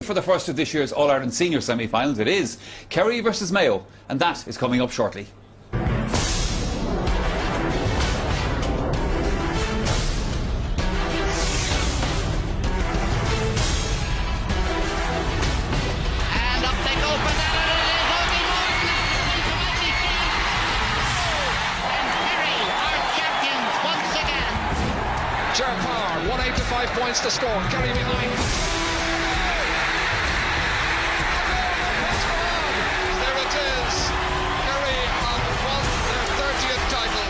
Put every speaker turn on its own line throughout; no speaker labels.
for the first of this year's All-Ireland Senior semi-finals. It is Kerry versus Mayo, and that is coming up shortly.
Power, 185 points to score. Kerry behind. There it is. Kerry have won their 30th title.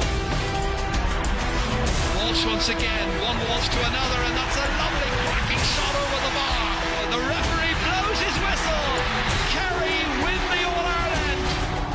Walsh once again, one Walsh to another, and that's a lovely cracking shot over the bar. The referee blows his whistle. Kerry win the All-Ireland.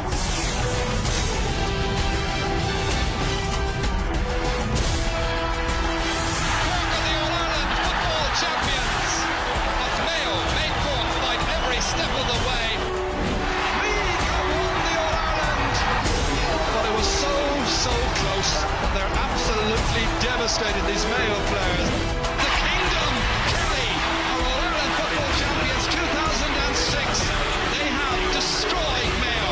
Champions, but Mayo made good fight every step of the way. League have won the All-Ireland, but it was so close. They're absolutely devastated, these Mayo players. The Kingdom, Kerry, are All-Ireland football champions 2006. They have destroyed Mayo.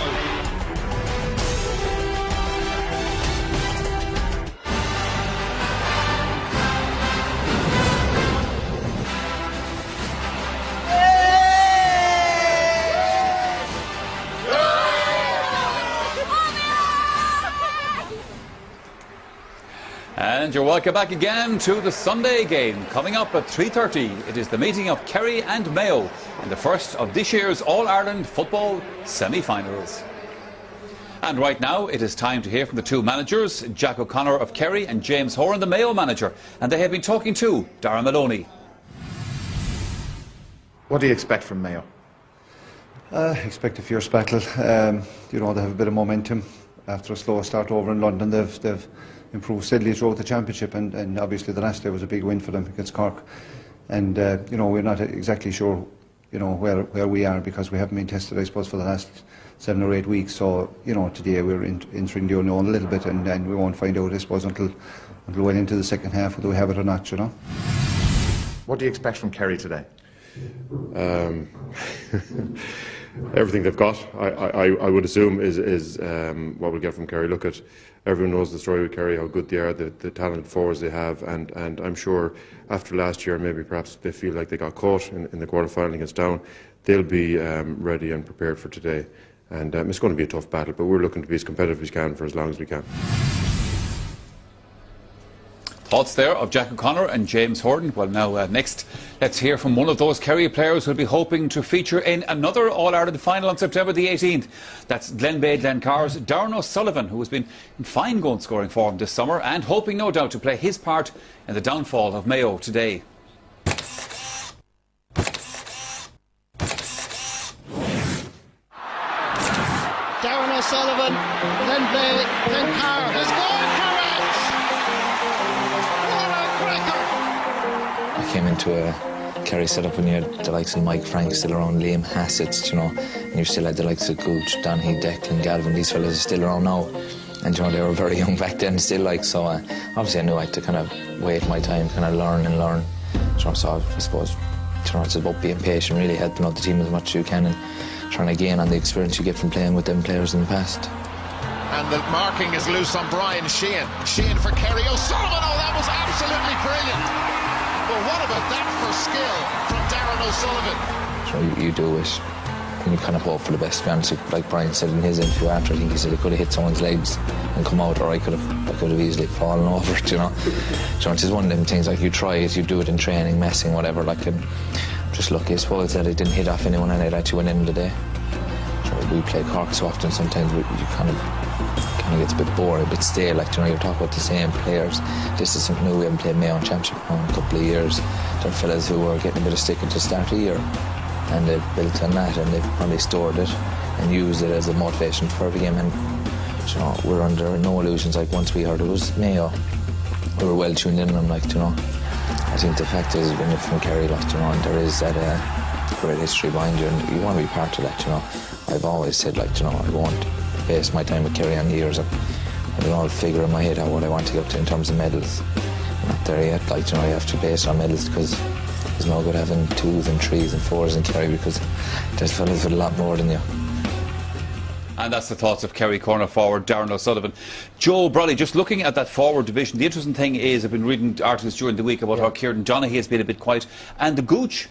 And you're welcome back again to the Sunday game. Coming up at 3:30, it is the meeting of Kerry and Mayo in the first of this year's All-Ireland football semi-finals. And right now it is time to hear from the two managers, Jack O'Connor of Kerry and James Horan, the Mayo manager, and they have been talking to Darragh Maloney.
What do you expect from Mayo?
Expect a fierce battle. You know, they have a bit of momentum after a slow start over in London. They've improved steadily throughout the championship, and obviously the last day was a big win for them against Cork. And you know, we're not exactly sure, you know, where we are, because we haven't been tested, I suppose, for the last 7 or 8 weeks. So you know, today we're entering the unknown a little bit, and we won't find out, I suppose, until well into the second half whether we have it or not. You know.
What do you expect from Kerry today?
Everything they've got, I would assume, is what we'll get from Kerry. Look at, everyone knows the story with Kerry, how good they are, the talented forwards they have, and I'm sure after last year, maybe perhaps they feel like they got caught in the quarter-final against Down. They'll be ready and prepared for today, and it's going to be a tough battle, but we're looking to be as competitive as we can for as long as we can.
Thoughts there of Jack O'Connor and James Horan. Well, now next, let's hear from one of those Kerry players who'll be hoping to feature in another All-Ireland final on September the 18th. That's Glenbeigh Glencar's Darren O'Sullivan, who has been in fine goal-scoring form this summer and hoping, no doubt, to play his part in the downfall of Mayo today.
Darren O'Sullivan, Glenbeigh Glencar has gone correct!
I came into a Kerry setup when you had the likes of Mike Frank still around, Liam Hassett, you know, and you still had the likes of Gooch, Donaghy, Declan, Galvin. These fellas are still around now, and you know, they were very young back then still, like, so obviously I knew I had to kind of wait my time, kind of learn, you know, so I suppose, you know, it's about being patient, really helping out the team as much as you can and trying to gain on the experience you get from playing with them players in the past.
And the marking is loose on Brian Sheehan. Sheehan for Kerry. O'Sullivan, oh, that was absolutely brilliant. Well, what about that for skill from Darren O'Sullivan?
So you do it, and you kind of hope for the best, to be honest. Like Brian said in his interview after, I think he said he could have hit someone's legs and come out, or I could have easily fallen over it, you know. So it's just one of them things, like, you try it, you do it in training, messing, whatever, like, and just lucky, I suppose, that it didn't hit off anyone and it actually went in the day. So we play Cork so often, sometimes you kind of gets a bit boring, a bit stale, like, you know, you're talking about the same players. This is something new. We haven't played Mayo in Championship in a couple of years. There are fellas who were getting a bit of stick at the start of the year, and they've built on that, and they've probably stored it and used it as a motivation for every game. And you know, we're under no illusions. Like, once we heard it was Mayo, we were well tuned in, and I'm like, you know, I think the fact is, when you're from Kerry, like, you know, and there is that great history behind you, and you want to be part of that, you know. I've always said, like, you know, I won't base my time with Kerry on the years. I all figure in my head out what I want to get up to in terms of medals. I'm not there yet, like, you know, you have to base on medals, because it's no good having 2s and 3s and 4s in Kerry, because there's fellas with a lot more than you.
And that's the thoughts of Kerry corner forward Darren O'Sullivan. Joe Brolly, just looking at that forward division, the interesting thing is, I've been reading articles during the week about how Kieran Donaghy has been a bit quiet, and the Gooch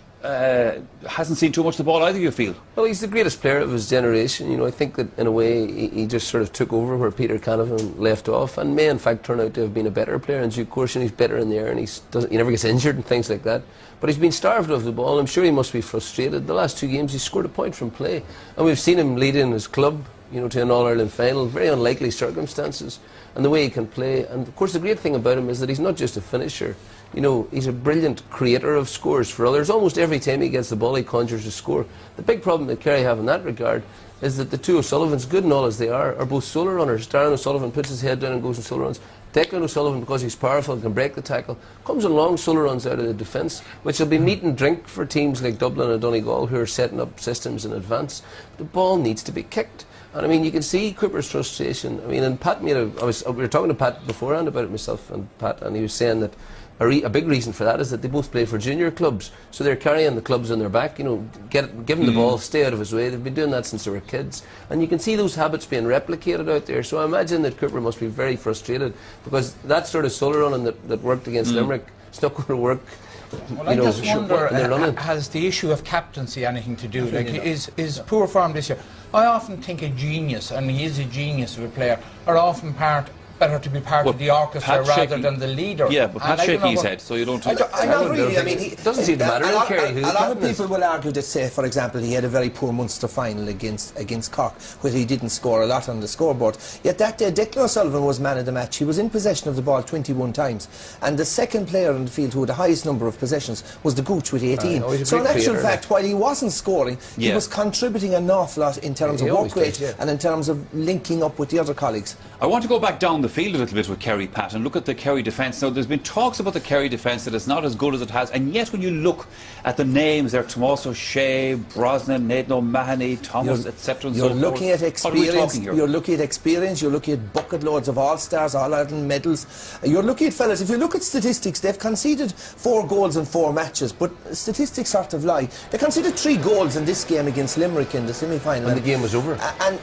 hasn't seen too much of the ball either, you feel?
Well, he's the greatest player of his generation. You know, I think that in a way he just sort of took over where Peter Canavan left off, and may in fact turn out to have been a better player in due course, and he's better in the air, and he never gets injured and things like that. But he's been starved of the ball. I'm sure he must be frustrated. The last 2 games he scored a point from play, and we've seen him lead in his club, you know, to an All-Ireland final, very unlikely circumstances, and the way he can play. And of course the great thing about him is that he's not just a finisher. You know, he's a brilliant creator of scores for others. Almost every time he gets the ball, he conjures a score. The big problem that Kerry have in that regard is that the two O'Sullivans, good and all as they are both solo runners. Darren O'Sullivan puts his head down and goes in solo runs. Declan O'Sullivan, because he's powerful and can break the tackle, comes in long solo runs out of the defence, which will be meat and drink for teams like Dublin and Donegal who are setting up systems in advance. The ball needs to be kicked. And I mean, you can see Cooper's frustration. I mean, and Pat made we were talking to Pat beforehand about it, myself and Pat, and he was saying that a big reason for that is that they both play for junior clubs, so they're carrying the clubs on their back. You know, give him the ball, stay out of his way. They've been doing that since they were kids, and you can see those habits being replicated out there. So I imagine that Cooper must be very frustrated, because that sort of solo running that worked against Limerick, it's not going to work.
Well, I just wonder, has the issue of captaincy anything to do? Like, is poor form this year? I often think a genius, and he is a genius of a player, are often better to be part of the orchestra rather than the leader.
Yeah, but Pat's shaking his head, so you don't...
Not really. I mean,
it doesn't seem to matter.
A lot of people will argue that, say, for example, he had a very poor Munster final against Cork, where he didn't score a lot on the scoreboard. Yet that day, Declan O'Sullivan was man of the match. He was in possession of the ball 21 times. And the second player in the field who had the highest number of possessions was the Gooch with 18. So in actual fact, while he wasn't scoring, he was contributing an awful lot in terms of work rate and in terms of linking up with the other colleagues.
I want to go back down the field a little bit with Kerry, Pat, and look at the Kerry defence. Now, there's been talks about the Kerry defence that it's not as good as it has, and yet when you look at the names there, Tomás O'Shea, Brosnan, Nathan O'Mahony, Thomas, etc.
You're looking at experience. You're looking at experience. You're looking at bucket loads of All-Stars, All-Ireland medals. You're looking at fellas. If you look at statistics, they've conceded 4 goals in 4 matches, but statistics sort of lie. They conceded 3 goals in this game against Limerick in the semi-final,
and the game was over.
And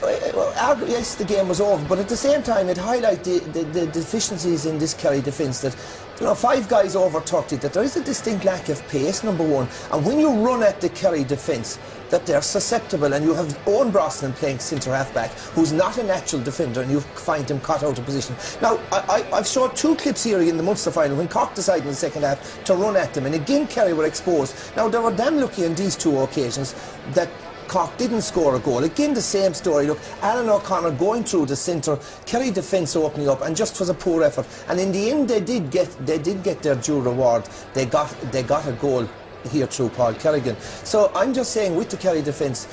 yes, the game was over, but at the same time, it highlighted the deficiencies in this Kerry defence, that, you know, 5 guys over 30, that there is a distinct lack of pace, number one. And when you run at the Kerry defence, that they're susceptible, and you have Owen Brosnan playing centre half back, who's not a natural defender, and you find him caught out of position. Now, I've showed 2 clips here in the Munster final when Cork decided in the second half to run at them, and again Kerry were exposed. Now, they were damn lucky on these 2 occasions that Cork didn't score a goal. Again, the same story. Look, Alan O'Connor going through the centre, Kerry defence opening up, and just was a poor effort. And in the end, they did get their due reward. They got a goal here through Paul Kerrigan. So I'm just saying, with the Kerry defence,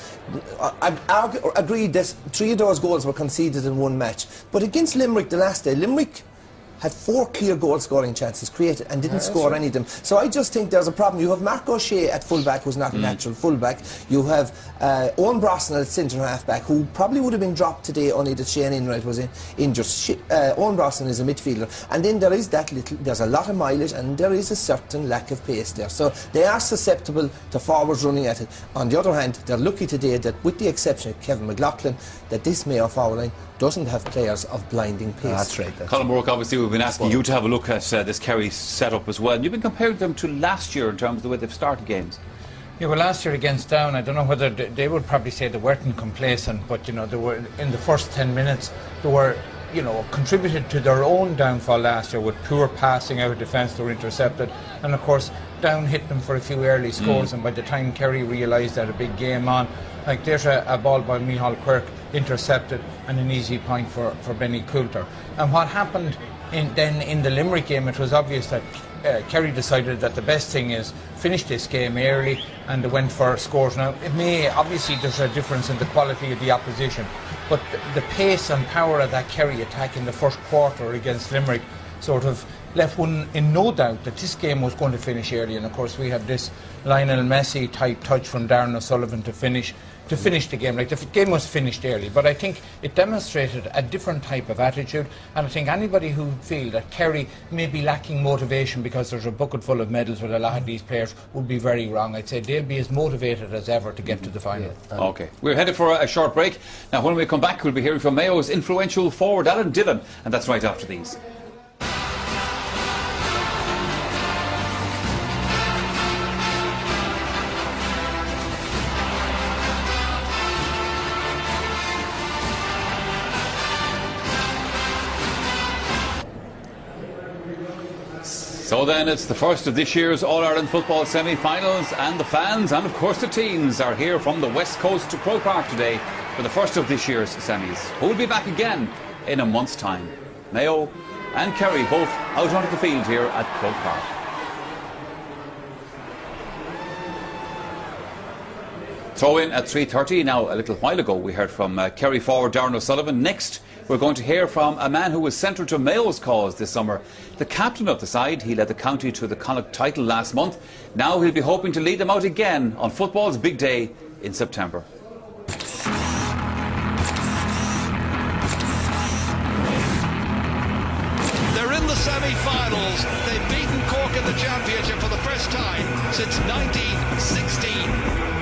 I agreed that 3 of those goals were conceded in 1 match. But against Limerick the last day, Limerick had 4 clear goal scoring chances created and didn't score any of them. So I just think there's a problem. You have Mark O'Shea at fullback, who's not a natural fullback. You have Owen Brosnan at centre half back, who probably would have been dropped today only that Shane Enright was injured. Owen Brosnan is a midfielder, and then there is there's a lot of mileage, and there is a certain lack of pace there. So they are susceptible to forwards running at it. On the other hand, they're lucky today that, with the exception of Kevin McLaughlin, that this Mayo forward line doesn't have players of blinding pace.
That's right.
Colin Moore, obviously we've been asking you to have a look at this Kerry setup as well. And you've been comparing them to last year in terms of the way they've started games.
Yeah, well, last year against Down, I don't know whether they would probably say they weren't complacent, but, you know, they were, in the first 10 minutes, they were, you know, contributed to their own downfall last year with poor passing out of defence. They were intercepted, and of course Down hit them for a few early scores, and by the time Kerry realised that a big game on, like, there's a ball by Micheál Quirk intercepted and an easy point for Benny Coulter. And what happened then in the Limerick game, it was obvious that Kerry decided that the best thing is finish this game early, and they went for scores. Now, it may, obviously there's a difference in the quality of the opposition, but the pace and power of that Kerry attack in the first quarter against Limerick sort of left one in no doubt that this game was going to finish early, and of course we had this Lionel Messi type touch from Darren O'Sullivan to finish the game. Like, the game was finished early, but I think it demonstrated a different type of attitude, and I think anybody who feel that Kerry may be lacking motivation because there's a bucket full of medals with a lot of these players would be very wrong. I'd say they'll be as motivated as ever to get to the final.
Okay, we're headed for a short break. Now when we come back, we'll be hearing from Mayo's influential forward Alan Dillon, and that's right after these. So then it's the first of this year's All-Ireland football semi-finals, and the fans and of course the teams are here from the West Coast to Croke Park today for the first of this year's semis. Who will be back again in a month's time? Mayo and Kerry both out onto the field here at Croke Park. Throw in at 3:30. Now, a little while ago we heard from Kerry forward Darren O'Sullivan. Next we're going to hear from a man who was central to Mayo's cause this summer, the captain of the side. He led the county to the Connacht title last month. Now he'll be hoping to lead them out again on football's big day in September.
They're in the semi-finals. They've beaten Cork in the championship for the first time since 1916.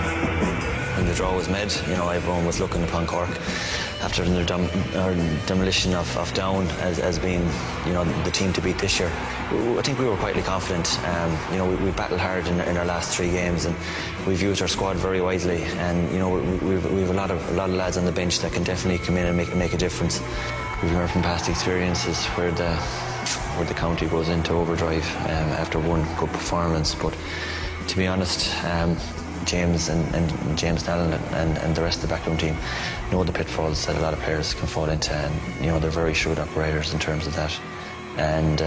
When the draw was made, you know, everyone was looking upon Cork after their demolition of Down as being, you know, the team to beat this year. I think we were quietly confident. You know, we battled hard in our last 3 games, and we've used our squad very wisely. And you know, we've a lot of lads on the bench that can definitely come in and make a difference. We've learned from past experiences where the county goes into overdrive after one good performance. But to be honest, James and James Nallen and the rest of the backroom team know the pitfalls that a lot of players can fall into, and you know, they're very shrewd operators in terms of that. And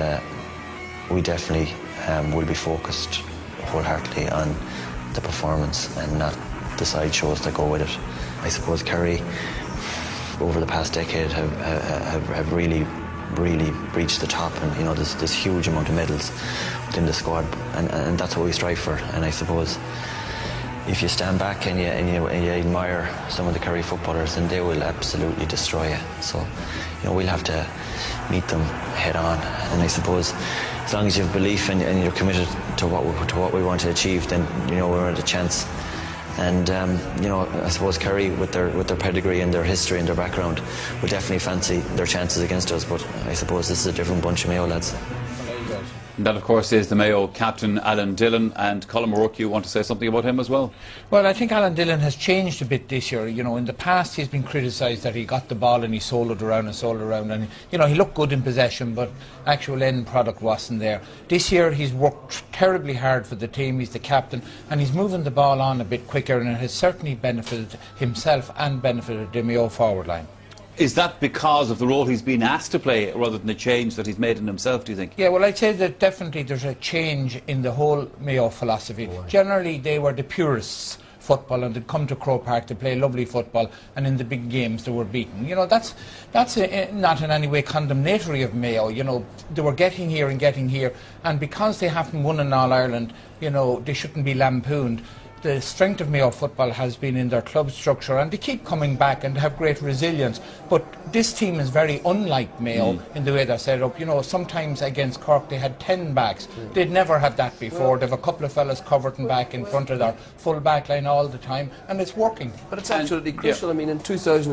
we definitely will be focused wholeheartedly on the performance and not the sideshows that go with it. I suppose Kerry over the past decade have really reached the top, and you know, there's this huge amount of medals within the squad, and that's what we strive for. And I suppose if you stand back and you admire some of the Kerry footballers, then they will absolutely destroy you. So, you know, we'll have to meet them head on. And I suppose as long as you have belief and you're committed to what we want to achieve, then you know we're at a chance. And you know, I suppose Kerry, with their pedigree and their history and their background, will definitely fancy their chances against us. But I suppose this is a different bunch of Mayo lads.
And that, of course, is the Mayo captain, Alan Dillon. And Colin O'Rourke, you want to say something about him as well?
Well, I think Alan Dillon has changed a bit this year. You know, in the past he's been criticised that he got the ball and he sold it around, and you know, he looked good in possession, but actual end product wasn't there. This year he's worked terribly hard for the team. He's the captain, and he's moving the ball on a bit quicker, and it has certainly benefited himself and benefited the Mayo forward line.
Is that because of the role he's been asked to play rather than the change that he's made in himself, do you think?
Yeah, well, I'd say that definitely there's a change in the whole Mayo philosophy. Generally, they were the purists football, and they'd come to Croke Park to play lovely football, and in the big games they were beaten. You know, that's not in any way condemnatory of Mayo. You know, they were getting here, and because they haven't won in All-Ireland, you know, they shouldn't be lampooned. The strength of Mayo football has been in their club structure, and they keep coming back and have great resilience. But this team is very unlike Mayo in the way they're set up. You know, sometimes against Cork they had 10 backs. They'd never had that before. They've a couple of fellas covered and back in front of their full back line all the time, and it's working.
But it's absolutely crucial. Yeah. I mean, in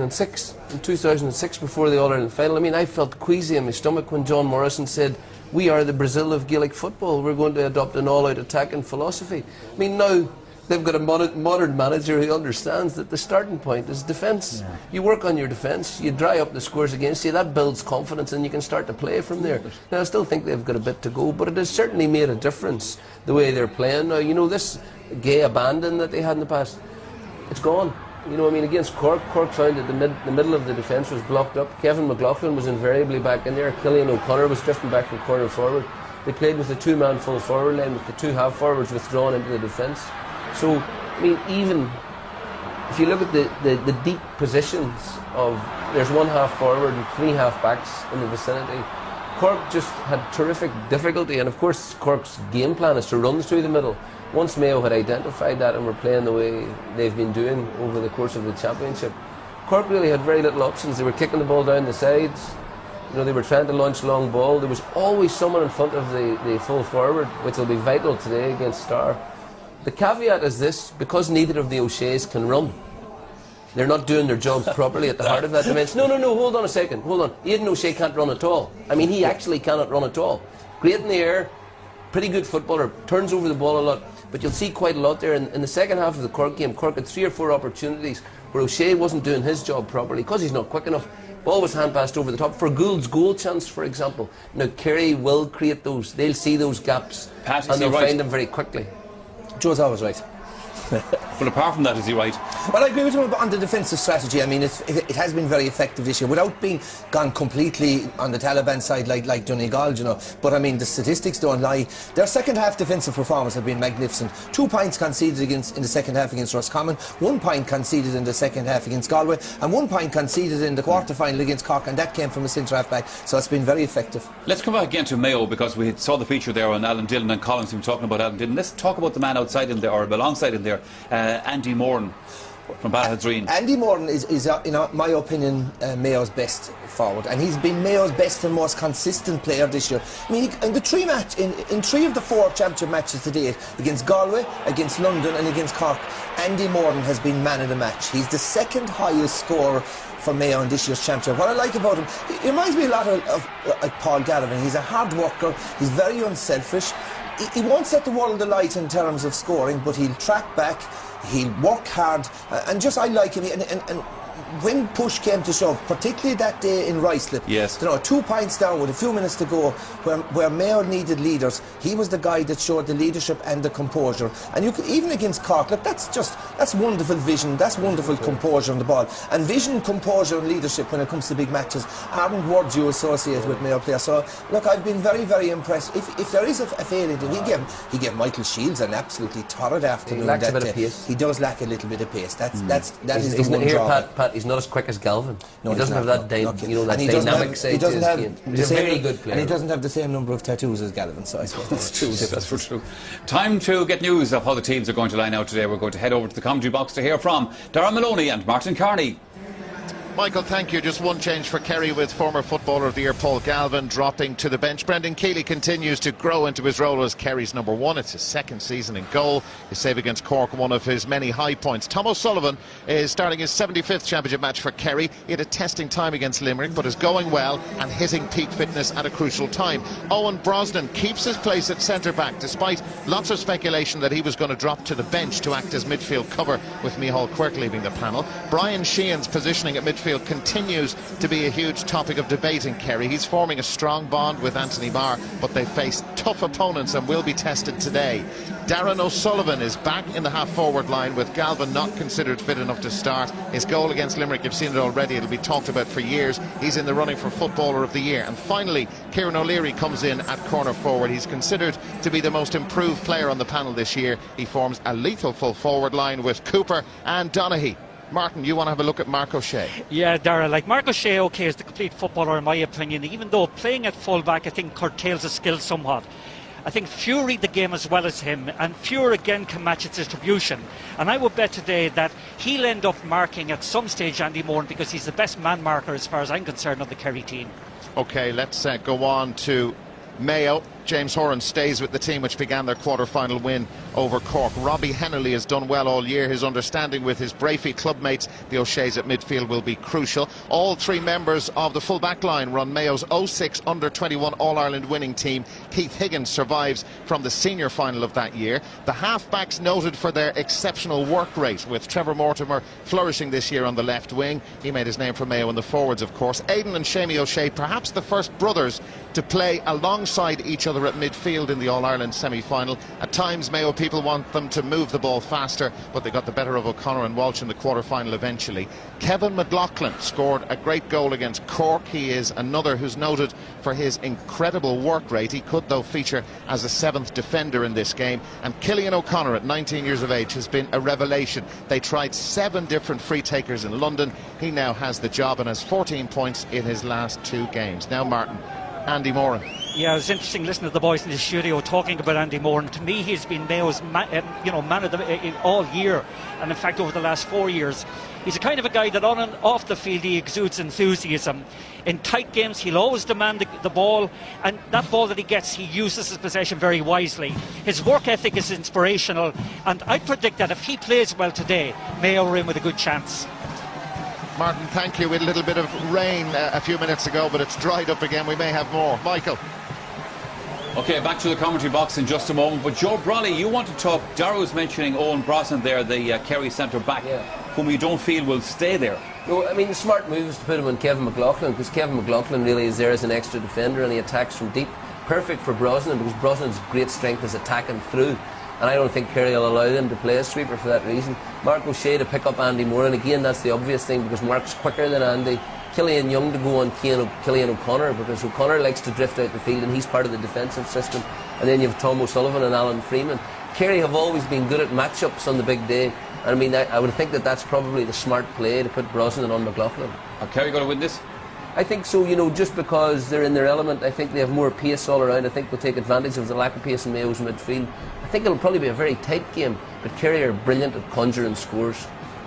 2006 before the All-Ireland final, I mean, I felt queasy in my stomach when John Morrison said, "We are the Brazil of Gaelic football. We're going to adopt an all-out attacking philosophy." I mean, now they've got a modern manager who understands that the starting point is defence. Yeah. You work on your defence, you dry up the scores against you, that builds confidence, and you can start to play from there. Now, I still think they've got a bit to go, but it has certainly made a difference the way they're playing now. You know, this gay abandon that they had in the past, it's gone. You know, I mean, against Cork found that the middle of the defence was blocked up. Kevin McLaughlin was invariably back in there. Cillian O'Connor was drifting back from corner forward. They played with a 2-man full forward line with the 2 half-forwards withdrawn into the defence. So, I mean, even if you look at the deep positions of, there's 1 half forward and 3 half backs in the vicinity, Cork just had terrific difficulty, and of course Cork's game plan is to run through the middle. Once Mayo had identified that and were playing the way they've been doing over the course of the championship, Cork really had very little options. They were kicking the ball down the sides. You know, they were trying to launch long ball. There was always someone in front of the full forward, which will be vital today against Star. The caveat is this: because neither of the O'Sheas can run, they're not doing their jobs properly at the heart of that dimension. No, hold on a second, hold on. Aidan O'Shea can't run at all. I mean, he actually cannot run at all. Great in the air, pretty good footballer, turns over the ball a lot, but you'll see quite a lot there. In the second half of the Cork game, Cork had 3 or 4 opportunities where O'Shea wasn't doing his job properly because he's not quick enough. Ball was hand-passed over the top. For Gould's goal chance, for example, now Kerry will create those. They'll see those gaps and they'll find them very quickly.
Joe's always right.
Well, apart from that, is he right?
Well, I agree with him on the defensive strategy. I mean, it has been very effective this year without being gone completely on the Taliban side like Donegal, you know. But I mean, the statistics don't lie. Their second half defensive performance have been magnificent. 2 points conceded in the second half against Roscommon, 1 point conceded in the second half against Galway, and 1 point conceded in the quarter-final against Cork, and that came from a centre-half back. So it's been very effective.
Let's come back again to Mayo, because we saw the feature there on Alan Dillon and Collins who were talking about Alan Dillon. Let's talk about the man outside in there, or alongside in there, Andy Moran from Ballahadreen. Andy
Moran is in my opinion, Mayo's best forward, and he's been Mayo's best and most consistent player this year. I mean, in the 3 of the 4 championship matches to date, against Galway, against London and against Cork, Andy Moran has been man of the match. He's the 2nd highest scorer for Mayo in this year's championship. What I like about him, he reminds me a lot of Paul Gallivan. He's a hard worker, he's very unselfish. He won't set the world alight in terms of scoring, but he'll track back, he'll work hard, and just I like him. And when push came to shove, particularly that day in Ruislip,
yes,
you know, 2 points down with a few minutes to go, where Mayo needed leaders, he was the guy that showed the leadership and the composure. And you could, even against Cork, look, that's wonderful vision, that's wonderful composure on the ball. And vision, composure and leadership when it comes to big matches aren't words you associate with Mayo players. So look, I've been very, very impressed. If there is a failure, he gave Michael Shields an absolutely torrid afternoon.
He lacks a bit of pace.
He does lack a little bit of pace. That is the one drawback.
Pat, he's not as quick as Galvin. No, he doesn't have that dynamic side.
He doesn't have
he's a very good player.
And he doesn't have the same number of tattoos as Galvin, so I suppose that's true.
That's for true. Time to get news of how the teams are going to line out today. We're going to head over to the commentary box to hear from Darragh Maloney and Martin Carney.
Michael, thank you. Just one change for Kerry, with former Footballer of the Year Paul Galvin dropping to the bench. Brendan Keeley continues to grow into his role as Kerry's number 1. It's his 2nd season in goal. His save against Cork, one of his many high points. Tom O'Sullivan is starting his 75th championship match for Kerry. He had a testing time against Limerick, but is going well and hitting peak fitness at a crucial time. Owen Brosnan keeps his place at centre-back, despite lots of speculation that he was going to drop to the bench to act as midfield cover, with Micheál Quirke leaving the panel. Brian Sheehan's positioning at midfield continues to be a huge topic of debate in Kerry. He's forming a strong bond with Anthony Marr, but they face tough opponents and will be tested today. Darren O'Sullivan is back in the half-forward line, with Galvin not considered fit enough to start. His goal against Limerick, you've seen it already, it'll be talked about for years. He's in the running for Footballer of the Year. And finally, Kieran O'Leary comes in at corner forward. He's considered to be the most improved player on the panel this year. He forms a lethal full-forward line with Cooper and Donaghy. Martin, you want to have a look at Mark O'Shea?
Yeah, Darragh, like Mark O'Shea, OK, is the complete footballer in my opinion, even though playing at full-back I think curtails his skill somewhat. I think few read the game as well as him, and fewer again can match its distribution. And I would bet today that he'll end up marking at some stage Andy Moran, because he's the best man marker as far as I'm concerned on the Kerry team. OK,
let's go on to Mayo. James Horan stays with the team, which began their quarter-final win over Cork. Robbie Hennelly has done well all year. His understanding with his Brafey clubmates, the O'Sheas, at midfield will be crucial. All 3 members of the full-back line run Mayo's 06 under-21 All-Ireland winning team. Keith Higgins survives from the senior final of that year. The half-backs noted for their exceptional work rate, with Trevor Mortimer flourishing this year on the left wing. He made his name for Mayo in the forwards, of course. Aidan and Shamie O'Shea, perhaps the first brothers to play alongside each other at midfield in the All-Ireland semi-final. At times Mayo people want them to move the ball faster, but they got the better of O'Connor and Walsh in the quarter-final eventually. Kevin McLaughlin scored a great goal against Cork. He is another who's noted for his incredible work rate. He could though feature as a 7th defender in this game. And Killian O'Connor, at 19 years of age, has been a revelation. They tried 7 different free takers in London. He now has the job and has 14 points in his last 2 games. Now Martin, Andy Moran.
Yeah, it was interesting listening to the boys in the studio talking about Andy Moran. To me, he's been Mayo's man of the all year, and in fact over the last 4 years. He's a kind of a guy that on and off the field he exudes enthusiasm. In tight games he'll always demand the ball, and that ball that he gets he uses his possession very wisely. His work ethic is inspirational, and I predict that if he plays well today, Mayo are in with a good chance.
Martin, thank you. We had a little bit of rain a few minutes ago, but it's dried up again. We may have more. Michael.
OK, back to the commentary box in just a moment. But Joe Brawley, you want to talk. Darragh was mentioning Owen Brosnan there, the Kerry centre-back, whom you don't feel will stay there.
No, I mean, the smart move is to put him on Kevin McLaughlin, because Kevin McLaughlin really is there as an extra defender and he attacks from deep. Perfect for Brosnan, because Brosnan's great strength is attacking through. And I don't think Kerry will allow them to play a sweeper for that reason. Mark O'Shea to pick up Andy Moran, again, that's the obvious thing, because Mark's quicker than Andy. Killian Young to go on Killian O'Connor, because O'Connor likes to drift out the field and he's part of the defensive system. And then you have Tom O'Sullivan and Alan Freeman. Kerry have always been good at matchups on the big day. And I mean, I would think that that's probably the smart play, to put Brosnan on McLaughlin.
Are Kerry going to win this?
I think so, you know, just because they're in their element. I think they have more pace all around. I think they'll take advantage of the lack of pace in Mayo's midfield. I think it'll probably be a very tight game, but Kerry are brilliant at conjuring scores.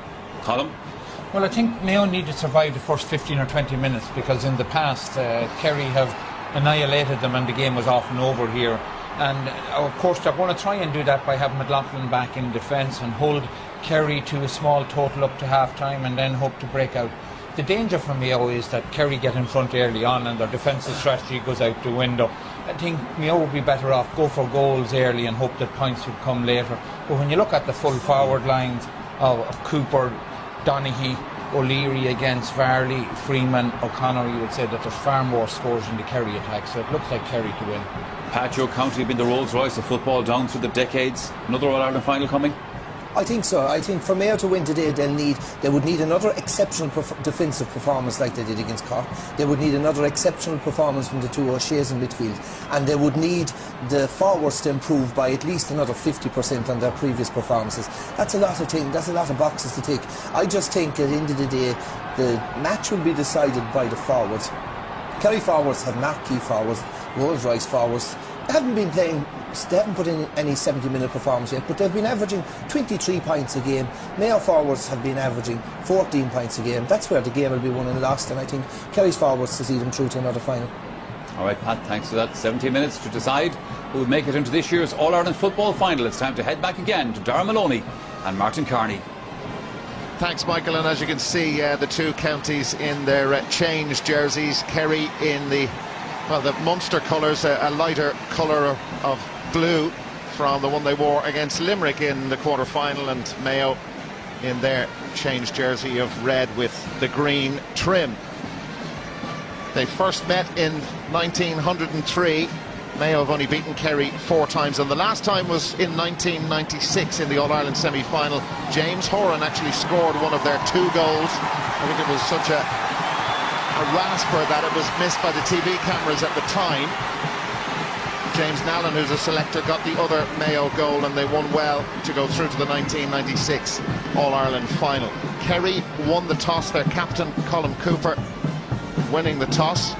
Colm?
Well, I think Mayo need to survive the first 15 or 20 minutes, because in the past Kerry have annihilated them and the game was often over here. And of course they're going to try and do that by having McLaughlin back in defence and hold Kerry to a small total up to half-time and then hope to break out. The danger for Mayo is that Kerry get in front early on and their defensive strategy goes out the window. I think Mayo would be better off go for goals early and hope that points would come later. But when you look at the full forward lines of Cooper, Donaghy, O'Leary against Varley, Freeman, O'Connor, you would say that there's far more scores in the Kerry attack, so it looks like Kerry to win.
Pat, your county have been the Rolls Royce of football down through the decades. Another All-Ireland final coming?
I think so. I think for Mayo to win today, they would need another exceptional defensive performance like they did against Cork. They would need another exceptional performance from the two O'Sheas in midfield, and they would need the forwards to improve by at least another 50% on their previous performances. That's a lot of things. That's a lot of boxes to tick. I just think at the end of the day, the match will be decided by the forwards. Kerry forwards have marquee forwards, Rolls Royce forwards. They haven't been playing. They haven't put in any 70-minute performance yet, but they've been averaging 23 points a game. Mayo forwards have been averaging 14 points a game. That's where the game will be won and lost, and I think Kerry's forwards to see them through to another final.
All right, Pat, thanks for that. 17 minutes to decide who will make it into this year's All-Ireland football final. It's time to head back again to Darragh Maloney and Martin Carney.
Thanks, Michael. And as you can see, the two counties in their changed jerseys. Kerry in the Munster colours, a lighter colour of blue from the one they wore against Limerick in the quarter-final, and Mayo in their changed jersey of red with the green trim. They first met in 1903. Mayo have only beaten Kerry 4 times, and the last time was in 1996 in the All-Ireland semi-final. James Horan actually scored one of their 2 goals. I think it was such a rasper that it was missed by the TV cameras at the time. James Nallen, who's a selector, got the other Mayo goal, and they won well to go through to the 1996 All-Ireland final. Kerry won the toss, their captain Colm Cooper winning the toss.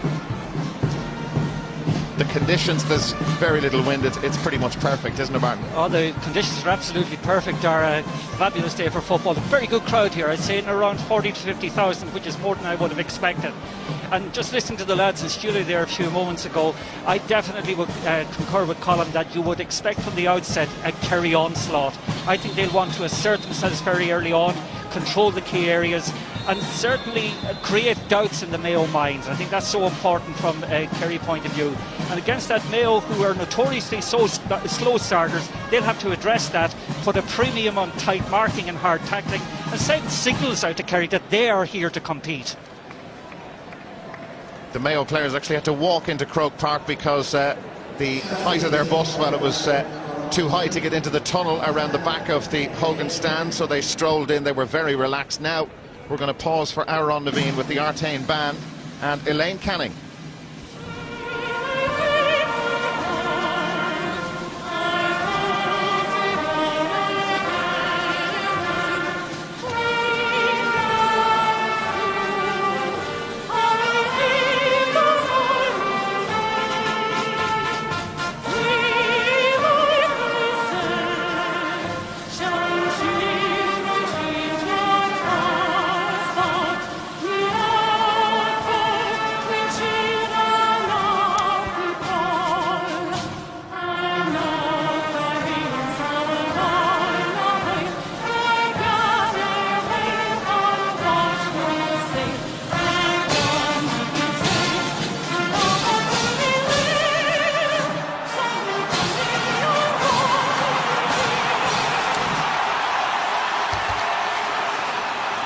The conditions, there's very little wind. It's pretty much perfect, isn't it, Martin?
Oh, the conditions are absolutely perfect. Are a fabulous day for football. A very good crowd here. I'd say in around 40 to 50,000, which is more than I would have expected. And just listening to the lads in studio there a few moments ago, I definitely would concur with Colm that you would expect from the outset a Kerry onslaught. I think they'll want to assert themselves very early on, control the key areas, and certainly create doubts in the Mayo minds. I think that's so important from a Kerry point of view. And against that Mayo, who are notoriously slow starters, they'll have to address that, put a premium on tight marking and hard tackling, and send signals out to Kerry that they are here to compete.
The Mayo players actually had to walk into Croke Park because the height of their bus, well, it was too high to get into the tunnel around the back of the Hogan stand, so they strolled in. They were very relaxed. Now we're going to pause for Aaron Naveen with the Artane Band and Elaine Canning.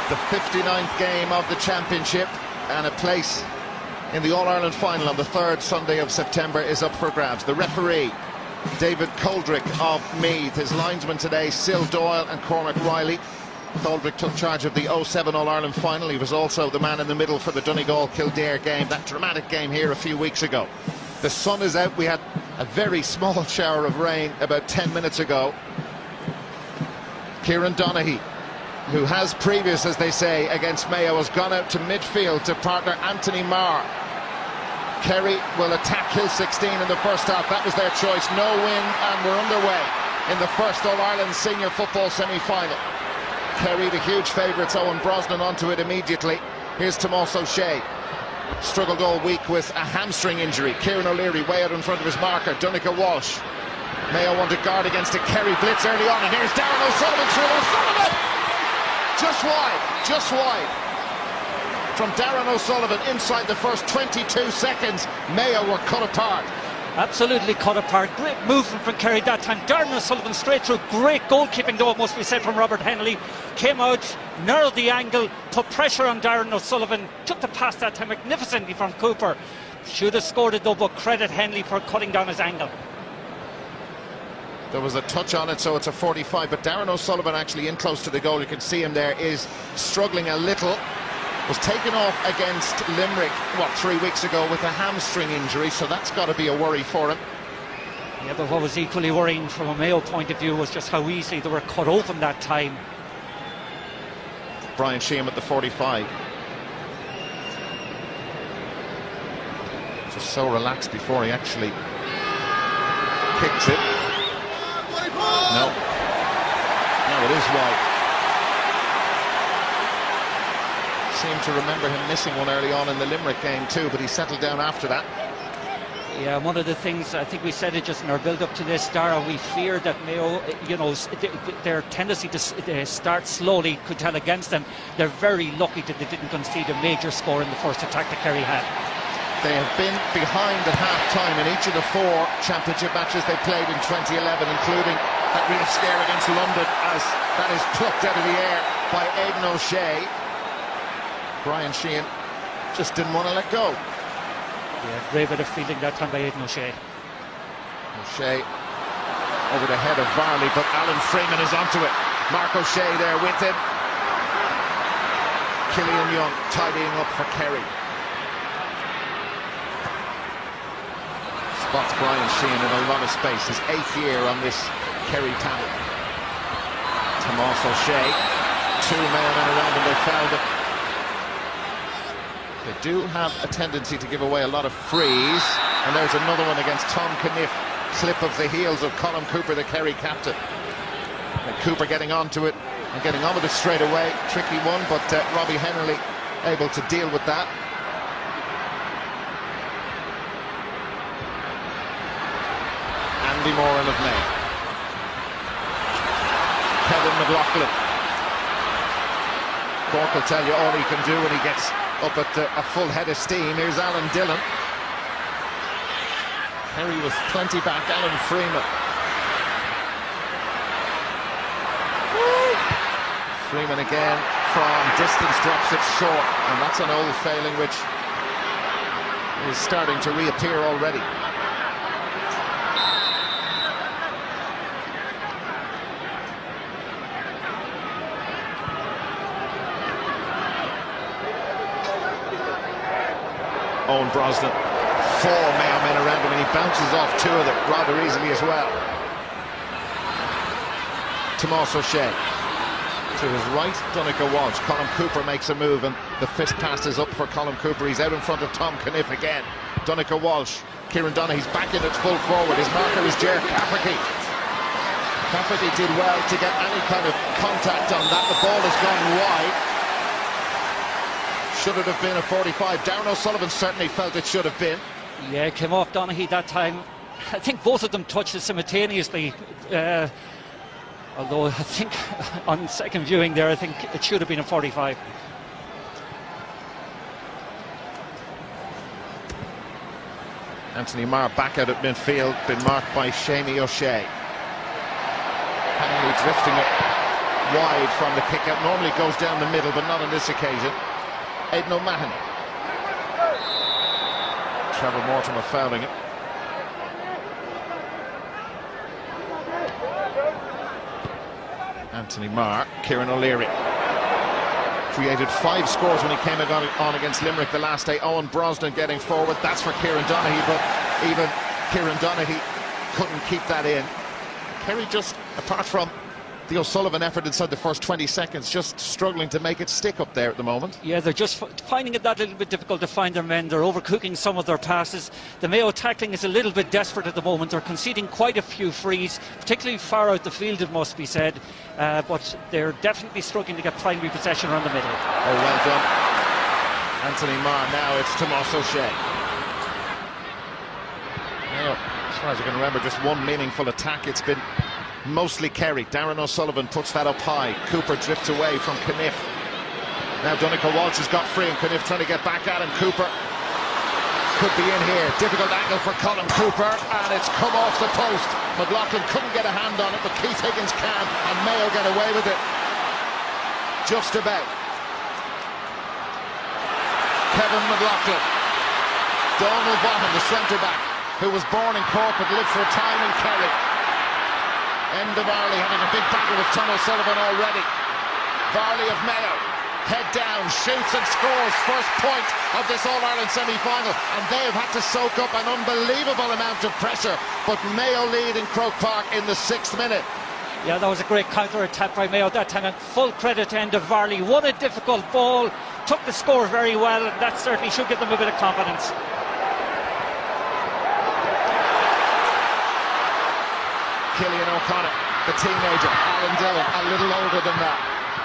The 59th game of the championship, and a place in the All-Ireland final on the 3rd Sunday of September is up for grabs. The referee, David Coldrick of Meath. His linesmen today, Sil Doyle and Cormac Riley. Coldrick took charge of the 07 All-Ireland final. He was also the man in the middle for the Donegal-Kildare game, that dramatic game here a few weeks ago. The sun is out. We had a very small shower of rain about 10 minutes ago. Kieran Donaghy, who has previous, as they say, against Mayo, has gone out to midfield to partner Anthony Marr. Kerry will attack Hill 16 in the first half. That was their choice. No win, and we're underway in the first All-Ireland senior football semi-final. Kerry, the huge favourites, Owen Brosnan onto it immediately. Here's Tomás O'Shea. Struggled all week with a hamstring injury. Kieran O'Leary way out in front of his marker. Donncha Walsh. Mayo wanted guard against a Kerry blitz early on, and here's Darren O'Sullivan through. O'Sullivan! Just wide. From Darren O'Sullivan inside the first 22 seconds, Mayo were cut apart.
Absolutely cut apart. Great movement from Kerry that time. Darren O'Sullivan straight through. Great goalkeeping, though, it must be said, from Robert Henley. Came out, narrowed the angle, put pressure on Darren O'Sullivan. Took the pass that time magnificently from Cooper. Should have scored it, though, but credit Henley for cutting down his angle.
There was a touch on it, so it's a 45, but Darren O'Sullivan actually in close to the goal. You can see him there, is struggling a little. Was taken off against Limerick, 3 weeks ago with a hamstring injury, so that's got to be a worry for him.
Yeah, but what was equally worrying from a Mayo point of view was just how easily they were cut open that time.
Brian Sheehan at the 45. Just so relaxed before he actually kicks it. No, it is wide. Seem to remember him missing one early on in the Limerick game too, but he settled down after that.
Yeah, one of the things, I think we said it just in our build-up to this, Dara, we fear that Mayo, their tendency to start slowly could tell against them. They're very lucky that they didn't concede a major score in the first attack that Kerry had.
They have been behind at half-time in each of the 4 championship matches they played in 2011, including that real scare against London, as that is plucked out of the air by Aidan O'Shea. Brian Sheehan just didn't want to let go.
Yeah, great bit of fielding that time by Aidan O'Shea.
O'Shea over the head of Varley, but Alan Freeman is onto it. Mark O'Shea there with him. Killian Young tidying up for Kerry. Spots Brian Sheehan in a lot of space. His 8th year on this Kerry panel. Tomás O'Shea, 2 men around him, they fouled it. They do have a tendency to give away a lot of frees, and there's another one against Tom Caniff. Slip of the heels of Colm Cooper, the Kerry captain. And Cooper getting onto it and getting on with it straight away. Tricky one, but Robbie Henley able to deal with that. Andy Moran of Mayo. Kevin McLaughlin. Cork will tell you all he can do when he gets up at a full head of steam. Here's Alan Dillon. Kerry with plenty back. Alan Freeman. Freeman again from distance drops it short, and that's an old failing which is starting to reappear already. Owen Brosnan, 4 Mayo men around him, and he bounces off 2 of them rather easily as well. Tomás O'Shea to his right, Donncha Walsh. Colm Cooper makes a move, and the fist pass is up for Colm Cooper. He's out in front of Tom Caniff again. Donncha Walsh, Kieran Donaghy's back in it full forward. His marker is Ger Cafferty. Cafferty did well to get any kind of contact on that. The ball has gone wide. Should it have been a 45? Darren O'Sullivan certainly felt it should have been.
Yeah, came off Donaghy that time. I think both of them touched it simultaneously. Although I think on second viewing there, I think it should have been a 45.
Anthony Marr back out at midfield, been marked by Seamie O'Shea. Henley drifting it wide from the kick-out. Normally it goes down the middle, but not on this occasion. Aidan O'Mahony. Trevor Mortimer fouling it. Anthony Marr, Kieran O'Leary. Created 5 scores when he came on against Limerick the last day. Owen Brosnan getting forward. That's for Kieran Donaghy, but even Kieran Donaghy couldn't keep that in. Kerry just, apart from the O'Sullivan effort inside the first 20 seconds, just struggling to make it stick up there at the moment.
Yeah, they're just finding it that little bit difficult to find their men. They're overcooking some of their passes. The Mayo tackling is a little bit desperate at the moment. They're conceding quite a few frees, particularly far out the field, it must be said. But they're definitely struggling to get primary possession around the middle.
Oh, well done. Anthony Marr. Now it's Tomas O'Shea. Mayo, as far as I can remember, just one meaningful attack. It's been mostly Kerry. Darren O'Sullivan puts that up high. Cooper drifts away from Caniff. Now Donegal Walsh has got free and Caniff trying to get back at him. Cooper could be in here. Difficult angle for Colin Cooper, and it's come off the post. McLaughlin couldn't get a hand on it, but Keith Higgins can, and Mayo get away with it. Just about. Kevin McLaughlin. Donald Vaughan, the centre-back, who was born in Cork but lived for a time in Kerry. Enda Varley having a big battle with Tom O'Sullivan already. Varley of Mayo, head down, shoots and scores. First point of this All-Ireland semi-final, and they have had to soak up an unbelievable amount of pressure, but Mayo lead in Croke Park in the 6th minute.
Yeah, that was a great counter-attack by Mayo that time, and full credit to Enda Varley. What a difficult ball, took the score very well, and that certainly should give them a bit of confidence.
Killian O'Connor, the teenager, Alan Dillon, a little older than that.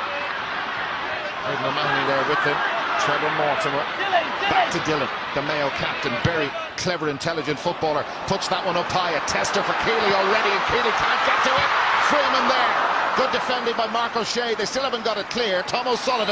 Aidan O'Mahony there with him. Trevor Mortimer, back to Dillon, the Mayo captain, very clever, intelligent footballer, puts that one up high. A tester for Keeley already, and Keeley can't get to it. Freeman there, good defending by Mark O'Shea. They still haven't got it clear. Tom O'Sullivan.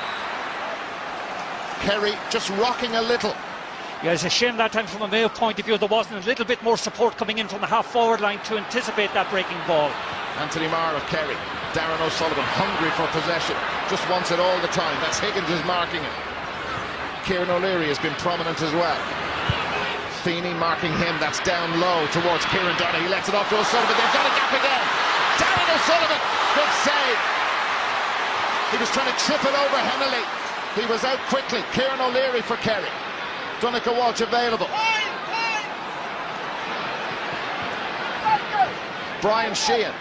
Kerry just rocking a little.
Yeah, it's a shame that time from a Mayo point of view there wasn't a little bit more support coming in from the half-forward line to anticipate that breaking ball.
Anthony Marr of Kerry. Darren O'Sullivan hungry for possession, just wants it all the time. That's Higgins is marking it. Kieran O'Leary has been prominent as well. Feeney marking him, that's down low towards Kieran Donaghy. He lets it off to O'Sullivan, they've got a gap again. Darren O'Sullivan, good save. He was trying to trip it over Hennelly. He was out quickly. Kieran O'Leary for Kerry. Donegal Walsh available. Brian Sheehan.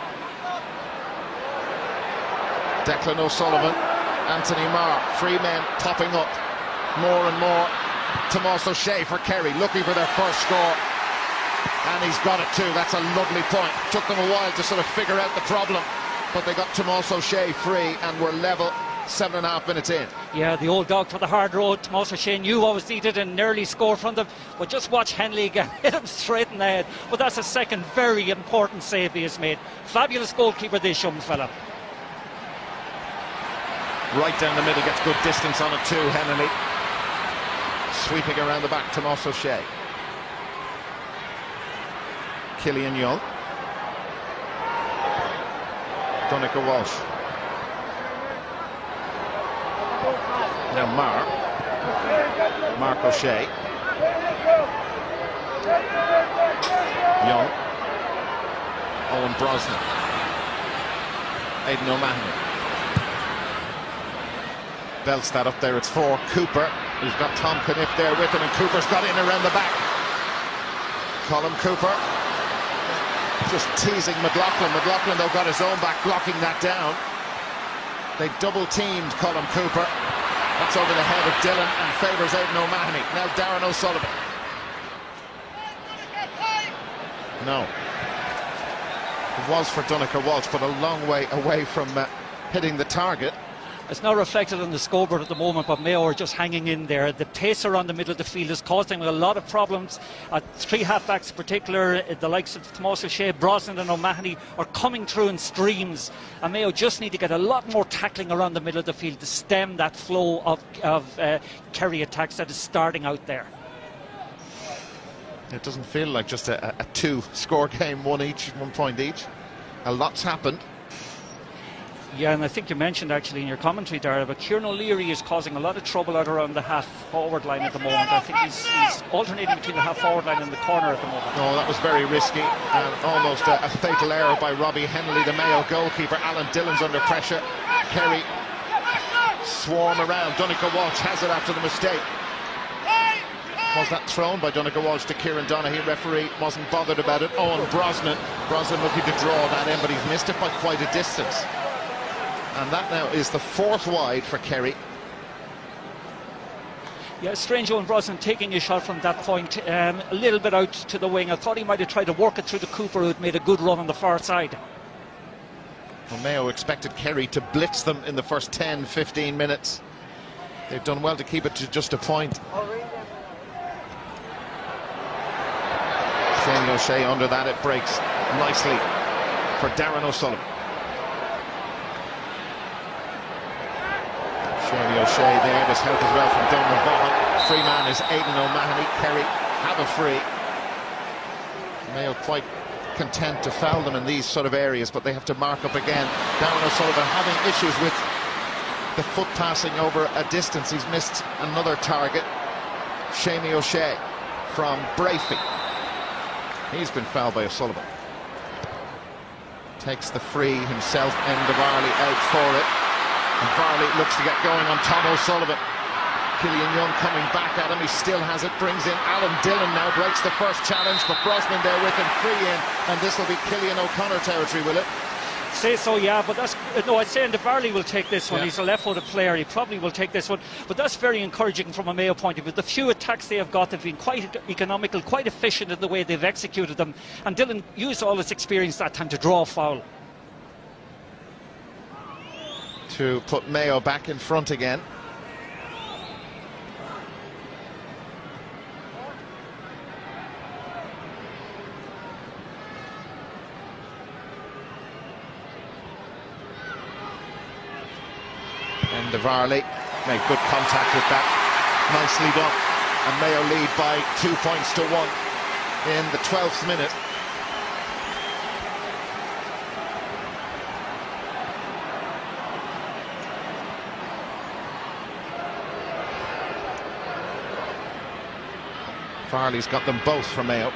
Declan O'Sullivan, Anthony Marr, 3 men popping up more and more. Tomas O'Shea for Kerry, looking for their first score, and he's got it too. That's a lovely point. Took them a while to sort of figure out the problem, but they got Tomas O'Shea free and were level 7.5 minutes in.
Yeah, the old dog for the hard road. Tomas O'Shea knew what was needed and nearly scored from them, but just watch Henley again, hit him straight in the head. But that's a second very important save he has made. Fabulous goalkeeper, this young fella.
Right down the middle, gets good distance on it too, Hennelly. Sweeping around the back, Tomas O'Shea. Killian Young. Donegal Walsh. Now Mark O'Shea. Young. Owen Brosnan. Aidan O'Mahony. Belts that up there, it's for Cooper. He's got Tom Caniff there with him, and Cooper's got in around the back. Colin Cooper just teasing McLaughlin. McLaughlin, though, got his own back, blocking that down. They double-teamed Colin Cooper. That's over the head of Dillon and favours Aidan O'Mahony. Now Darren O'Sullivan. No. It was for Donegal Walsh, but a long way away from hitting the target.
It's not reflected on the scoreboard at the moment, but Mayo are just hanging in there. The pace around the middle of the field is causing a lot of problems. 3 half-backs in particular, the likes of Tomas O'Shea, Brosnan and O'Mahony are coming through in streams. And Mayo just need to get a lot more tackling around the middle of the field to stem that flow of Kerry attacks that is starting out there.
It doesn't feel like just a 2-score game, 1 point each. A lot's happened.
Yeah, and I think you mentioned actually in your commentary, Dara, but Kieran O'Leary is causing a lot of trouble out around the half-forward line at the moment. I think he's alternating between the half-forward line and the corner at the moment.
No, that was very risky and almost a fatal error by Robbie Henley, the Mayo goalkeeper. Alan Dillon's under pressure. Kerry swarm around. Donegal Walsh has it after the mistake. Was that thrown by Donegal Walsh to Kieran Donaghy? Referee wasn't bothered about it. Owen Brosnan looking to draw that in, but he's missed it by quite a distance. And that now is the 4th wide for Kerry.
Yeah, strange Owen Brosnan taking a shot from that point, a little bit out to the wing. I thought he might have tried to work it through the Cooper, who had made a good run on the far side.
Well, Mayo expected Kerry to blitz them in the first 10-15 minutes. They've done well to keep it to just a point. Shane O'Shea under that, it breaks nicely for Darren O'Sullivan. Shane O'Shea there, there's help as well from Donald Vaughan. Free man is Aidan O'Mahony. Kerry have a free. Mayo quite content to foul them in these sort of areas, but they have to mark up again. Darren O'Sullivan having issues with the foot passing over a distance. He's missed another target. Shane O'Shea from Brafey. He's been fouled by O'Sullivan. Takes the free himself, Enda Varley out for it. And Varley looks to get going on Tom O'Sullivan. Killian Young coming back at him, he still has it, brings in Alan Dillon now, breaks the first challenge, but Brosnan there with him, free in, and this will be Killian O'Connor territory, will it?
Say so, yeah, but that's... No, I'd say Enda Varley will take this one.
Yeah.
He's a left-footed player, he probably will take this one, but that's very encouraging from a Mayo point of view. The few attacks they have got have been quite economical, quite efficient in the way they've executed them, and Dillon used all his experience that time to draw a foul.
To put Mayo back in front again. And Varley made good contact with that. Nicely done. And Mayo lead by 2 points to 1 in the 12th minute. Varley's got them both for Mayo.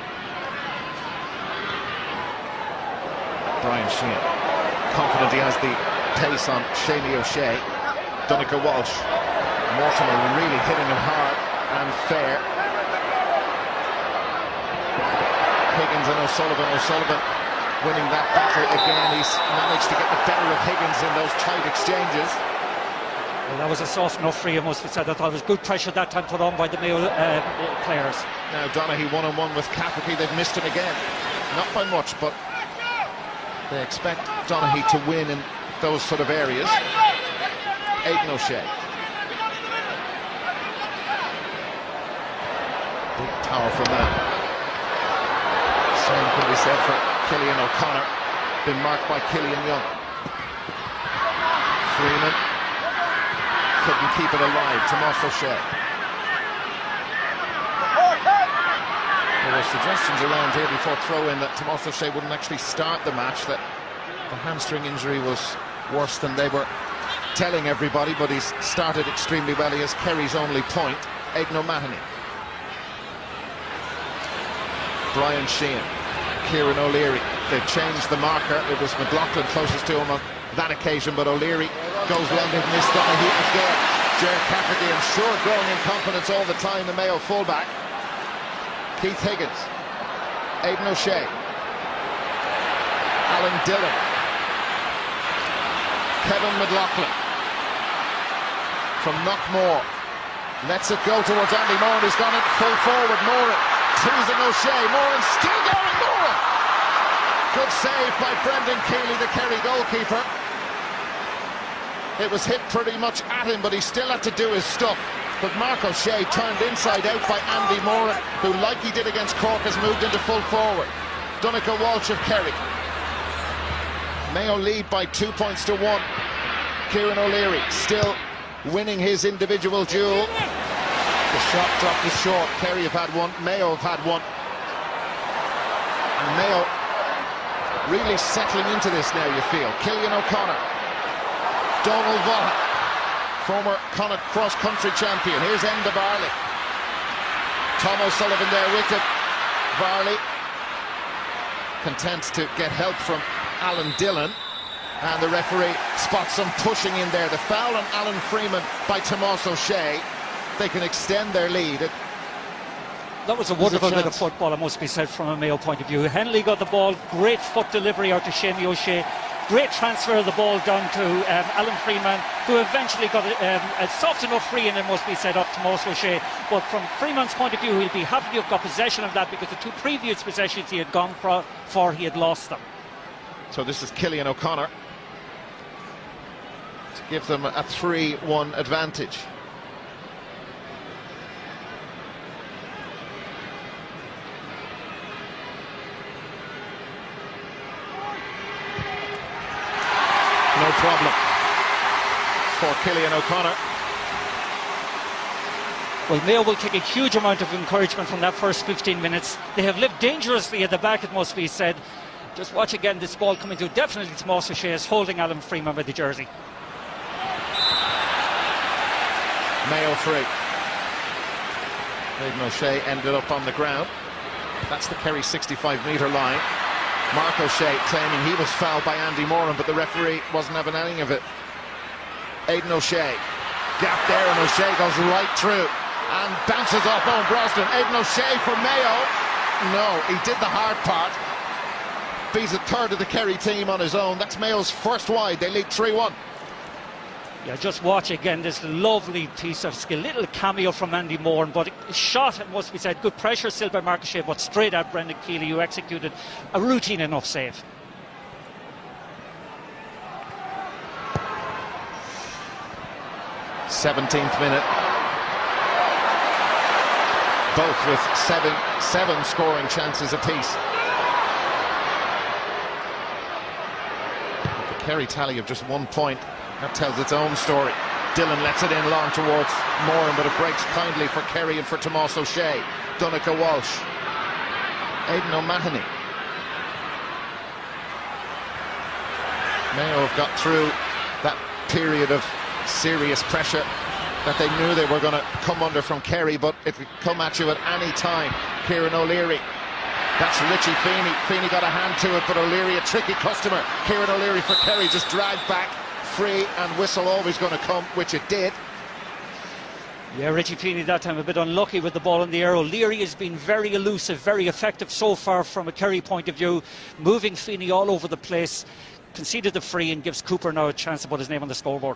Brian Sheehan, confident he has the pace on Shane O'Shea. Donegal Walsh. Mortimer really hitting him hard and fair. Higgins and O'Sullivan. O'Sullivan winning that battle again. He's managed to get the better of Higgins in those tight exchanges.
Well, that was a soft enough free, must be said. I thought it was good pressure that time put on by the Mayo players.
Now Donaghy one-on-one with Cafferty. They've missed him again. Not by much, but they expect Donaghy to win in those sort of areas. Aidan O'Shea. Big powerful man. Same can be said for Killian O'Connor. Been marked by Killian Young. Freeman couldn't keep it alive. Tomas O'Shea. There were suggestions around here before throw-in that Tomas O'Shea wouldn't actually start the match, that the hamstring injury was worse than they were telling everybody, but he's started extremely well. He has Kerry's only point. Aidan O'Mahony. Brian Sheehan. Kieran O'Leary. They've changed the marker. It was McLaughlin closest to him on that occasion, but O'Leary goes long and missed Donaghy again. Ger Cafferty, I'm sure, growing in confidence all the time, the Mayo fullback. Keith Higgins. Aidan O'Shea. Alan Dillon. Kevin McLaughlin from Knockmore lets it go towards Andy Moran, who's gone it full forward. Moran teasing O'Shea. Moran still going. Moran, good save by Brendan Keeley, the Kerry goalkeeper. It was hit pretty much at him, but he still had to do his stuff. But Mark O'Shea turned inside out by Andy Moran, who, like he did against Cork, has moved into full forward. Donegal Walsh of Kerry. Mayo lead by 2 points to 1. Kieran O'Leary still winning his individual duel. The shot dropped is short. Kerry have had one, Mayo have had one. And Mayo really settling into this now, you feel. Killian O'Connor. Donald Vaughan, former Connacht cross-country champion. Here's Enda Varley. Tom O'Sullivan there with him. Varley content to get help from Alan Dillon, and the referee spots some pushing in there. The foul on Alan Freeman by Tomas O'Shea. They can extend their lead.
That was a wonderful bit of football, it must be said, from a Mayo point of view. Henley got the ball, great foot delivery out to Shamie O'Shea, great transfer of the ball down to Alan Freeman, who eventually got a soft enough free, and it must be said, off Tomas O'Shea. But from Freeman's point of view, he'll be happy to have got possession of that, because the two previous possessions he had gone for he had lost them.
So this is Cillian O'Connor to give them a 3-1 advantage. No problem for Cillian O'Connor.
Well, Mayo will take a huge amount of encouragement from that first 15 minutes. They have lived dangerously at the back, it must be said. Just watch again this ball coming to definitely Tomas O'Shea is holding Alan Freeman by the jersey.
Mayo 3. Aidan O'Shea ended up on the ground. That's the Kerry 65-metre line. Mark O'Shea claiming he was fouled by Andy Moran, but the referee wasn't having any of it. Aidan O'Shea, gap there, and O'Shea goes right through and bounces off Owen Brosnan. Aidan O'Shea for Mayo. No, he did the hard part. Beats a third of the Kerry team on his own. That's Mayo's first wide. They lead 3-1.
Yeah, just watch again this lovely piece of skill, little cameo from Andy Moran, but shot, it must be said, good pressure still by Mark O'Shea, but straight at Brendan Keeley, who executed a routine enough save.
th minute. Both with seven scoring chances apiece. But the Kerry tally of just 1 point. That tells its own story. Dillon lets it in long towards Moran, but it breaks kindly for Kerry and for Tomas O'Shea. Donegal Walsh. Aidan O'Mahony. Mayo have got through that period of serious pressure that they knew they were going to come under from Kerry, but it could come at you at any time. Kieran O'Leary. That's Richie Feeney. Feeney got a hand to it, but O'Leary, a tricky customer. Kieran O'Leary for Kerry, just dragged back. Free, and whistle always going to come, which it did.
Yeah, Richie Feeney that time a bit unlucky with the ball in the air. O'Leary has been very elusive, very effective so far from a Kerry point of view, moving Feeney all over the place. Conceded the free and gives Cooper now a chance to put his name on the scoreboard.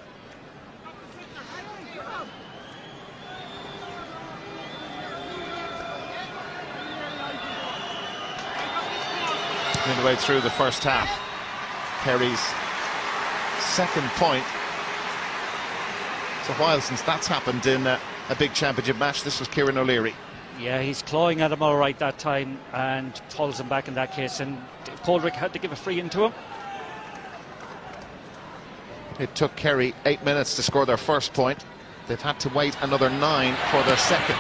Midway through the first half, Kerry's second point. It's a while since that's happened in a big championship match. This was Kieran O'Leary.
Yeah, he's clawing at him all right that time and pulls him back in that case, and Coldrick had to give a free into him.
It took Kerry 8 minutes to score their first point. They've had to wait another 9 for their second.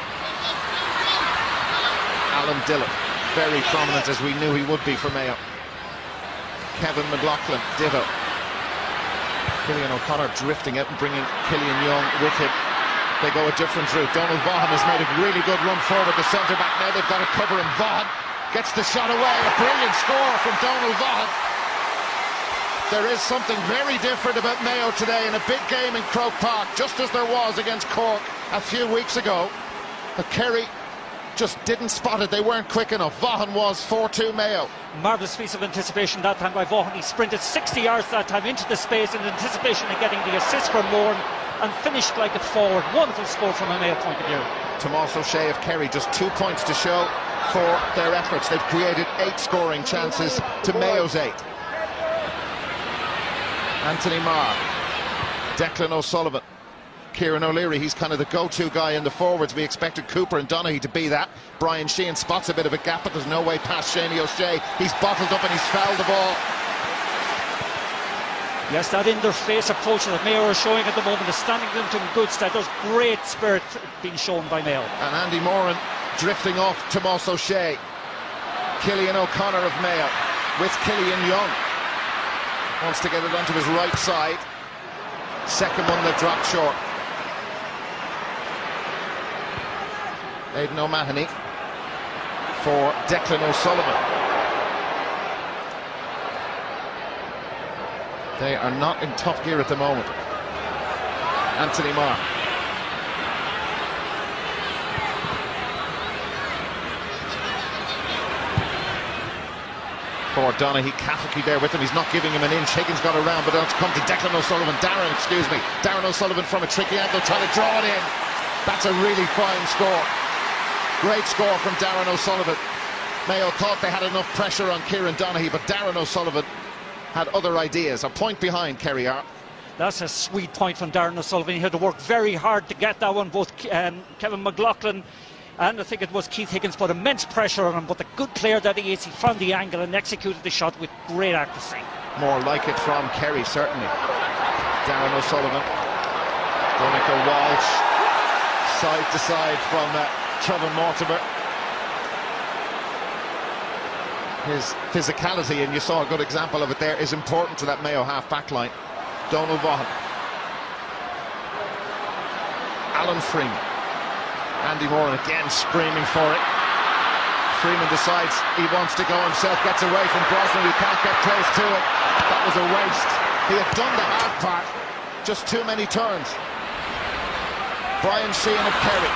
Alan Dillon, very prominent, as we knew he would be for Mayo. Kevin McLaughlin, ditto. Cillian O'Connor drifting out and bringing Killian Young with him. They go a different route. Donald Vaughan has made a really good run forward, the centre-back. Now they've got to cover him. Vaughan gets the shot away. A brilliant score from Donald Vaughan. There is something very different about Mayo today in a big game in Croke Park, just as there was against Cork a few weeks ago. But Kerry just didn't spot it. They weren't quick enough. Vaughan was 4-2 Mayo.
Marvellous piece of anticipation that time by Vaughan. He sprinted 60 yards that time into the space in anticipation of getting the assist from Moran, and finished like a forward. Wonderful score from a Mayo point of view.
Tomas O'Shea of Kerry, just 2 points to show for their efforts. They've created 8 scoring chances to Mayo's 8. Anthony Marr, Declan O'Sullivan, Kieran O'Leary, he's kind of the go-to guy in the forwards. We expected Cooper and Donaghy to be that. Brian Sheehan spots a bit of a gap, but there's no way past Shamie O'Shea. He's bottled up and he's fouled the ball.
Yes, that in-their-face approach that Mayo are showing at the moment is standing them to good stead. There's great spirit being shown by Mayo.
And Andy Moran drifting off Tomas O'Shea. Cillian O'Connor of Mayo with Killian Young. Wants to get it onto his right side. Second one that dropped short. Aidan O'Mahony for Declan O'Sullivan. They are not in top gear at the moment. Anthony Marr. For Donaghy, Cafferty there with him. He's not giving him an inch. Higgins got around, but it's come to Declan O'Sullivan. Darren O'Sullivan from a tricky angle, trying to draw it in. That's a really fine score. Great score from Darren O'Sullivan. Mayo thought they had enough pressure on Kieran Donaghy, but Darren O'Sullivan had other ideas. A point behind Kerry are.
That's a sweet point from Darren O'Sullivan. He had to work very hard to get that one. Both Kevin McLaughlin and I think it was Keith Higgins put immense pressure on him, but the good player that he is, he found the angle and executed the shot with great accuracy.
More like it from Kerry, certainly. Darren O'Sullivan. Donegal Walsh. Side to side from Trevor Mortimer. His physicality, and you saw a good example of it there, is important to that Mayo half-back line. Donal Vaughan. Alan Freeman. Andy Moran again screaming for it. Freeman decides he wants to go himself, gets away from Brosnan, who can't get close to it. That was a waste. He had done the hard part, just too many turns. Brian Sheehan of Kerry.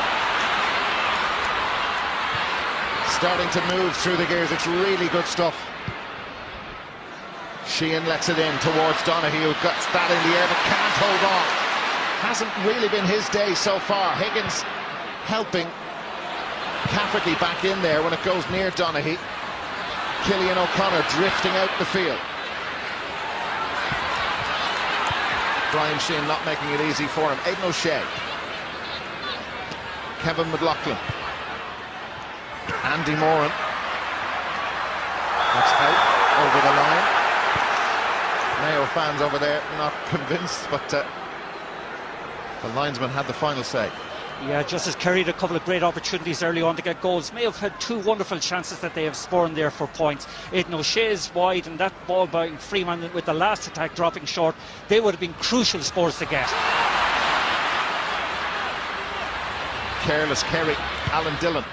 Starting to move through the gears, it's really good stuff. Sheehan lets it in towards Donaghy, who gets that in the air but can't hold on. Hasn't really been his day so far. Higgins helping Cafferty back in there when it goes near Donaghy. Killian O'Connor drifting out the field. Brian Sheehan not making it easy for him. Aidan O'Shea. Kevin McLaughlin. Andy Moran. That's out over the line. Mayo fans over there not convinced, but the linesman had the final say.
Yeah, just as Kerry had a couple of great opportunities early on to get goals. May have had two wonderful chances that they have spawned there for points. Aidan O'Shea is wide, and that ball by Freeman with the last attack dropping short, they would have been crucial scores to get.
Careless Kerry. Alan Dillon.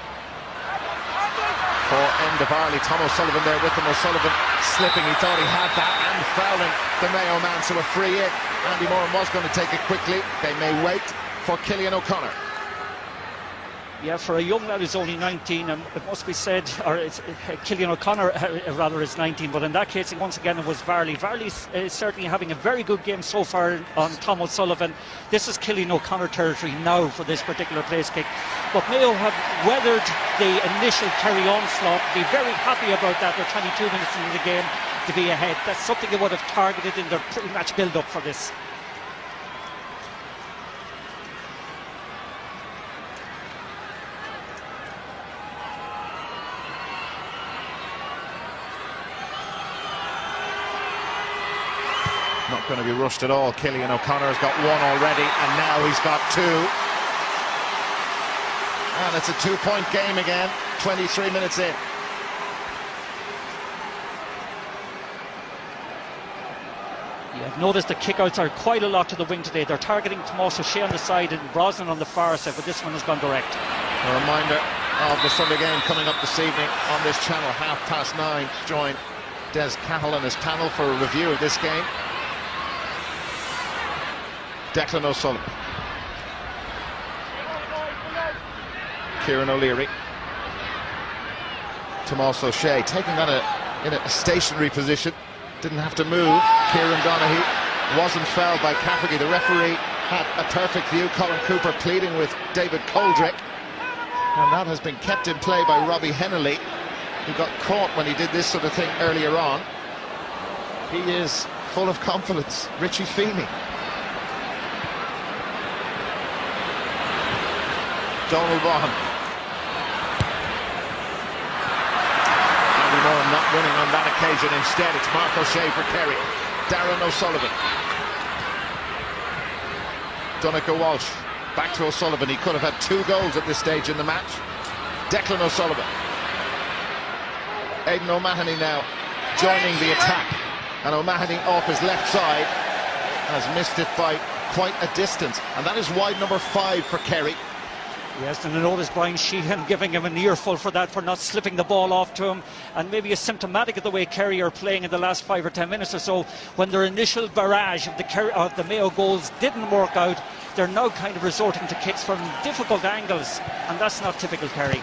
For end of Arley, Tom O'Sullivan there with him. O'Sullivan slipping, he thought he had that, and fouling the Mayo man, so a free in. Andy Moran was going to take it quickly. They may wait for Killian O'Connor.
Yeah, for a young lad who's only 19, and it must be said, or it's Killian O'Connor rather is 19, but in that case once again it was Varley. Varley's certainly having a very good game so far on Tom O'Sullivan. This is Killian O'Connor territory now for this particular place kick, but Mayo have weathered the initial Kerry onslaught. Be very happy about that. They're 22 minutes into the game to be ahead. That's something they would have targeted in their pre-match build-up for this.
Not going to be rushed at all. Killian O'Connor has got one already, and now he's got two. And it's a two-point game again, 23 minutes in.
I've noticed the kickouts are quite a lot to the wing today. They're targeting Tomas O'Shea on the side and Brosnan on the far side, but this one has gone direct.
A reminder of the Sunday game coming up this evening on this channel, 9:30. Join Des Cahill and his panel for a review of this game. Declan O'Sullivan. Kieran O'Leary. Tomas O'Shea taking that in a stationary position. Didn't have to move. Kieran Donaghy wasn't fouled by Cafferty. The referee had a perfect view. Colin Cooper pleading with David Coldrick. And that has been kept in play by Robbie Hennelly, who got caught when he did this sort of thing earlier on. He is full of confidence. Richie Feeney. Donal Vaughan. Andy Moran not winning on that occasion. Instead, it's Mark O'Shea for Kerry. Darren O'Sullivan. Donegal Walsh. Back to O'Sullivan. He could have had 2 goals at this stage in the match. Declan O'Sullivan. Aidan O'Mahony now joining the attack. And O'Mahony off his left side. has missed it by quite a distance, and that is wide number 5 for Kerry.
Yes, and I noticed Brian Sheehan giving him an earful for that, for not slipping the ball off to him, and maybe is symptomatic of the way Kerry are playing in the last 5 or 10 minutes or so. When their initial barrage of the Mayo goals didn't work out, they're now kind of resorting to kicks from difficult angles, and that's not typical Kerry.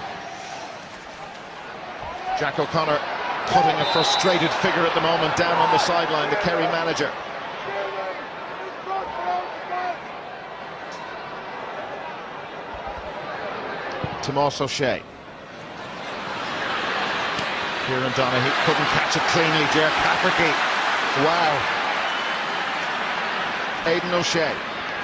Jack O'Connor putting a frustrated figure at the moment down on the sideline, the Kerry manager. Tomas O'Shea. Kieran Donaghy couldn't catch it cleanly. Ger Cafferty. Wow. Aidan O'Shea.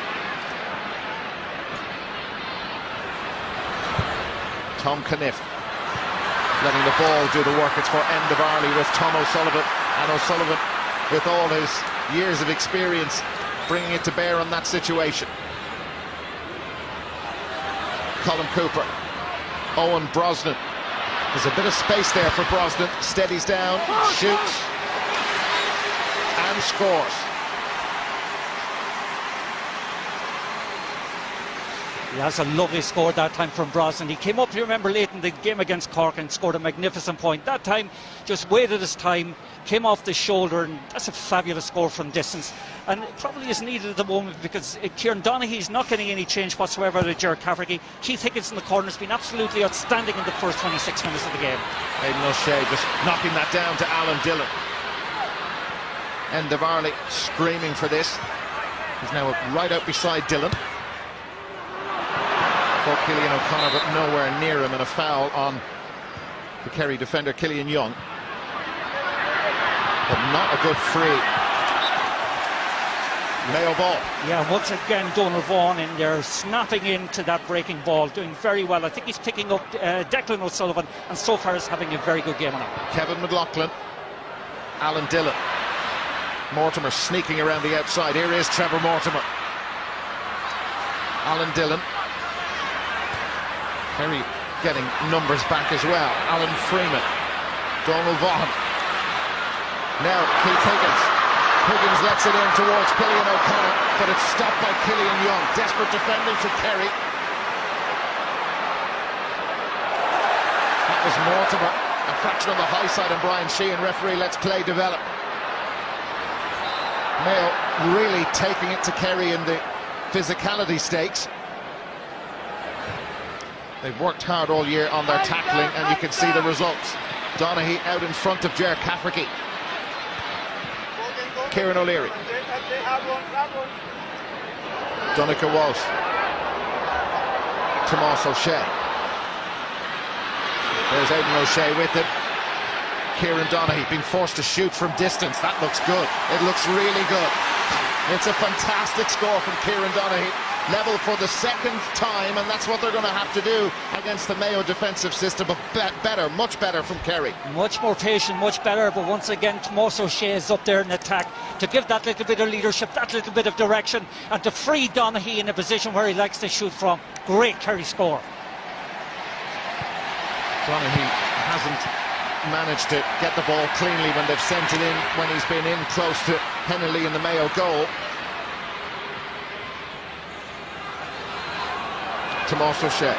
Tom Caniff letting the ball do the work. It's for Endavarley with Tom O'Sullivan, and O'Sullivan, with all his years of experience, bringing it to bear on that situation. Colin Cooper. Owen Brosnan. There's a bit of space there for Brosnan. Steadies down, shoots, and scores.
Yeah, that's a lovely score that time from Brosnan. He came up, you remember, late in the game against Cork and scored a magnificent point. That time, just waited his time, came off the shoulder, and that's a fabulous score from distance. And it probably is needed at the moment because Kieran Donaghy's not getting any change whatsoever to Ger Cafferty. Keith Higgins in the corner has been absolutely outstanding in the first 26 minutes of the game.
Aidan O'Shea just knocking that down to Alan Dillon. Endavarley screaming for this. He's now right out beside Dillon. For Killian O'Connor, but nowhere near him, and a foul on the Kerry defender Killian Young. But not a good free. Mayo ball.
Yeah, once again Donal Vaughan in there, snapping into that breaking ball, doing very well. I think he's picking up Declan O'Sullivan, and so far is having a very good game on him.
Kevin McLaughlin, Alan Dillon, Mortimer sneaking around the outside. Here is Trevor Mortimer. Alan Dillon. Kerry getting numbers back as well. Alan Freeman, Donal Vaughan. Now Keith Higgins. Higgins lets it in towards Killian O'Connor, but it's stopped by Killian Young. Desperate defending for Kerry. That was Mortimer. A fraction on the high side, and Brian Sheehan, referee, lets play develop. Mayo really taking it to Kerry in the physicality stakes. They've worked hard all year on their tackling, and you can see the results. Donaghy out in front of Ger Cafferty. Kieran O'Leary. Donncha Walsh. Tomas O'Shea. There's Aidan O'Shea with it. Kieran Donaghy being forced to shoot from distance. That looks good. It looks really good. It's a fantastic score from Kieran Donaghy. Level for the second time, and that's what they're going to have to do against the Mayo defensive system, but better, much better from Kerry.
Much more patient, much better, but once again Tomas O'Shea is up there in attack to give that little bit of leadership, that little bit of direction, and to free Donaghy in a position where he likes to shoot from. Great Kerry score.
Donaghy hasn't managed to get the ball cleanly when they've sent it in, when he's been in close to Hennelly in the Mayo goal. Tomas O'Shea.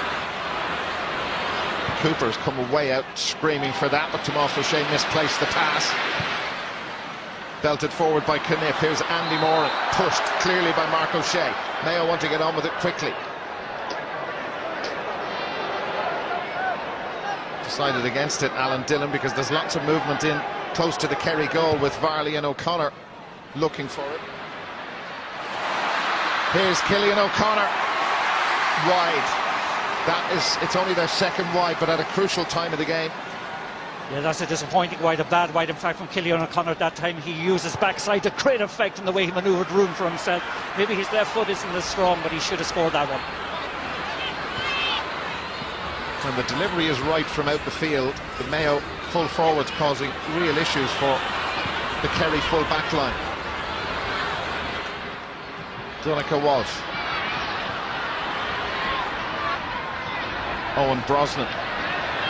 Cooper's come away out screaming for that, but Tomas O'Shea misplaced the pass. Belted forward by Caniff. Here's Andy Moran, pushed clearly by Mark O'Shea. Mayo want to get on with it quickly. Decided against it, Alan Dillon, because there's lots of movement in close to the Kerry goal with Varley and O'Connor looking for it. Here's Killian O'Connor. Wide. It's only their second wide, but at a crucial time of the game.
Yeah, that's a disappointing wide, a bad wide, in fact, from Killian O'Connor. That time he used his backside to great effect in the way he manoeuvred room for himself. Maybe his left foot isn't as strong, but he should have scored that one.
And the delivery is right from out the field. The Mayo full forwards causing real issues for the Kerry full back line. Donncha Walsh. Owen Brosnan.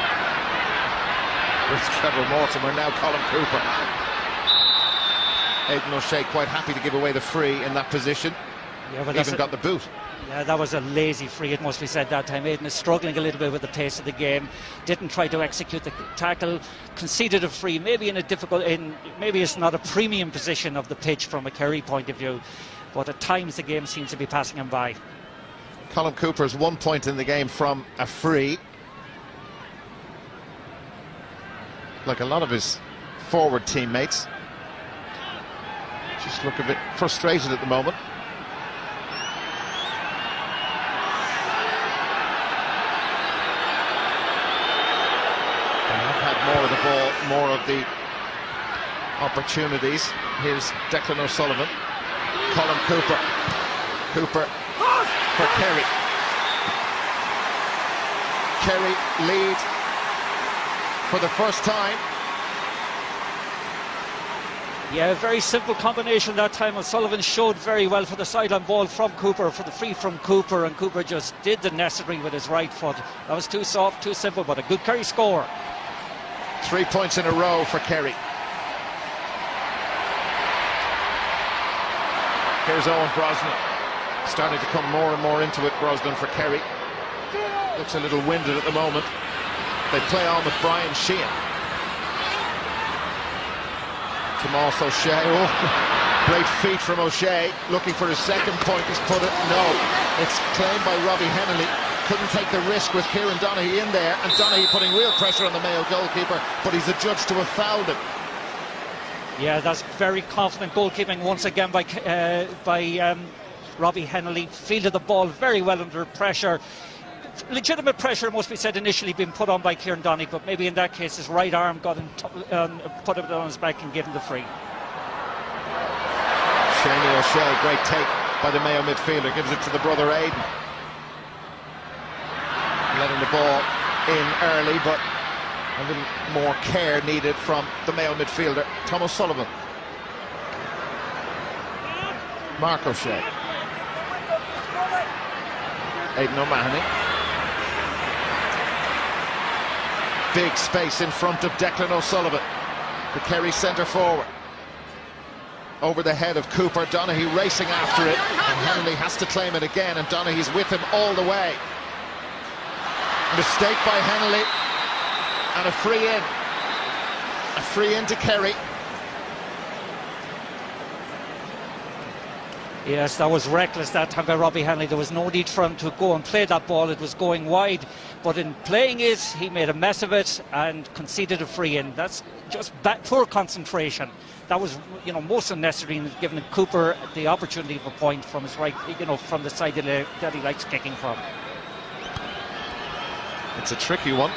With Trevor Mortimer, now Colin Cooper. Aidan O'Shea quite happy to give away the free in that position.
Yeah, but
even got the boot.
Yeah, that was a lazy free, it must be said that time. Aidan is struggling a little bit with the pace of the game. Didn't try to execute the tackle. Conceded a free, maybe in a difficult, maybe it's not a premium position of the pitch from a Kerry point of view, but at times the game seems to be passing him by.
Colin Cooper's 1 point in the game from a free. Like a lot of his forward teammates, just look a bit frustrated at the moment. More of the ball, more of the opportunities. Here's Declan O'Sullivan. Colin Cooper. Cooper for Kerry. Kerry lead for the first time.
Yeah, very simple combination that time. O'Sullivan showed very well for the sideline ball from Cooper, for the free from Cooper, and Cooper just did the necessary with his right foot. That was too soft, too simple, but a good Kerry score.
3 points in a row for Kerry. Here's Owen Brosnan. Starting to come more and more into it, Brosnan for Kerry. Looks a little winded at the moment. They play on with Brian Sheehan. Tomas O'Shea. Oh, great feat from O'Shea. Looking for his second point. He's put it. No. It's claimed by Robbie Hennelly. Couldn't take the risk with Kieran Donaghy in there, and Donaghy putting real pressure on the Mayo goalkeeper, but he's adjudged to have fouled him.
Yeah, that's very confident goalkeeping once again by Robbie Hennelly. Fielded the ball very well under pressure. Legitimate pressure, must be said, initially being put on by Kieran Donaghy, but maybe in that case his right arm got him, put it on his back and gave him the free.
Shane O'Shea, great take by the Mayo midfielder, gives it to the brother Aidan. Letting the ball in early, but a little more care needed from the Mayo midfielder, Tom O'Sullivan. Mark O'Shea. Aidan O'Mahony. Big space in front of Declan O'Sullivan, the Kerry centre forward. Over the head of Cooper, Donaghy racing after it, and Hennelly has to claim it again, and Donaghy's with him all the way. Mistake by Hennelly, and a free in. A free in to Kerry.
Yes, that was reckless that time by Robbie Hennelly. There was no need for him to go and play that ball. It was going wide, but in playing it, he made a mess of it and conceded a free in. That's just poor concentration. That was, most unnecessary in giving Cooper the opportunity of a point from his right, from the side that he likes kicking from.
It's a tricky one.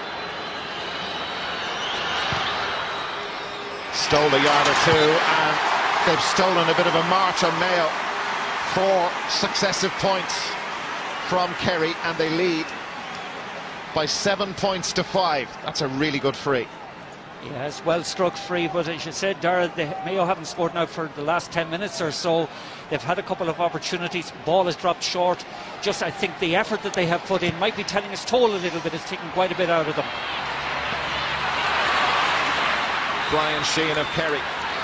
Stole a yard or two, and they've stolen a bit of a march on Mayo. 4 successive points from Kerry, and they lead by 7 points to 5. That's a really good free.
Yes, well struck free, but as you said, Dara, Mayo haven't scored now for the last 10 minutes or so. They've had a couple of opportunities. Ball has dropped short. Just, I think the effort that they have put in might be telling its toll a little bit. It's taken quite a bit out of them.
Brian Sheehan of Kerry.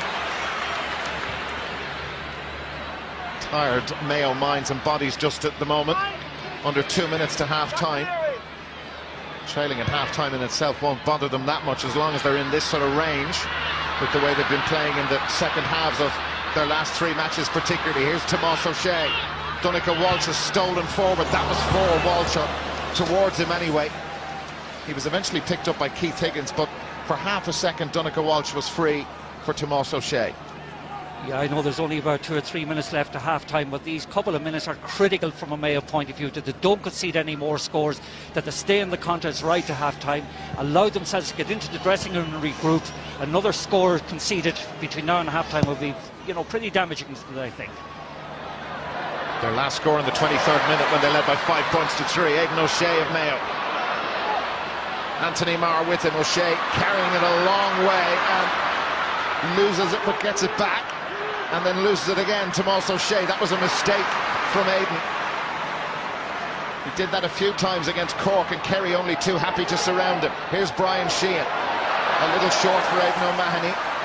Tired Mayo minds and bodies just at the moment. Under 2 minutes to half-time. Trailing at half-time in itself won't bother them that much as long as they're in this sort of range with the way they've been playing in the second halves of their last 3 matches particularly. Here's Tomas O'Shea. Donncha Walsh has stolen forward. That was for Walsh, towards him anyway. He was eventually picked up by Keith Higgins, but for half a second Donncha Walsh was free for Tomas O'Shea.
Yeah, I know there's only about 2 or 3 minutes left to half-time, but these couple of minutes are critical from a Mayo point of view, that they don't concede any more scores, that they stay in the contest right to half-time, allow themselves to get into the dressing room and regroup. Another score conceded between now and half-time will be, pretty damaging to them, I think.
Their last score in the 23rd minute when they led by 5 points to 3. Aidan O'Shea of Mayo. Anthony Marr with him. O'Shea carrying it a long way and loses it but gets it back. And then loses it again. Tomas O'Shea. That was a mistake from Aidan. He did that a few times against Cork, and Kerry only too happy to surround him. Here's Brian Sheehan. A little short for Aidan O'Mahony.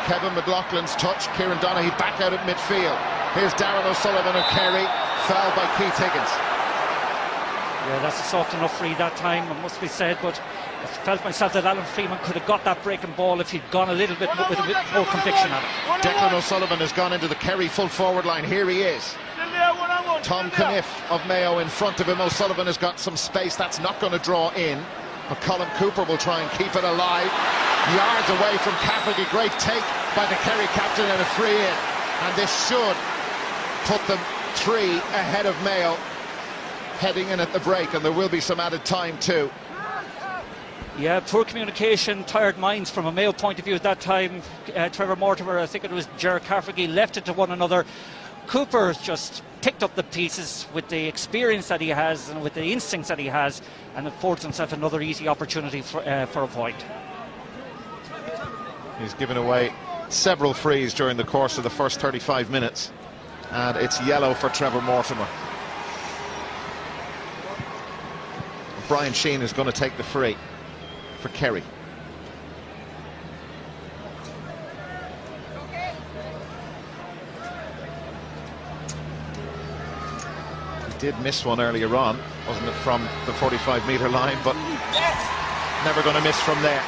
Kevin McLaughlin's touch. Kieran Donaghy back out at midfield. Here's Darren O'Sullivan of Kerry, fouled by Keith Higgins.
Yeah, that's a soft enough free that time, it must be said, but I felt myself that Alan Freeman could have got that breaking ball if he'd gone a little bit with a bit more conviction at it.
Declan O'Sullivan has gone into the Kerry full forward line. Here he is. Tom Caniff of Mayo in front of him. O'Sullivan has got some space. That's not going to draw in. But Colin Cooper will try and keep it alive. Yards away from Cafferty. Great take by the Kerry captain and a free in. And this should put them 3 ahead of Mayo heading in at the break, and there will be some added time too.
Yeah, poor communication, tired minds from a Mayo point of view at that time. Trevor Mortimer, I think it was Gerard Cafferty, left it to one another. Cooper just picked up the pieces with the experience that he has and with the instincts that he has, and affords himself another easy opportunity for a point.
He's given away several frees during the course of the first 35 minutes, and it's yellow for Trevor Mortimer. Brian Sheehan is going to take the free for Kerry. He did miss one earlier on, wasn't it, from the 45-metre line, but never going to miss from there.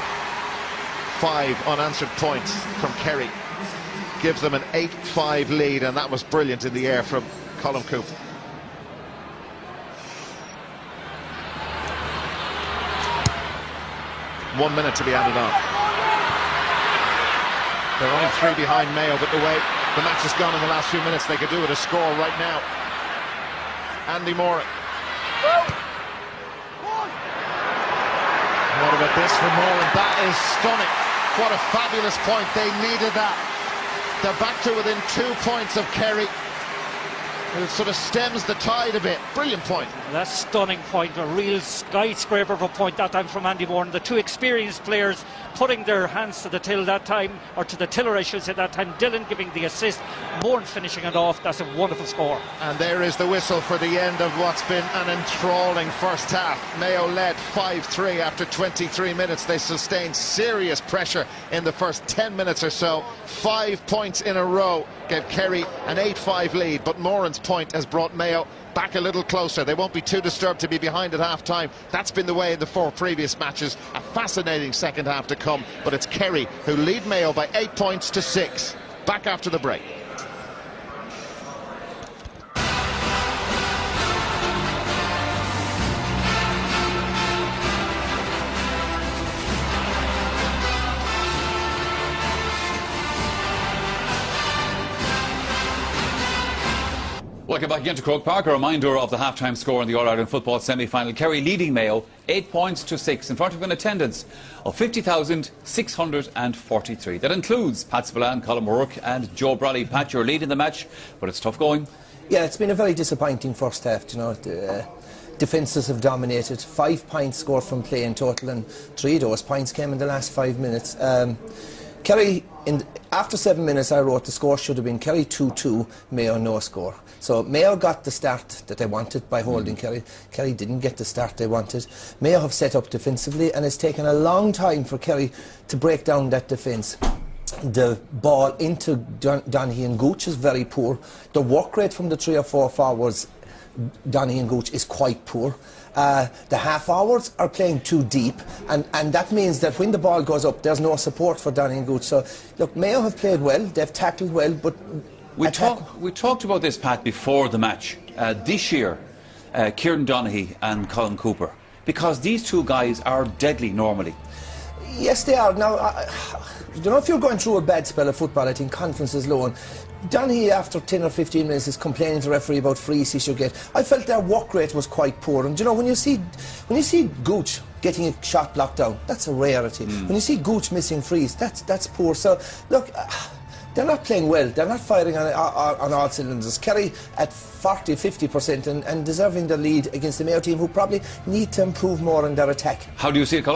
5 unanswered points from Kerry gives them an 8-5 lead, and that was brilliant in the air from Colin Cooper. One minute to be added on. They're only 3 behind Mayo, but the way the match has gone in the last few minutes, they could do with a score right now. Andy Moran. What about this for Moran? That is stunning. What a fabulous point. They needed that. They're back to within 2 points of Kerry. It sort of stems the tide a bit. Brilliant point.
That's a stunning point, a real skyscraper of a point that time from Andy Moran. The 2 experienced players putting their hands to the till that time, or to the tiller I should say that time. Dillon giving the assist, Moran finishing it off. That's a wonderful score.
And there is the whistle for the end of what's been an enthralling first half. Mayo led 5-3 after 23 minutes. They sustained serious pressure in the first 10 minutes or so. 5 points in a row gave Kerry an 8-5 lead, but Moran's point has brought Mayo back a little closer. They won't be too disturbed to be behind at half-time. That's been the way in the 4 previous matches. A fascinating second half to come, but it's Kerry who lead Mayo by 8 points to 6. Back after the break.
Welcome back again to Croke Park. A reminder of the half-time score in the All-Ireland football semi-final. Kerry leading Mayo 8 points to 6 in front of an attendance of 50,643. That includes Pat Spillane, Colin O'Rourke and Joe Brolly. Pat, you're leading the match, but it's tough going. Yeah, it's been a very disappointing first half. You know, defences have dominated. 5 points scored from play in total, and 3 of those points came in the last 5 minutes. Kerry, after 7 minutes, I wrote the score should have been Kerry 2-2, Mayo no score. So Mayo got the start that they wanted by holding Kerry. Kerry didn't get the start they wanted. Mayo have set up defensively, and it's taken a long time for Kerry to break down that defence. The ball into Donaghy and Gooch is very poor. The work rate from the 3 or 4 forwards, Donaghy and Gooch, is quite poor. The half-hours are playing too deep, and that means that when the ball goes up, there's no support for Donaghy and Gooch. So, look, Mayo have played well, they've tackled well, but... We talked about this, Pat, before the match. This year, Kieran Donaghy and Colin Cooper, because these 2 guys are deadly normally. Yes, they are. Now, you know, if you're going through a bad spell of football, I think confidence is low, and Donaghy, after 10 or 15 minutes, is complaining to the referee about frees he should get. I felt their work rate was quite poor, and you know, when you see Gooch getting a shot blocked down, that's a rarity. When you see Gooch missing frees, that's poor. So, look, they're not playing well. They're not firing on all cylinders. Kerry at 40-50% and deserving the lead against the Mayo team, who probably need to improve more on their attack. How do you see it, Colin?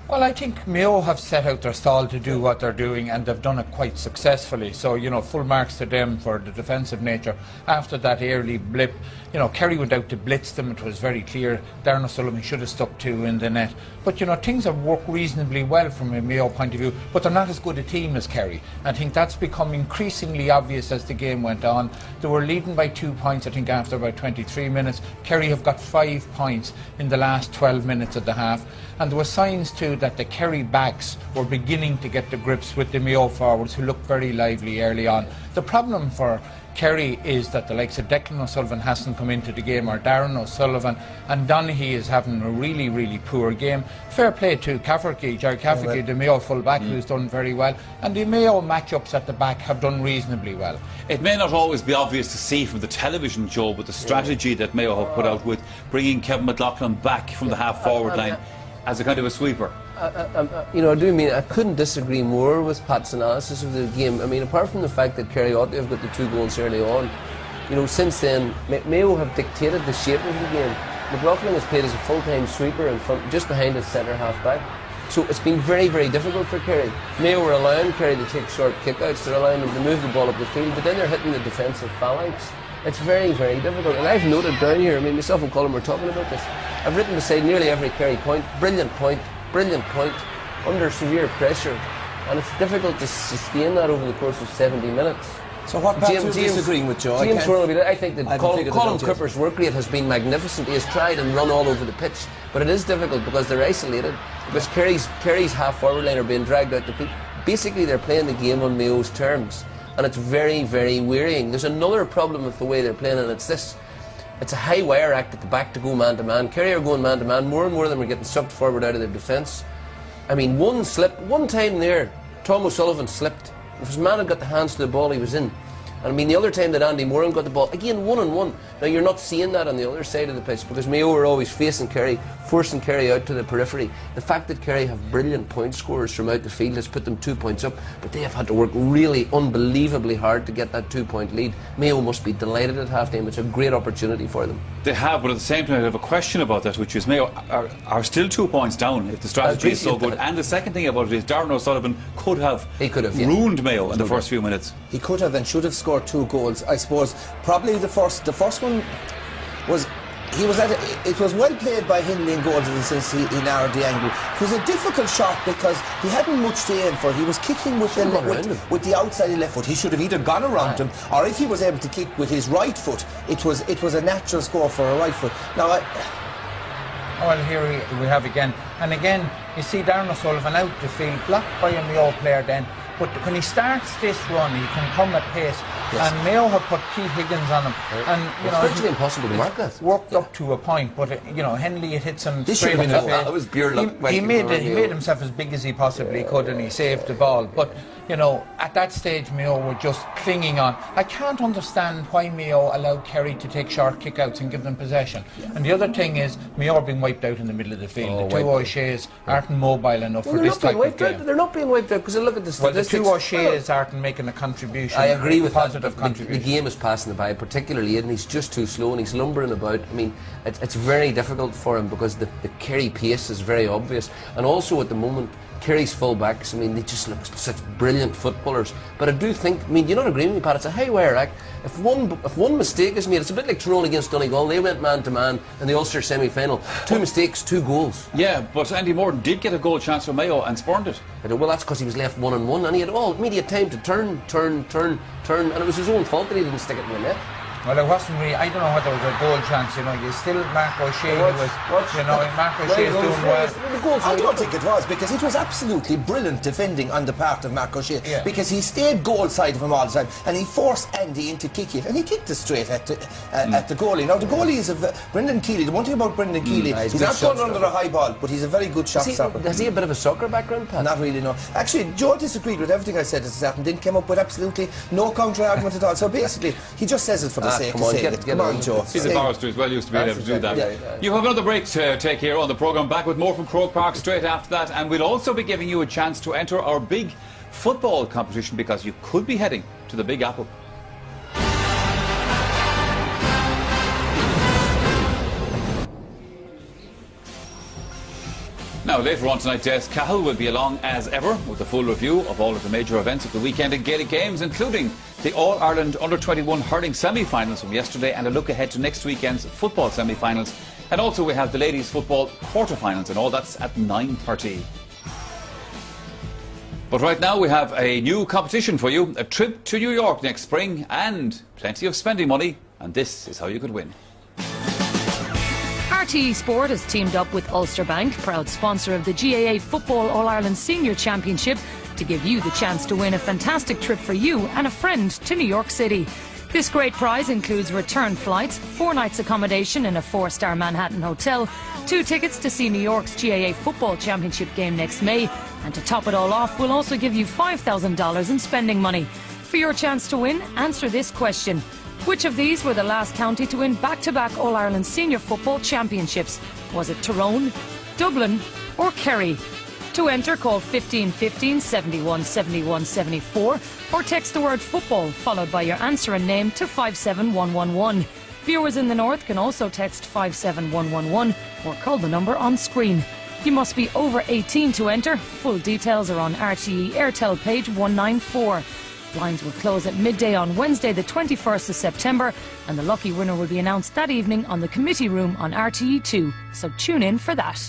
Well, I think Mayo have set out their stall to do what they're doing, and they've done it quite successfully. So, you know, full marks to them for the defensive nature. After that early blip, you know, Kerry went out to blitz them. It was very clear Darren O'Sullivan should have stuck two in the net. But, you know, things have worked reasonably well from a Mayo point of view, but they're not as good a team as Kerry. I think that's become increasingly obvious as the game went on. They were leading by 2 points, I think, after about 23 minutes. Kerry have got 5 points in the last 12 minutes of the half. And there were signs too that the Kerry backs were beginning to get the grips with the Mayo forwards, who looked very lively early on. The problem for Kerry is that the likes of Declan O'Sullivan hasn't come into the game, or Darren O'Sullivan, and Donaghy is having a really, really poor game. Fair play to Cafferty, Jerry Cafferty, the Mayo full-back, who's done very well, and the Mayo matchups at the back have done reasonably well.
It may not always be obvious to see from the television, Joe, but the strategy that Mayo have put out with bringing Kevin McLaughlin back from the half-forward line as a kind of a sweeper.
You know, I do mean, I couldn't disagree more with Pat's analysis of the game. I mean, apart from the fact that Kerry ought to have got the 2 goals early on, you know, since then, Mayo have dictated the shape of the game. McLaughlin has played as a full-time sweeper in front, just behind his centre half-back. So it's been very, very difficult for Kerry. Mayo were allowing Kerry to take short kick-outs, they're allowing them to move the ball up the field, but then they're hitting the defensive phalanx. It's very, very difficult. And I've noted down here, I mean, myself and Colin were talking about this. I've written beside nearly every Kerry point, brilliant point, under severe pressure. And it's difficult to sustain that over the course of 70 minutes.
So what Pat, you're disagreeing with Joe?
I think that Colin Cooper's work rate has been magnificent. He has tried and run all over the pitch, but it is difficult because they're isolated. Because Kerry's half-forward line are being dragged out the pitch. Basically, they're playing the game on Mayo's terms. And it's very, very wearying. There's another problem with the way they're playing, and it's this. It's a high wire act at the back to go man-to-man. Kerry are going man-to-man. More and more of them are getting sucked forward out of their defence. I mean, one slip, one time there, Tom O'Sullivan slipped. If his man had got the hands to the ball, he was in. And I mean, the other time that Andy Moran got the ball, again, 1-on-1. Now, you're not seeing that on the other side of the pitch because Mayo are always facing Kerry, forcing Kerry out to the periphery. The fact that Kerry have brilliant point scorers from out the field has put them 2 points up, but they have had to work really unbelievably hard to get that 2-point lead. Mayo must be delighted at half-time. It's a great opportunity for them.
They have, but at the same time, I have a question about that, which is Mayo are still 2 points down if the strategy is so good. And the second thing about it is Darren O'Sullivan could have ruined Mayo in the first few minutes.
He could have and should have scored 2 goals. I suppose probably the first one was it was well played by Hindley in goals since he narrowed the angle. It was a difficult shot because he hadn't much to aim for. He was kicking with the outside of left foot. He should have either gone around him, or if he was able to kick with his right foot, it was a natural score for a right foot. Now
well, here we have again, and again you see Darren O'Sullivan out the field, blocked by a Mayo player then. But when he starts this run, he can come at pace. Yes. And Mayo have put Keith Higgins on him. And you know,
it's virtually impossible to mark that.
Worked up to a point, but you know, Henley it hits him straight in the face.
That was pure luck.
He made himself as big as he possibly could, and he saved the ball. But you know, at that stage, Mayo were just clinging on. I can't understand why Mayo allowed Kerry to take short kickouts and give them possession. And the other thing is, Mayo are being wiped out in the middle of the field. The 2 O'Shea's aren't mobile enough for this type of game.
They're not being wiped out because look at the statistics.
The 2 O'Shea's aren't making a contribution.
I agree with
positive
that.
Contribution.
The game is passing the by, particularly and he's just too slow and he's lumbering about. I mean, it's very difficult for him because the Kerry pace is very obvious, and also at the moment Kerry's full-backs, I mean, they just look such brilliant footballers. But I do think, I mean, do you not agree with me, Pat? It's a high-wire act. If one mistake is made, it's a bit like Tyrone against Donegal. They went man-to-man in the Ulster semi-final. 2 mistakes, 2 goals.
Yeah, but Andy Morton did get a goal chance for Mayo and spurned it.
Well, that's because he was left 1-on-1 and he had all immediate time to turn, and it was his own fault that he didn't stick it in the net.
Well, it wasn't really, I don't know whether it was a goal chance, you know, you still, Mark O'Shea Mark O'Shea is doing well.
I don't think it was, because it was absolutely brilliant defending on the part of Mark O'Shea, because he stayed goal side of him all the time, and he forced Andy into kick it, and he kicked it straight at the goalie. Now, the goalie is Brendan Keeley. The one thing about Brendan Keeley, he's not going under a high ball, but he's a very good shot stopper.
Has he a bit of a soccer background, Pat?
Not really, no. Actually, Joe disagreed with everything I said as it happened, didn't come up with absolutely no counter-argument at all. So basically, he just says it for the sake of saying it. Come on, Joe.
He's a barrister as well, used to be able to do that. You have another break to take here on the programme. Back with more from Croke Park straight after that, and we'll also be giving you a chance to enter our big football competition, because you could be heading to the Big Apple. Now, later on tonight, Des Cahill will be along as ever with a full review of all of the major events of the weekend in Gaelic Games, including the All-Ireland Under-21 hurling semi-finals from yesterday and a look ahead to next weekend's football semi-finals. And also we have the ladies' football quarter-finals, and all that's at 9:30. But right now we have a new competition for you, a trip to New York next spring and plenty of spending money, and this is how you could win.
RTE Sport has teamed up with Ulster Bank, proud sponsor of the GAA Football All-Ireland Senior Championship, to give you the chance to win a fantastic trip for you and a friend to New York City. This great prize includes return flights, 4 nights accommodation in a 4-star Manhattan hotel, 2 tickets to see New York's GAA Football Championship game next May, and to top it all off, we'll also give you $5,000 in spending money. For your chance to win, answer this question. Which of these were the last county to win back-to-back All-Ireland Senior Football Championships? Was it Tyrone, Dublin or Kerry? To enter, call 1515 71 71 74 or text the word football followed by your answer and name to 57111. Viewers in the north can also text 57111 or call the number on screen. You must be over 18 to enter. Full details are on RTE Airtel page 194. Lines will close at midday on Wednesday the 21st of September, and the lucky winner will be announced that evening on the committee room on RTE2, so tune in for that.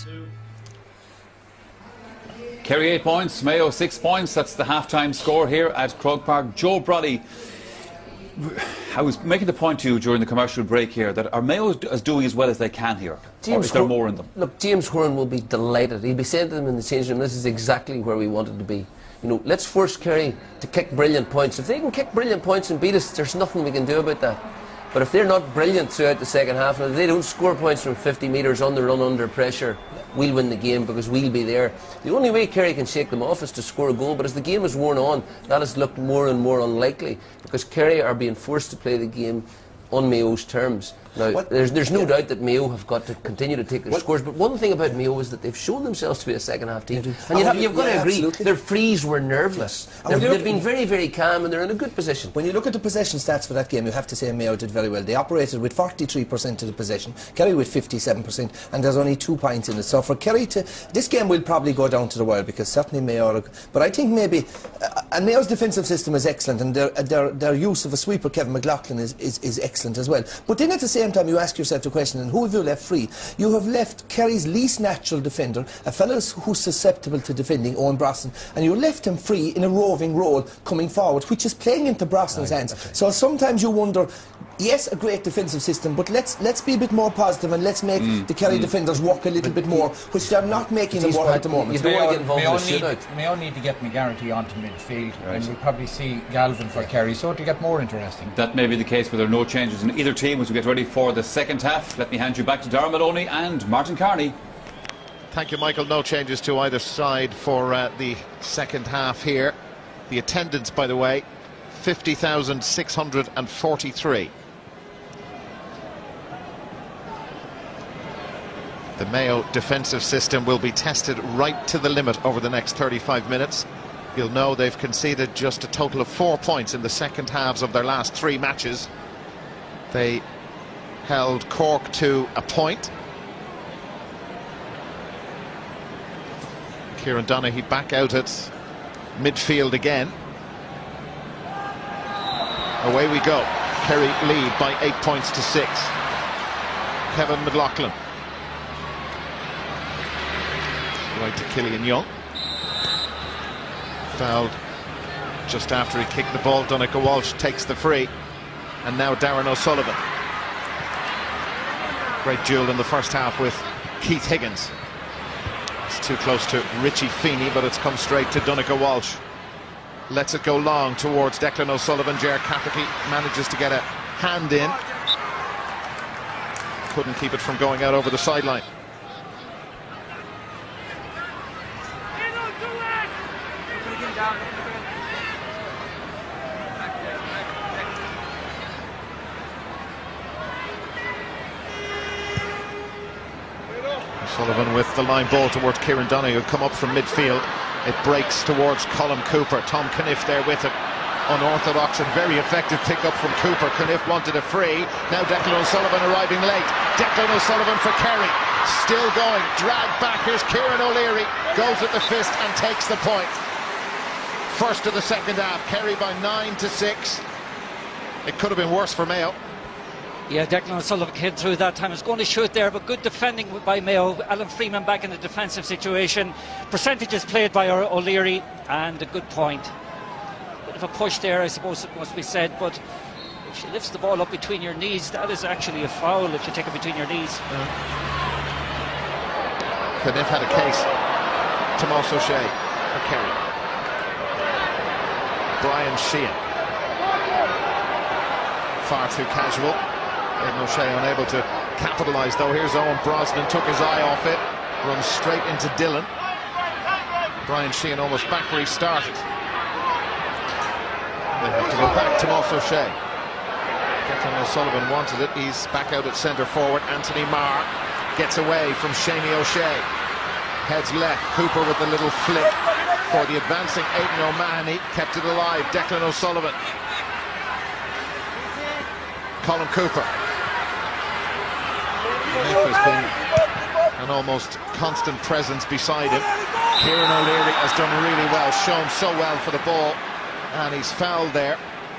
Kerry 8 points, Mayo 6 points. That's the half-time score here at Croke Park. Joe Brolly, I was making the point to you during the commercial break here that are Mayo doing as well as they can here? Or is there more in them?
Look, James Horan will be delighted. He'll be saying to them in the changing room, this is exactly where we wanted to be. You know, let's force Kerry to kick brilliant points. If they can kick brilliant points and beat us, there's nothing we can do about that. But if they're not brilliant throughout the second half, and if they don't score points from 50 metres on the run under pressure, we'll win the game because we'll be there. The only way Kerry can shake them off is to score a goal, but as the game has worn on, that has looked more and more unlikely because Kerry are being forced to play the game on Mayo's terms. Now, there's no doubt that Mayo have got to continue to take their scores, but one thing about Mayo is that they've shown themselves to be a second-half team. And you've got to agree, their frees were nerveless. They've been very, very calm, and they're in a good position.
When you look at the possession stats for that game, you have to say Mayo did very well. They operated with 43% of the possession, Kerry with 57%, and there's only 2 points in it. So for Kerry to... This game will probably go down to the wire, because certainly Mayo... But I think maybe... and Mayo's defensive system is excellent, and their use of a sweeper, Kevin McLaughlin, is excellent as well. But then at the same time, you ask yourself the question, and who have you left free? You have left Kerry's least natural defender, a fellow who's susceptible to defending, Owen Brosnan, and you left him free in a roving role coming forward, which is playing into Brosnan's hands. Okay. So sometimes you wonder, yes, a great defensive system, but let's be a bit more positive and let's make the Kerry defenders work a little bit more, which they're not making them work at the moment.
Mayo need to get McGarity onto midfield, and we'll probably see Galvin for Kerry, so to get more interesting.
That may be the case, but there are no changes in either team as we get ready for the second half. Let me hand you back to Darragh Maloney and Martin Carney.
Thank you, Michael. No changes to either side for the second half here. The attendance, by the way, 50,643. The Mayo defensive system will be tested right to the limit over the next 35 minutes. You'll know they've conceded just a total of 4 points in the second halves of their last 3 matches. They held Cork to a point. Kieran Donaghy back out at midfield again. Away we go. Kerry lead by 8 points to 6. Kevin McLaughlin. Right to Killian Young. Fouled just after he kicked the ball. Donncha Walsh takes the free. And now Darren O'Sullivan. Great duel in the first half with Keith Higgins. It's too close to Richie Feeney, but it's come straight to Donncha Walsh. Lets it go long towards Declan O'Sullivan. Ger Cafferty manages to get a hand in. Couldn't keep it from going out over the sideline. Sullivan with the line ball towards Kieran Donaghy, who come up from midfield. It breaks towards Colm Cooper. Tom Caniff there with it. Unorthodox and very effective pick-up from Cooper. Caniff wanted a free. Now Declan O'Sullivan arriving late. Declan O'Sullivan for Kerry. still going, dragged back. Here's Kieran O'Leary, goes at the fist and takes the point. First of the second half, Kerry by 9-6. It could have been worse for Mayo.
Yeah, Declan O'Sullivan came through that time. He was going to shoot there, but good defending by Mayo. Alan Freeman back in the defensive situation. Percentages played by O'Leary, and a good point. Bit of a push there, I suppose it must be said, but if she lifts the ball up between your knees, that is actually a foul if you take it between your knees.
Kniff had a case. Tomás O'Shea for Kerry. Brian Sheehan. Far too casual. Aidan O'Shea unable to capitalise though. Here's Owen Brosnan, took his eye off it, runs straight into Dillon. Brian Sheehan almost back where he started. They have to go back to Tomás O'Shea. Declan O'Sullivan wanted it. He's back out at centre forward. Anthony Marr gets away from Shamey O'Shea. Heads left. Cooper with the little flick for the advancing Aidan O'Mahony. Kept it alive. Declan O'Sullivan. Colin Cooper. Kniff has been an almost constant presence beside him. Kieran O'Leary has done really well, shown so well for the ball, and he's fouled there.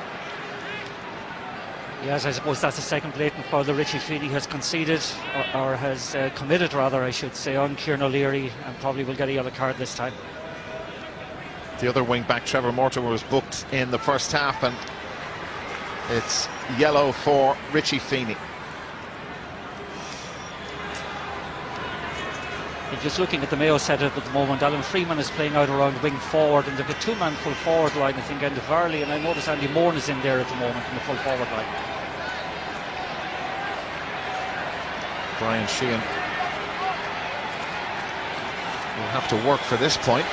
Yes, I suppose that's the second blatant foul that Richie Feeney has conceded, or has committed rather, I should say, on Kieran O'Leary, and probably will get a yellow card this time.
The other wing-back, Trevor Mortimer, was booked in the first half, and it's yellow for Richie Feeney.
And just looking at the Mayo setup at the moment, Alan Freeman is playing out around wing forward, and they've got two-man full forward line, I think, Enda Varley, and I notice Andy Moran is in there at the moment in the full forward line.
Brian Sheehan will have to work for this point.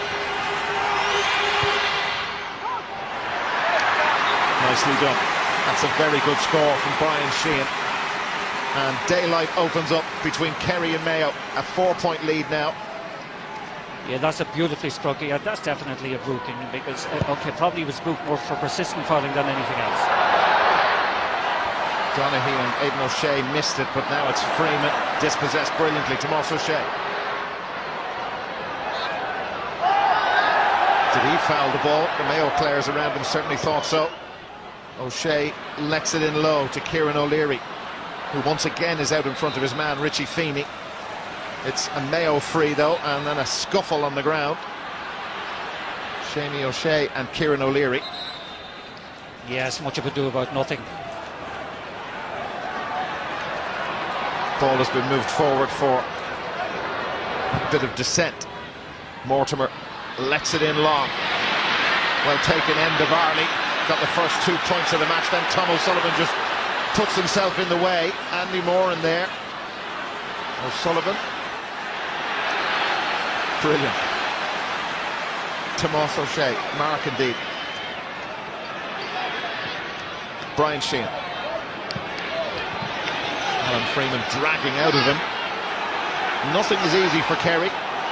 Nicely done. That's a very good score from Brian Sheehan. And daylight opens up between Kerry and Mayo. A 4-point lead now.
Yeah, that's a beautifully struck. Yeah, that's definitely a booking, because, okay, probably was booked more for persistent fouling than anything else.
Donaghy and Aidan O'Shea missed it, but now it's Freeman, dispossessed brilliantly. Tomás O'Shea. Did he foul the ball? The Mayo players around him certainly thought so. O'Shea lets it in low to Kieran O'Leary, who once again is out in front of his man Richie Feeney. It's a Mayo free though, and then a scuffle on the ground. Shamey O'Shea and Kieran O'Leary.
Yes, much ado about nothing.
Ball has been moved forward for a bit of descent. Mortimer lets it in long. Well taken, Enda Varley got the first 2 points of the match. Then Tom O'Sullivan just puts himself in the way. Andy Moran there. O'Sullivan. Brilliant. Tomás O'Shea. Mark indeed. Brian Sheehan. Alan Freeman dragging out of him. Nothing is easy for Kerry.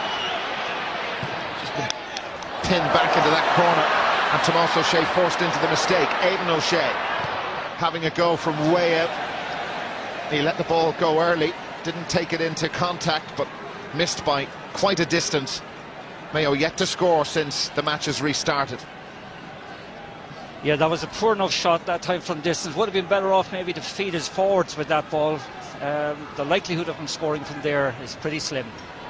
Just been pinned back into that corner, and Tomás O'Shea forced into the mistake. Aidan O'Shea having a go from way out. He let the ball go early, didn't take it into contact, but missed by quite a distance. Mayo yet to score since the match has restarted.
Yeah, that was a poor enough shot that time from distance. Would have been better off maybe to feed his forwards with that ball. The likelihood of him scoring from there is pretty slim.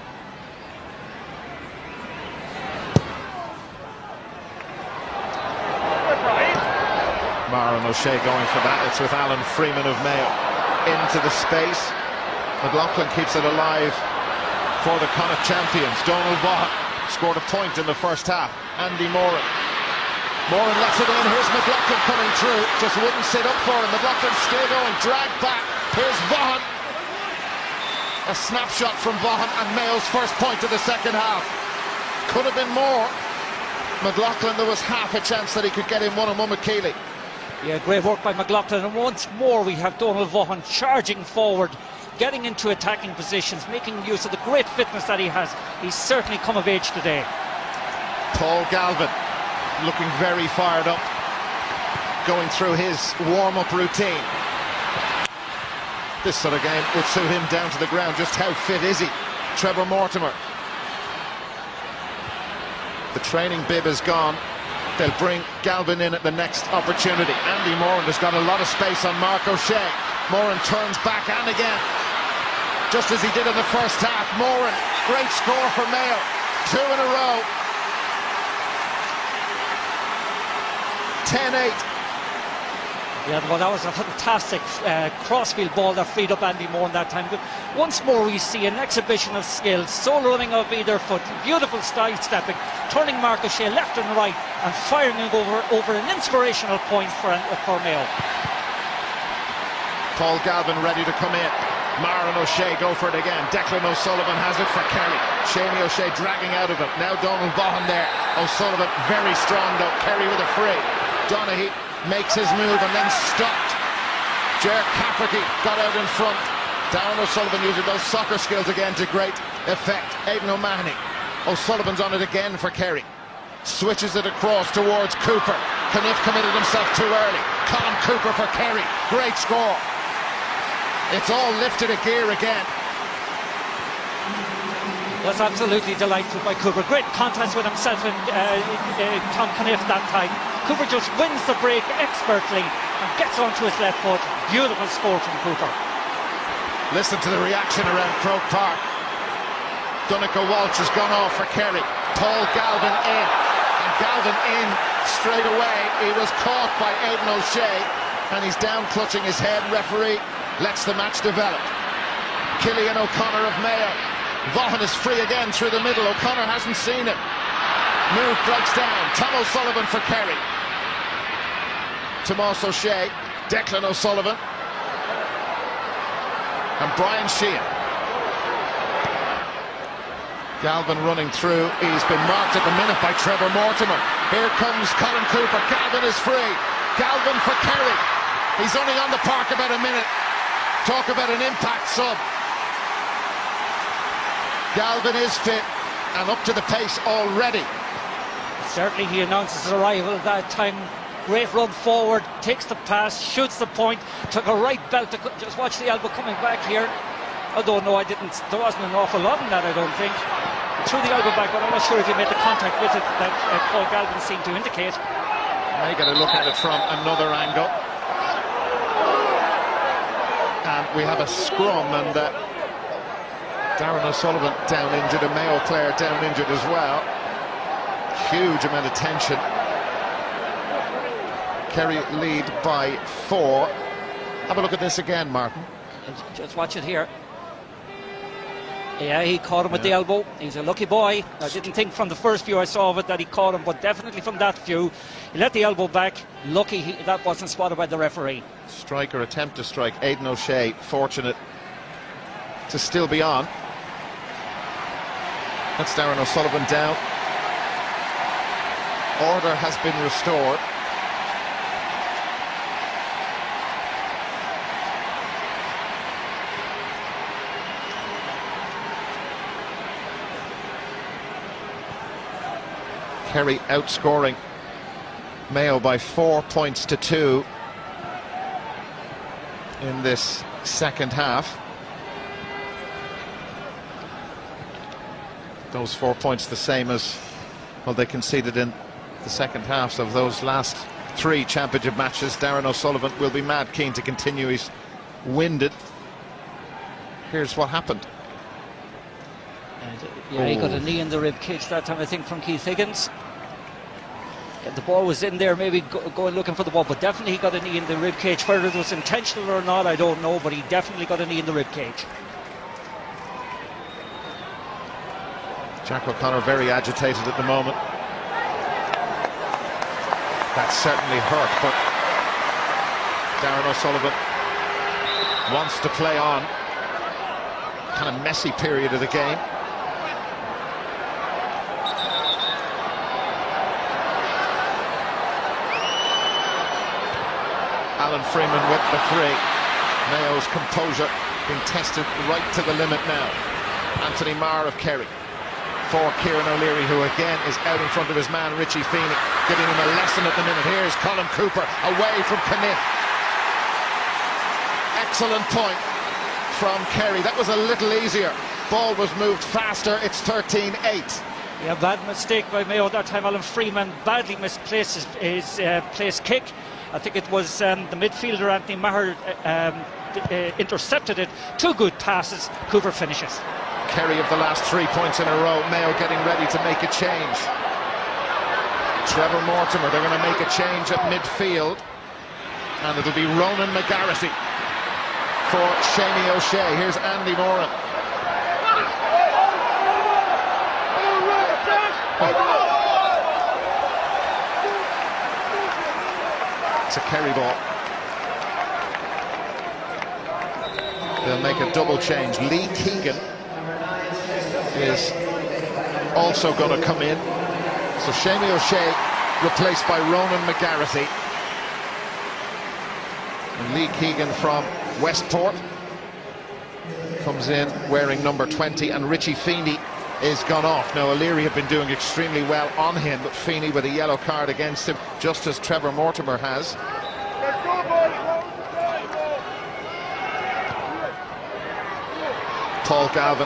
Marr and O'Shea going for that. It's with Alan Freeman of Mayo into the space. McLaughlin keeps it alive for the Connacht champions. Donald Vaughan scored a point in the first half. Andy Moran. Moran lets it in. Here's McLaughlin coming through. Just wouldn't sit up for him. McLaughlin still going. Dragged back. Here's Vaughan. A snapshot from Vaughan, and Mayo's first point of the second half. Could have been more. McLaughlin, there was half a chance that he could get in one-on-one with Keeley.
Yeah, great work by McLaughlin, and once more we have Donald Vaughan charging forward, getting into attacking positions, making use of the great fitness that he has. He's certainly come of age today.
Paul Galvin looking very fired up, going through his warm-up routine. This sort of game would suit him down to the ground. Just how fit is he? Trevor Mortimer. The training bib is gone. They'll bring Galvin in at the next opportunity. Andy Moran has got a lot of space on Mark O'Shea. Moran turns back and again, just as he did in the first half. Moran, great score for Mayo. 2 in a row. 10-8.
Yeah, well, that was a fantastic crossfield ball that freed up Andy Moran that time. But once more we see an exhibition of skill, sole running of either foot, beautiful sidestepping, turning Mark O'Shea left and right, and firing it over an inspirational point for Mayo.
Paul Galvin ready to come in. Maher and O'Shea go for it again. Declan O'Sullivan has it for Kerry. Shamie O'Shea dragging out of it. Now Donald Vaughan there. O'Sullivan very strong though. Kerry with a free. Donaghy makes his move and then stopped. Ger Cafferty got out in front. Darren O'Sullivan using those soccer skills again to great effect. Aidan O'Mahony. O'Sullivan's on it again for Kerry. Switches it across towards Cooper. Caniff committed himself too early. Colin Cooper for Kerry. Great score. It's all lifted a gear again.
Was absolutely delightful by Cooper. Great contest with himself and Tom Caniff that time. Cooper just wins the break expertly and gets onto his left foot. Beautiful score from Cooper.
Listen to the reaction around Croke Park. Donncha Walsh has gone off for Kerry. Paul Galvin in. And Galvin in straight away. He was caught by Aidan O'Shea and he's down clutching his head. Referee lets the match develop. Killian O'Connor of Mayo. Vaughan is free again through the middle. O'Connor hasn't seen it. Move breaks down. Tom O'Sullivan for Kerry. Tomas O'Shea. Declan O'Sullivan. And Brian Sheehan. Galvin running through. He's been marked at the minute by Trevor Mortimer. Here comes Colin Cooper. Galvin is free. Galvin for Kerry. He's only on the park about a minute. Talk about an impact sub. Galvin is fit and up to the pace already.
Certainly he announces his arrival at that time. Great run forward, takes the pass, shoots the point, took a right belt. Just watch the elbow coming back here. I don't know, there wasn't an awful lot in that, I don't think. He threw the elbow back, but I'm not sure if he made the contact with it that Paul Galvin seemed to indicate.
Now you got to look at it from another angle. And we have a scrum, and Darren O'Sullivan down injured, and Mayo Clare down injured as well. Huge amount of tension. Kerry lead by 4. Have a look at this again, Martin.
Just watch it here. Yeah, he caught him with the elbow. He's a lucky boy. I didn't think from the first view I saw of it that he caught him, but definitely from that view, he let the elbow back. Lucky that wasn't spotted by the referee.
Striker attempt to strike. Aidan O'Shea fortunate to still be on. That's Darren O'Sullivan down. Order has been restored. Kerry outscoring Mayo by 4 points to 2 in this second half. Those 4 points the same as, well, they conceded in the second halves of those last 3 championship matches. Darren O'Sullivan will be mad keen to continue. He's winded. Here's what happened.
Yeah, he got a knee in the rib cage that time, I think, from Keith Higgins. The ball was in there, maybe going looking for the ball, but definitely he got a knee in the rib cage. Whether it was intentional or not, I don't know, but he definitely got a knee in the rib cage.
Jack O'Connor very agitated at the moment. That certainly hurt, but Darren O'Sullivan wants to play on. Kind of messy period of the game. Alan Freeman with the 3. Mayo's composure being tested right to the limit now. Anthony Maher of Kerry for Kieran O'Leary, who again is out in front of his man Richie Feeney, giving him a lesson at the minute. Here's Colin Cooper away from Caniff. Excellent point. from Kerry. That was a little easier. Ball was moved faster. It's 13-8.
Yeah, bad mistake by Mayo that time. Alan Freeman badly misplaced his place kick. I think it was the midfielder Anthony Maher intercepted it. 2 good passes. Cooper finishes.
Kerry of the last 3 points in a row. Mayo getting ready to make a change. Trevor Mortimer, they're going to make a change at midfield. And it'll be Ronan McGarity for Shamie O'Shea. Here's Andy Moran. It's a Kerry ball. They'll make a double change. Lee Keegan is also going to come in. So Shamie O'Shea replaced by Ronan McGarity. And Lee Keegan from Westport comes in wearing number 20, and Richie Feeney is gone off. Now O'Leary have been doing extremely well on him, but Feeney with a yellow card against him, just as Trevor Mortimer has. Paul Galvin.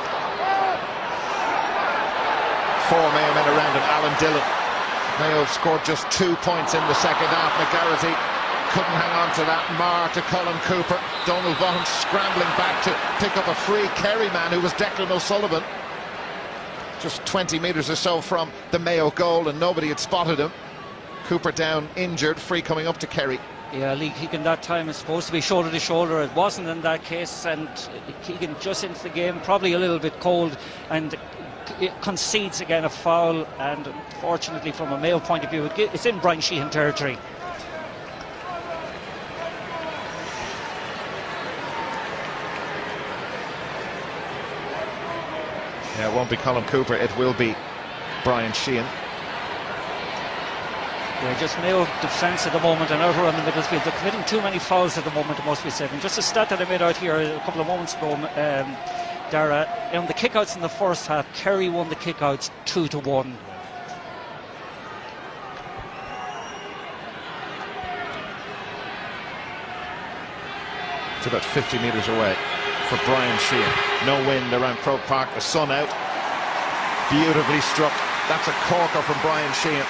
4 Mayo men around him. Alan Dillon. Mayo have scored just 2 points in the second half. McGarity couldn't hang on to that. Marr to Colin Cooper. Donald Vaughan scrambling back to pick up a free Kerry man who was Declan O'Sullivan. Just 20 metres or so from the Mayo goal, and nobody had spotted him. Cooper down injured. Free coming up to Kerry.
Yeah, Lee Keegan that time is supposed to be shoulder to shoulder. It wasn't in that case, and Keegan just into the game, probably a little bit cold, and it concedes again a foul. And unfortunately, from a Mayo point of view, it's in Brian Sheehan territory.
Yeah, it won't be Colin Cooper, it will be Brian Sheehan.
Yeah, just Mayo defence at the moment and out around the middle field. They're committing too many fouls at the moment, it must be said. And just a stat that I made out here a couple of moments ago, Dara, on the kickouts in the first half, Kerry won the kickouts 2-1.
It's about 50 metres away for Brian Sheehan. No wind around Croke Park, the sun out. Beautifully struck. That's a corker from Brian Sheehan.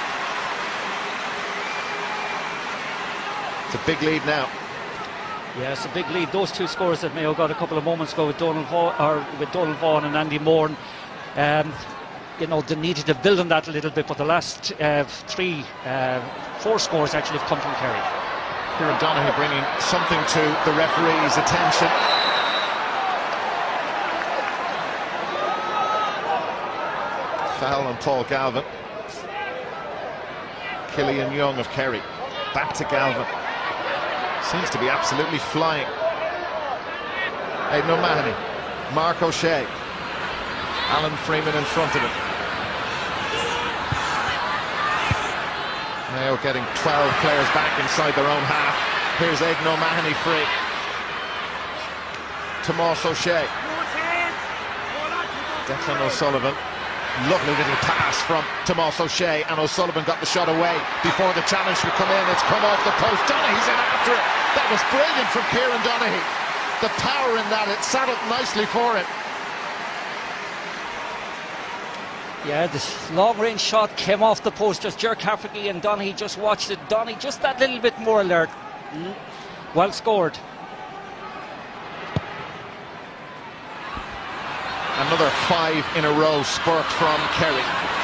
It's a big lead now.
Yeah, it's a big lead. Those 2 scores that Mayo got a couple of moments ago with Donald Vaughan and Andy Moran, you know, they needed to build on that a little bit, but the last 4 scores actually have come from Kerry.
Kieran Donaghy bringing something to the referee's attention. Foul on Paul Galvin. Killian Young of Kerry. Back to Galvin. Seems to be absolutely flying. Aidan O'Mahony. Mark O'Shea. Alan Freeman in front of him. Mayo getting 12 players back inside their own half. Here's Aidan O'Mahony free. Tomas O'Shea. Declan O'Sullivan. Lovely little pass from Tomas O'Shea, and O'Sullivan got the shot away before the challenge could come in. It's come off the post. Donaghy's in after it. That was brilliant from Kieran Donaghy. The power in that, it sat up nicely for him.
Yeah, this long-range shot came off the post. Just Ger Cafferty and Donaghy just watched it. Donaghy just that little bit more alert. Well scored.
Another 5 in a row spurt from Kerry.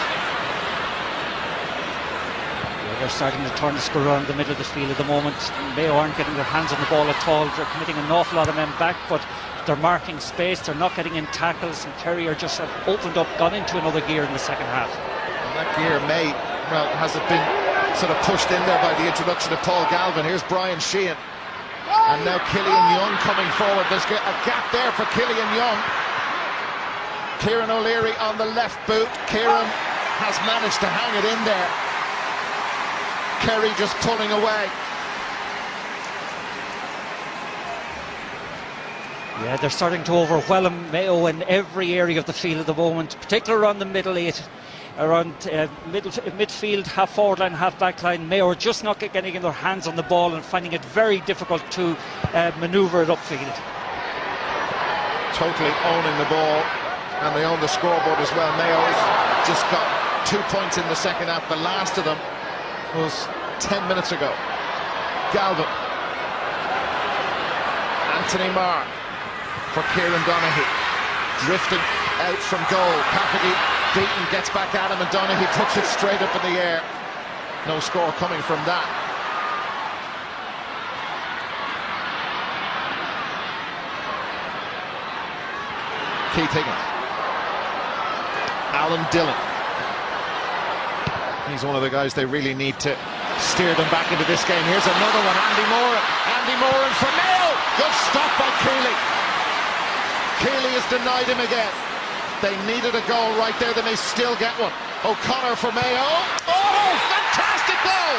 Yeah, they're starting to turn the score around the middle of the field at the moment. Mayo aren't getting their hands on the ball at all. They're committing an awful lot of men back, but they're marking space. They're not getting in tackles, and Kerry are just opened up, gone into another gear in the second half.
And that gear has it been sort of pushed in there by the introduction of Paul Galvin. Here's Brian Sheehan. And now Killian Young coming forward. There's a gap there for Killian Young. Kieran O'Leary on the left boot. Kieran has managed to hang it in there. Kerry just pulling away.
Yeah, they're starting to overwhelm Mayo in every area of the field at the moment, particularly around the middle 8, around midfield, half forward line, half back line. Mayo are just not getting their hands on the ball and finding it very difficult to manoeuvre it upfield.
totally owning the ball, and they own the scoreboard as well. Mayo's just got 2 points in the second half. The last of them was 10 minutes ago. Galvin. Anthony Marr for Kieran Donaghy. Drifting out from goal. Cafferty beaten, gets back at him, and Donaghy puts it straight up in the air. No score coming from that. Keith Higgins. Alan Dillon. He's one of the guys they really need to steer them back into this game. Here's another one, Andy Moran. Andy Moran for Mayo. Good stop by Keeley. Keeley has denied him again. They needed a goal right there. They may still get one. O'Connor for Mayo. Oh, fantastic goal!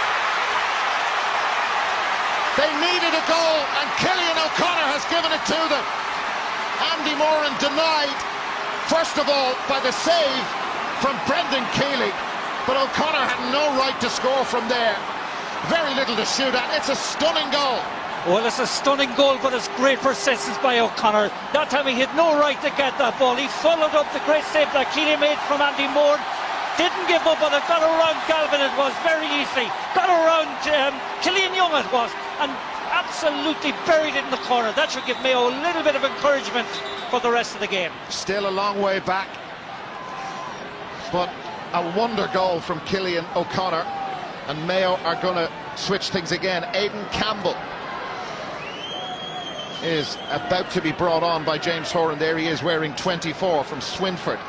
They needed a goal, and Cillian O'Connor has given it to them. Andy Moran denied, first of all, by the save from Brendan Keeley, but O'Connor had no right to score from there. Very little to shoot at. It's a stunning goal.
Well, it's a stunning goal, but it's great persistence by O'Connor. That time he had no right to get that ball. He followed up the great save that Keeley made from Andy Moran. Didn't give up on it, got around Galvin, it was very easily. Got around Killian Young, it was, and absolutely buried it in the corner. That should give Mayo a little bit of encouragement for the rest of the game.
Still a long way back, but a wonder goal from Cillian O'Connor, and Mayo are going to switch things again. Aidan Campbell is about to be brought on by James Horan. There he is, wearing 24 from Swinford.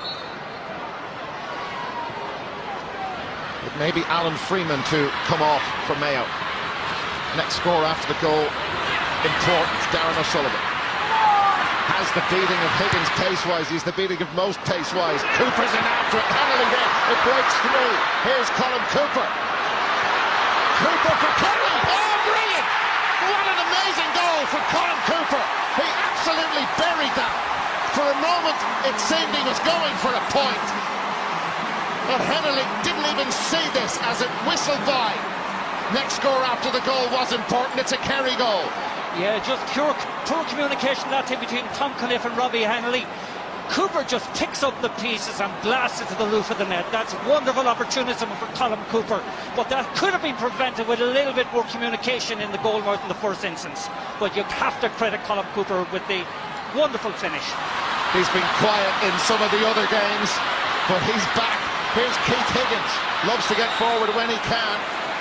It may be Alan Freeman to come off for Mayo. Next score after the goal, important. Darren O'Sullivan has the beating of Higgins pace-wise. He's the beating of most pace-wise. Cooper's in after it. Penalty there. It breaks through. Here's Colin Cooper. Cooper for Kelly. Oh, brilliant! What an amazing goal from Colin Cooper. He absolutely buried that. For a moment, it seemed he was going for a point. But Hennelly didn't even see this as it whistled by. Next score after the goal was important. It's a Kerry goal.
Yeah, just pure communication that time between Tom Cunliffe and Robbie Hennelly. Cooper just picks up the pieces and blasts it to the roof of the net. That's wonderful opportunism for Colin Cooper, but that could have been prevented with a little bit more communication in the goal mouth in the first instance. But you have to credit Colin Cooper with the wonderful finish.
He's been quiet in some of the other games, but he's back. Here's Keith Higgins. Loves to get forward when he can.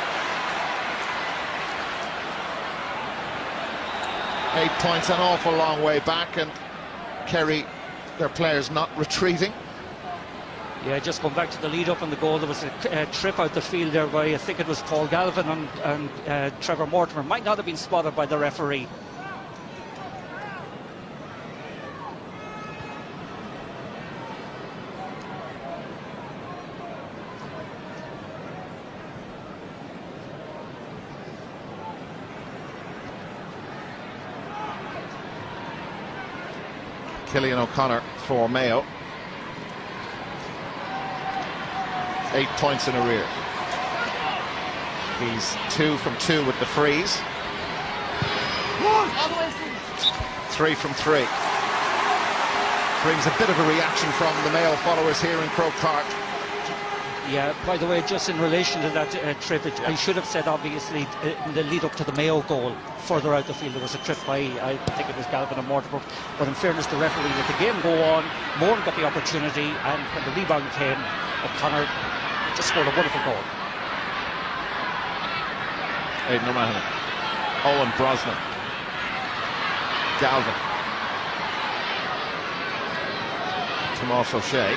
8 points, an awful long way back, and Kerry, their players not retreating.
Yeah, just going back to the lead up on the goal, there was a trip out the field there by, I think it was Paul Galvin and Trevor Mortimer. Might not have been spotted by the referee.
Cillian O'Connor for Mayo. 8 points in arrears. He's 2 from 2 with the freeze. 3 from 3. Brings a bit of a reaction from the Mayo followers here in Croke Park.
Yeah, by the way, just in relation to that trip, I should have said, obviously, in the lead up to the Mayo goal, further out the field, there was a trip by, I think it was Galvin and Mortimer, but in fairness to the referee, let the game go on. Moran got the opportunity, and when the rebound came, O'Connor just scored a wonderful goal.
Aidan O'Mahony, Owen Brosnan, Galvin, Tomas O'Shea.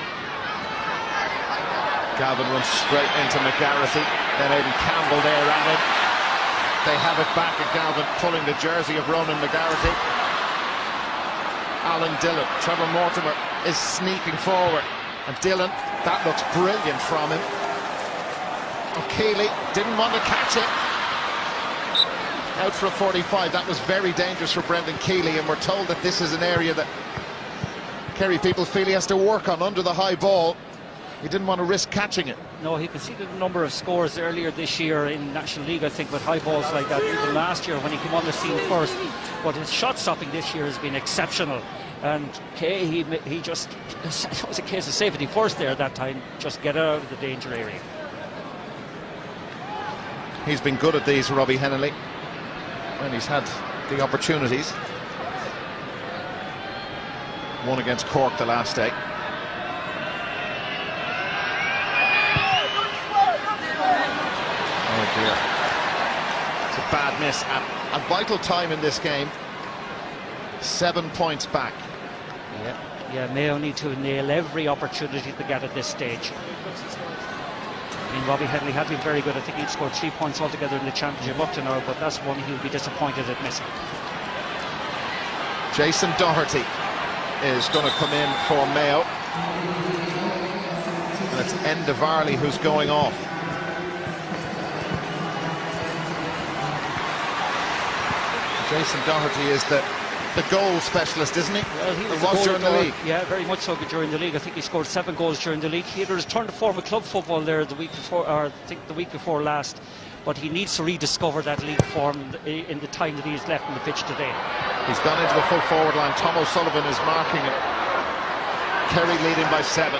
Galvin runs straight into McGarrity, then Aidan Campbell there at it. They have it back at Galvin, pulling the jersey of Ronan McGarrity. Alan Dillon, Trevor Mortimer is sneaking forward, and Dillon, that looks brilliant from him. O'Keeley didn't want to catch it. Out for a 45, that was very dangerous for Brendan Keeley, and we're told that this is an area that Kerry people feel he has to work on under the high ball. He didn't want to risk catching it.
No, he conceded a number of scores earlier this year in National League, I think, with high balls like that, even last year when he came on the scene first. But his shot stopping this year has been exceptional. And Kay, he just, it was a case of safety first there that time, just get out of the danger area.
He's been good at these, Robbie Hennelly, when he's had the opportunities. One against Cork the last day. Oh dear. It's a bad miss at a vital time in this game. 7 points back.
Yeah, Mayo need to nail every opportunity to get at this stage. I mean, Robbie Hennelly had been very good. I think he'd scored 3 points altogether in the championship up to now, but that's one he'll be disappointed at missing.
Jason Doherty is going to come in for Mayo. And it's Enda Varley who's going off. Jason Doherty is the goal specialist, isn't he?
Well, he was during the league. Yeah, very much so during the league. I think he scored 7 goals during the league. He had returned to form of club football there the week before, or I think the week before last. But he needs to rediscover that league form in the time that he has left on the pitch today.
He's gone into the full forward line. Tom O'Sullivan is marking him. Kerry leading by 7.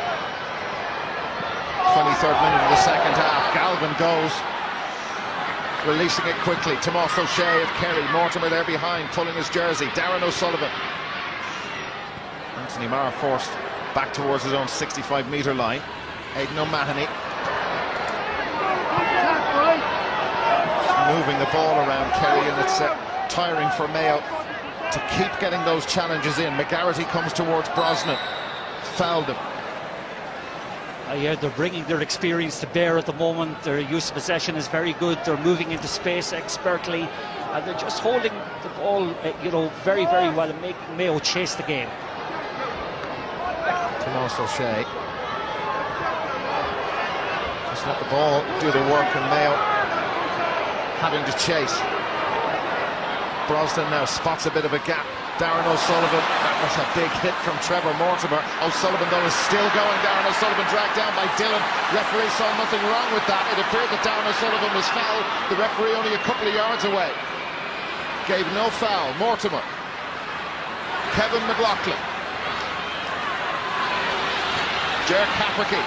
23rd minute of the second half. Galvin goes, releasing it quickly. Tomas O'Shea of Kerry. Mortimer there behind, pulling his jersey. Darren O'Sullivan. Anthony Marr forced back towards his own 65-metre line. Aidan O'Mahony. Moving the ball around Kerry, and it's tiring for Mayo to keep getting those challenges in. McGarity comes towards Brosnan. Fouled him.
Yeah, they're bringing their experience to bear at the moment. Their use of possession is very good. They're moving into space expertly, and they're just holding the ball, you know, very, very well, and making Mayo chase the game.
Tomas O'Shea. Just let the ball do the work, and Mayo having to chase. Brosnan now spots a bit of a gap. Darren O'Sullivan, that was a big hit from Trevor Mortimer. O'Sullivan though is still going. Darren O'Sullivan dragged down by Dillon. Referee saw nothing wrong with that. It appeared that Darren O'Sullivan was fouled. The referee only a couple of yards away. Gave no foul. Mortimer. Kevin McLaughlin. Ger Cafferty.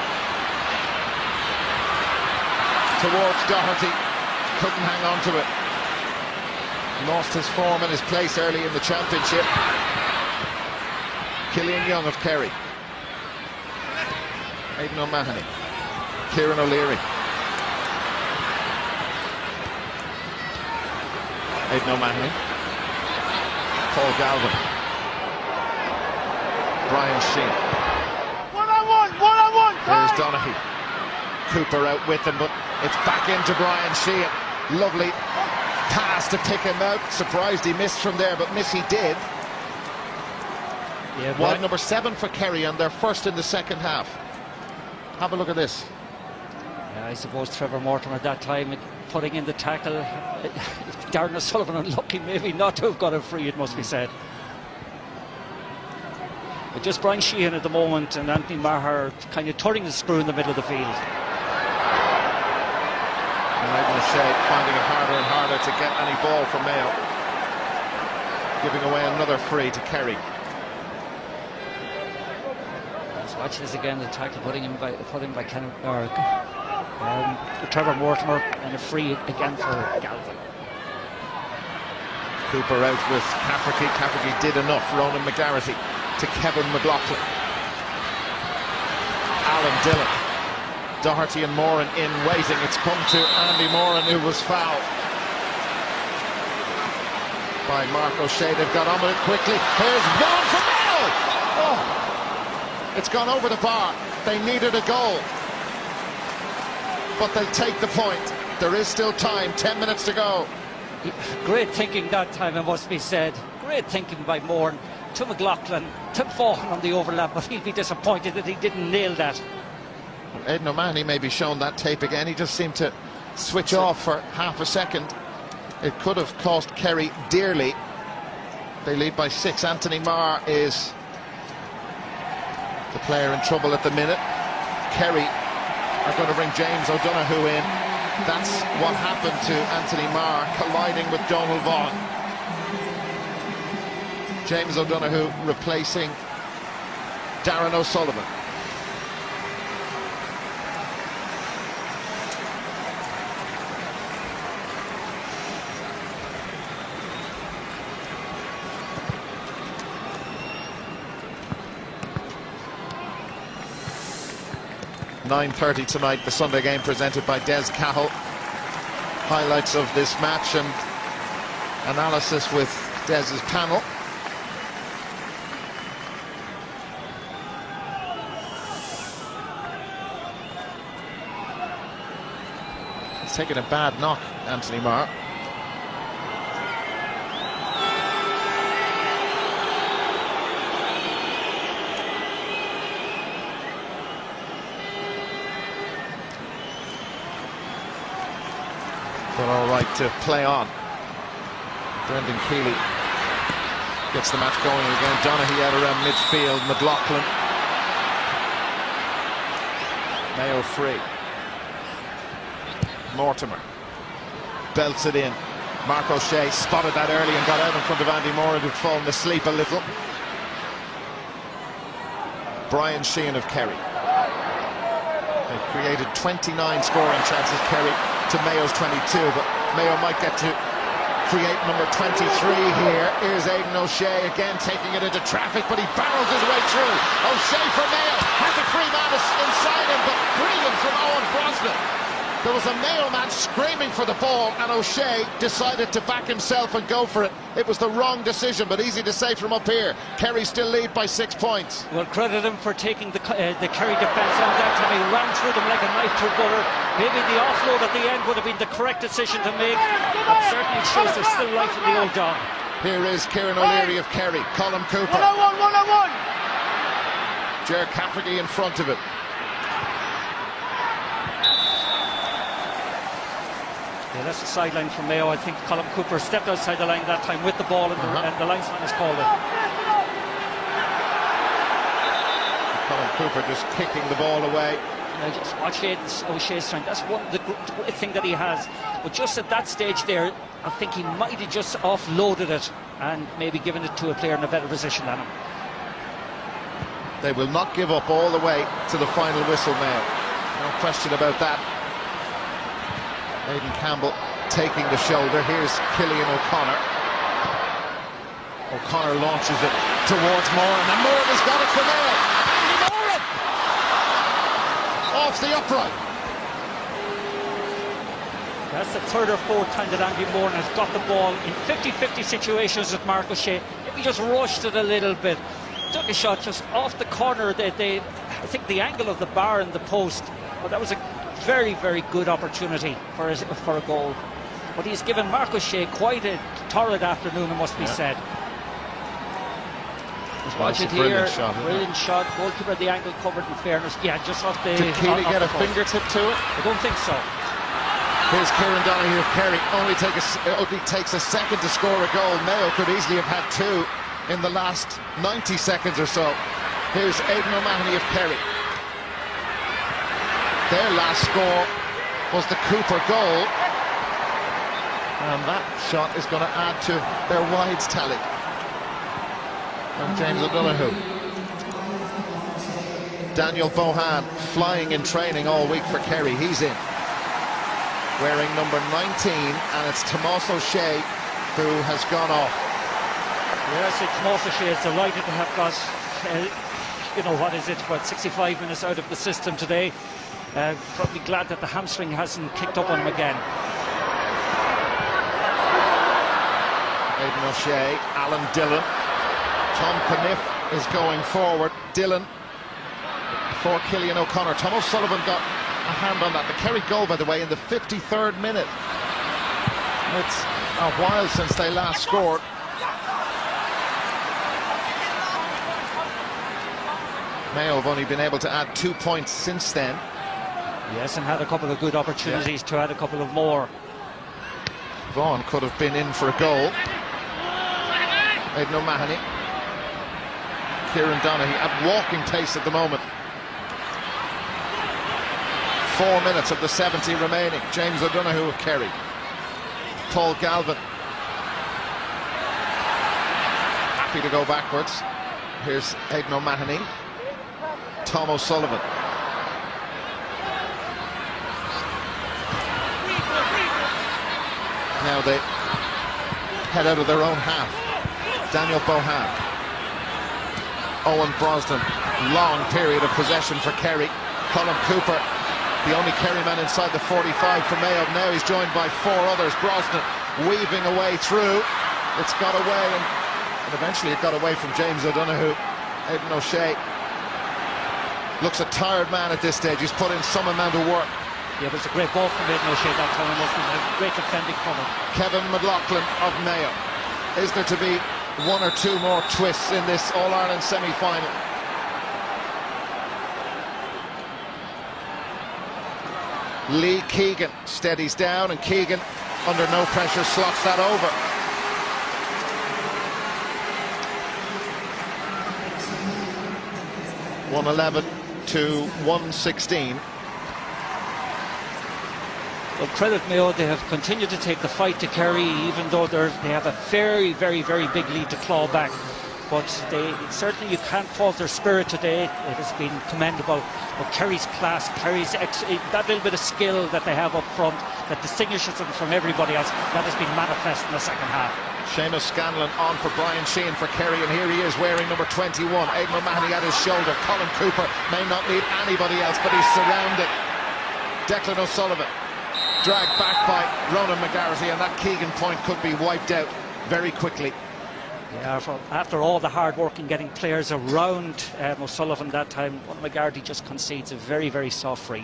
Towards Doherty. Couldn't hang on to it. Lost his form and his place early in the championship. Killian Young of Kerry. Aidan O'Mahony. Kieran O'Leary. Aidan O'Mahony. Paul Galvin. Brian Sheehan.
One-on-one.
Here's Donaghy. Cooper out with him, but it's back into Brian Sheehan. Lovely pass to pick him out. Surprised he missed from there, but miss he did.
Yeah,
wide number 7 for Kerry, and they're first in the second half. Have a look at this.
Yeah, I suppose Trevor Mortimer at that time putting in the tackle. Darren O'Sullivan unlucky maybe not to have got it free, it must be said. But just Brian Sheehan at the moment and Anthony Maher kind of turning the screw in the middle of the field.
And Aidan O'Shea finding it harder and harder to get any ball from Mayo. Giving away another free to Kerry.
Let's watch this again, the tackle putting him by Trevor Mortimer, and a free again for Galvin.
Cooper out with Cafferty. Cafferty did enough. Ronan McGarity to Kevin McLaughlin. Alan Dillon. Doherty and Moran in waiting. It's come to Andy Moran, who was fouled by Mark O'Shea. They've got on with it quickly. Here's one for Mayo! Oh! It's gone over the bar. They needed a goal, but they'll take the point. There is still time. 10 minutes to go.
Great thinking that time, it must be said. Great thinking by Moran to McLaughlin, to Vaughan on the overlap, but he'll be disappointed that he didn't nail that.
Aidan O'Mahony may be shown that tape again. He just seemed to switch off for half a second. It could have cost Kerry dearly. They lead by 6. Anthony Marr is the player in trouble at the minute. Kerry are going to bring James O'Donoghue in. That's what happened to Anthony Marr, colliding with Donald Vaughan. James O'Donoghue replacing Darren O'Sullivan. (9:30) tonight, the Sunday game presented by Des Cahill. Highlights of this match and analysis with Des's panel. He's taken a bad knock, Anthony Marr. But all right to play on. Brendan Keeley gets the match going again. Donaghy out around midfield. McLaughlin. Mayo free. Mortimer belts it in. Mark O'Shea spotted that early and got out in front of Andy Moran, who'd fallen asleep a little. Brian Sheehan of Kerry. They've created 29 scoring chances, Kerry, to Mayo's 22, but Mayo might get to create number 23 here. Here's Aidan O'Shea again taking it into traffic, but he barrels his way through. O'Shea for Mayo has a free man inside him, but brilliant from Owen Brosnan. There was a Mayo man screaming for the ball, and O'Shea decided to back himself and go for it. It was the wrong decision, but easy to say from up here. Kerry still lead by 6 points.
Well, credit him for taking the Kerry defence on that time. He ran through them like a knife through butter. Maybe the offload at the end would have been the correct decision to make, but certainly it shows there's still life in the old dog.
Here is Kieran O'Leary of Kerry. Colm Cooper.
1-on-1, 1-on-1.
Ger Cafferty in front of it.
Yeah, that's the sideline from Mayo. I think Colm Cooper stepped outside the line that time with the ball, and the linesman has called it.
Colm Cooper just kicking the ball away.
Yeah, just watch O'Shea's strength. That's one the great thing that he has. But just at that stage there, I think he might have just offloaded it and maybe given it to a player in a better position than him.
They will not give up all the way to the final whistle now. No question about that. Aidan Campbell taking the shoulder. Here's Killian O'Connor. O'Connor launches it towards Moran, and Moran has got it for Mayo. Andy Moran! Off the upright.
That's the third or fourth time that Andy Moran has got the ball in 50-50 situations with Mark O'Shea. Maybe just rushed it a little bit. Took a shot just off the corner. I think the angle of the bar and the post. But that was a very, very good opportunity for a goal. But he's given Mark O'Shea quite a torrid afternoon, it must be said. Watch it here, brilliant shot. Goalkeeper, the angle covered, in fairness. Yeah, just off the...
Did Keeley get a fingertip to it?
I don't think so.
Here's Kieran Donaghy of Kerry. Only takes a second to score a goal. Mayo could easily have had two in the last 90 seconds or so. Here's Aidan O'Mahony of Kerry. Their last score was the Cooper goal, and that shot is going to add to their wides tally. And James O'Donoghue. Daniel Bohan flying in training all week for Kerry. He's in, wearing number 19, and it's Tomas O'Shea who has gone off.
Yes, Tomas O'Shea is delighted to have got, you know, what is it, about 65 minutes out of the system today. Probably glad that the hamstring hasn't kicked up on him again.
Aidan O'Shea, Alan Dillon. Tom Caniff is going forward. Dillon for Killian O'Connor. Tom O'Sullivan got a hand on that. The Kerry goal, by the way, in the 53rd minute. It's a while since they last scored. Mayo have only been able to add 2 points since then.
Yes, and had a couple of good opportunities to add a couple of more.
Vaughan could have been in for a goal. Aidan O'Mahony. Kieran Donaghy at walking pace at the moment. 4 minutes of the 70 remaining. James O'Donoghue of Kerry. Paul Galvin. Happy to go backwards. Here's Aidan O'Mahony. Tom O'Sullivan. Now they head out of their own half. Daniel Bohan. Owen Brosnan. Long period of possession for Kerry. Colin Cooper, the only Kerry man inside the 45 for Mayo. Now he's joined by 4 others. Brosnan weaving away through. It's got away, and eventually it got away from James O'Donoghue. Aidan O'Shea looks a tired man at this stage. He's put in some amount of work.
Yeah, it was a great ball from Aidan O'Shea that time. It was a great defending cover.
Kevin McLaughlin of Mayo. Is there to be 1 or 2 more twists in this All-Ireland semi-final? Lee Keegan steadies down, and Keegan, under no pressure, slots that over. (111 to 116).
Well, credit Mayo, they have continued to take the fight to Kerry, even though they have a very, very, very big lead to claw back. But certainly you can't fault their spirit today. It has been commendable. But Kerry's class, Kerry's that little bit of skill that they have up front that distinguishes them from everybody else, that has been manifest in the second half.
Seamus Scanlon on for Brian Sheehan for Kerry, and here he is wearing number 21. Aidan O'Mahony at his shoulder. Colin Cooper may not need anybody else, but he's surrounded. Declan O'Sullivan dragged back by Ronan McGarity, and that Keegan point could be wiped out very quickly.
Yeah, after all the hard work in getting players around O'Sullivan that time, McGarity just concedes a very, very soft free.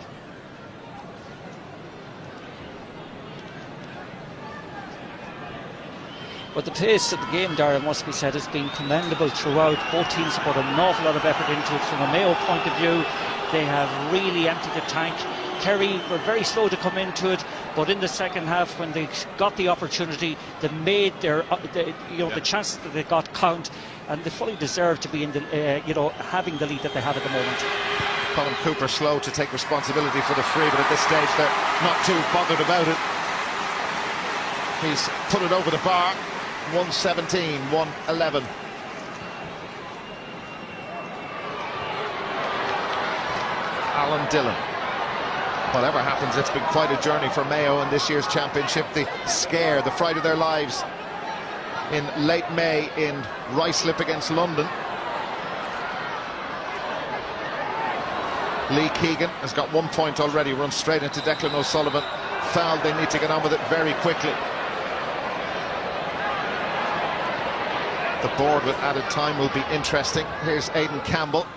But the pace of the game, Darragh, must be said, has been commendable throughout. Both teams have put an awful lot of effort into it. From a Mayo point of view, they have really emptied the tank. Kerry were very slow to come into it, but in the second half, when they got the opportunity, they made their, the chances that they got count, and they fully deserve to be in the, having the lead that they have at the moment.
Colin Cooper slow to take responsibility for the free, but at this stage they're not too bothered about it. He's put it over the bar. 117, 111. Alan Dillon. Whatever happens, it's been quite a journey for Mayo in this year's championship. The scare, the fright of their lives in late May in Ruislip against London. Lee Keegan has got 1 point already, runs straight into Declan O'Sullivan. Fouled, they need to get on with it very quickly. The board with added time will be interesting. Here's Aidan Campbell.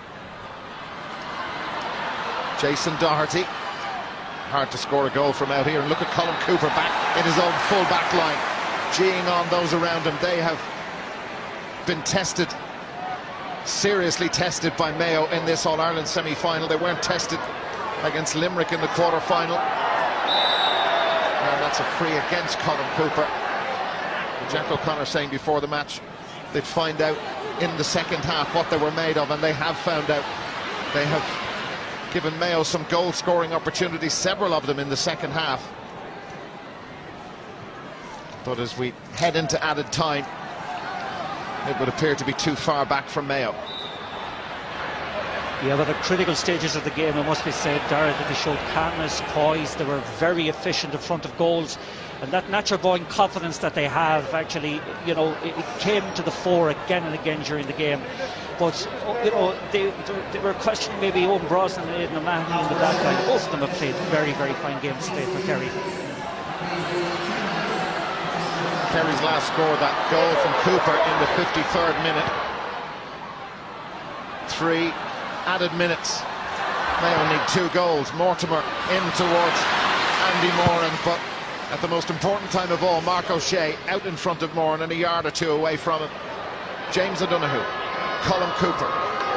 Jason Doherty. Hard to score a goal from out here. And look at Colin Cooper back in his own full back line, geeing on those around him. They have been tested, seriously tested by Mayo in this All-Ireland semi-final. They weren't tested against Limerick in the quarter-final. And that's a free against Colin Cooper. Jack O'Connor saying before the match they'd find out in the second half what they were made of, and they have found out. They have given Mayo some goal-scoring opportunities, several of them in the second half. But as we head into added time, it would appear to be too far back from Mayo.
Yeah, but at critical stages of the game, it must be said, Darragh, that they showed calmness, poise. They were very efficient in front of goals, and that natural buoyant confidence that they have, actually, it came to the fore again and again during the game. But they were questioning maybe Owen Brosnan and Aidan O'Mahony in the back line. Both of them have played very, very fine games today for Kerry.
Kerry's last scored that goal from Cooper in the 53rd minute. 3 added minutes. Mayo need 2 goals. Mortimer in towards Andy Moran, but at the most important time of all, Mark O'Shea out in front of Moran and a yard or 2 away from him. James O'Donoghue, Colin Cooper.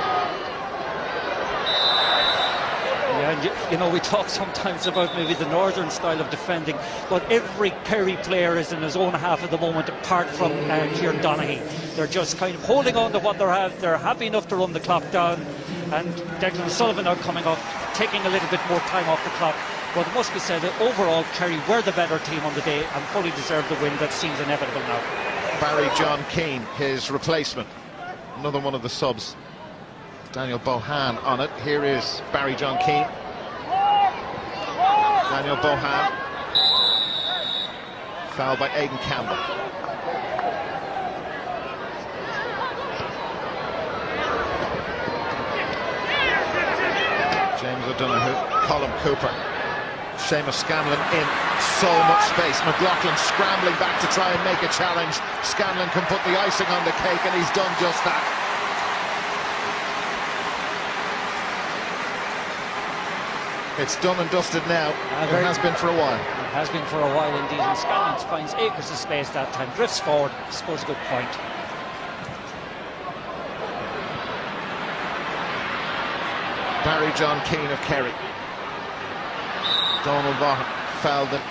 Yeah, and we talk sometimes about maybe the northern style of defending, but every Kerry player is in his own half at the moment, apart from Kieran Donaghy. They're just kind of holding on to what they have. They're happy enough to run the clock down, and Declan Sullivan are coming up, taking a little bit more time off the clock. But it must be said that overall Kerry were the better team on the day and fully deserved the win that seems inevitable now.
Barry John Keane, his replacement, another one of the subs. Daniel Bohan on it. Here is Barry John Keane. Daniel Bohan. Foul by Aidan Campbell. James O'Donoghue, Colin Cooper, Seamus Scanlon in so much space. McLaughlin scrambling back to try and make a challenge. Scanlon can put the icing on the cake, and he's done just that. It's done and dusted now. It has been for a while.
It has been for a while indeed, and Scanlon finds acres of space that time, drifts forward, scores a good point.
Barry John Keane of Kerry. Donald Vaughan fouled it.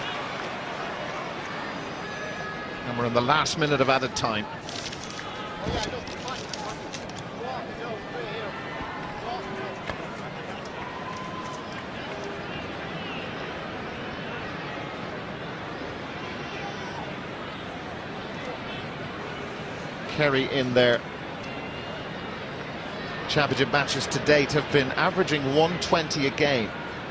And we're in the last minute of added time. Kerry in their championship matches to date have been averaging 120 a game.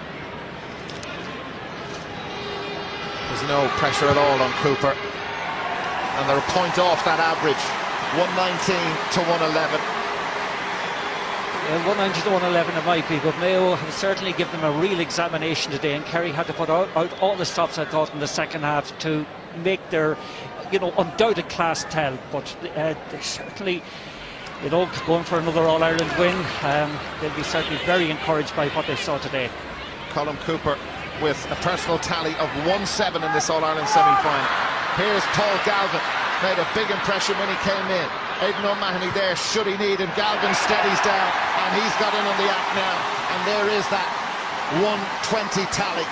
There's no pressure at all on Cooper, and they're a point off that average. 119 to 111.
Yeah, 190 to 111 it might be, but Mayo have certainly given them a real examination today, and Kerry had to put out all the stops, I thought, in the second half to make their, you know, undoubted class tell. But they certainly, you know, going for another All-Ireland win, they'll be certainly very encouraged by what they saw today.
Colin Cooper with a personal tally of 1-7 in this All-Ireland semi-final. Here's Paul Galvin, made a big impression when he came in. Aidan O'Mahony there, should he need, and Galvin steadies down, and he's got in on the act now, and there is that 120 tally.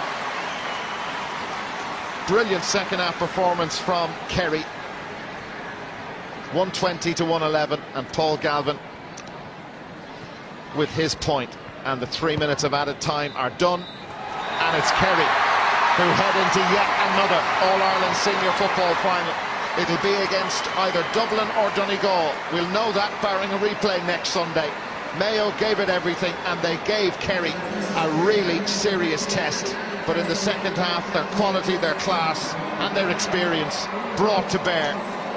Brilliant second half performance from Kerry. 120 to 111, and Paul Galvin with his point, and the 3 minutes of added time are done, and it's Kerry who head into yet another All-Ireland Senior Football final. It'll be against either Dublin or Donegal. We'll know that barring a replay next Sunday. Mayo gave it everything, and they gave Kerry a really serious test. But in the second half, their quality, their class and their experience brought to bear.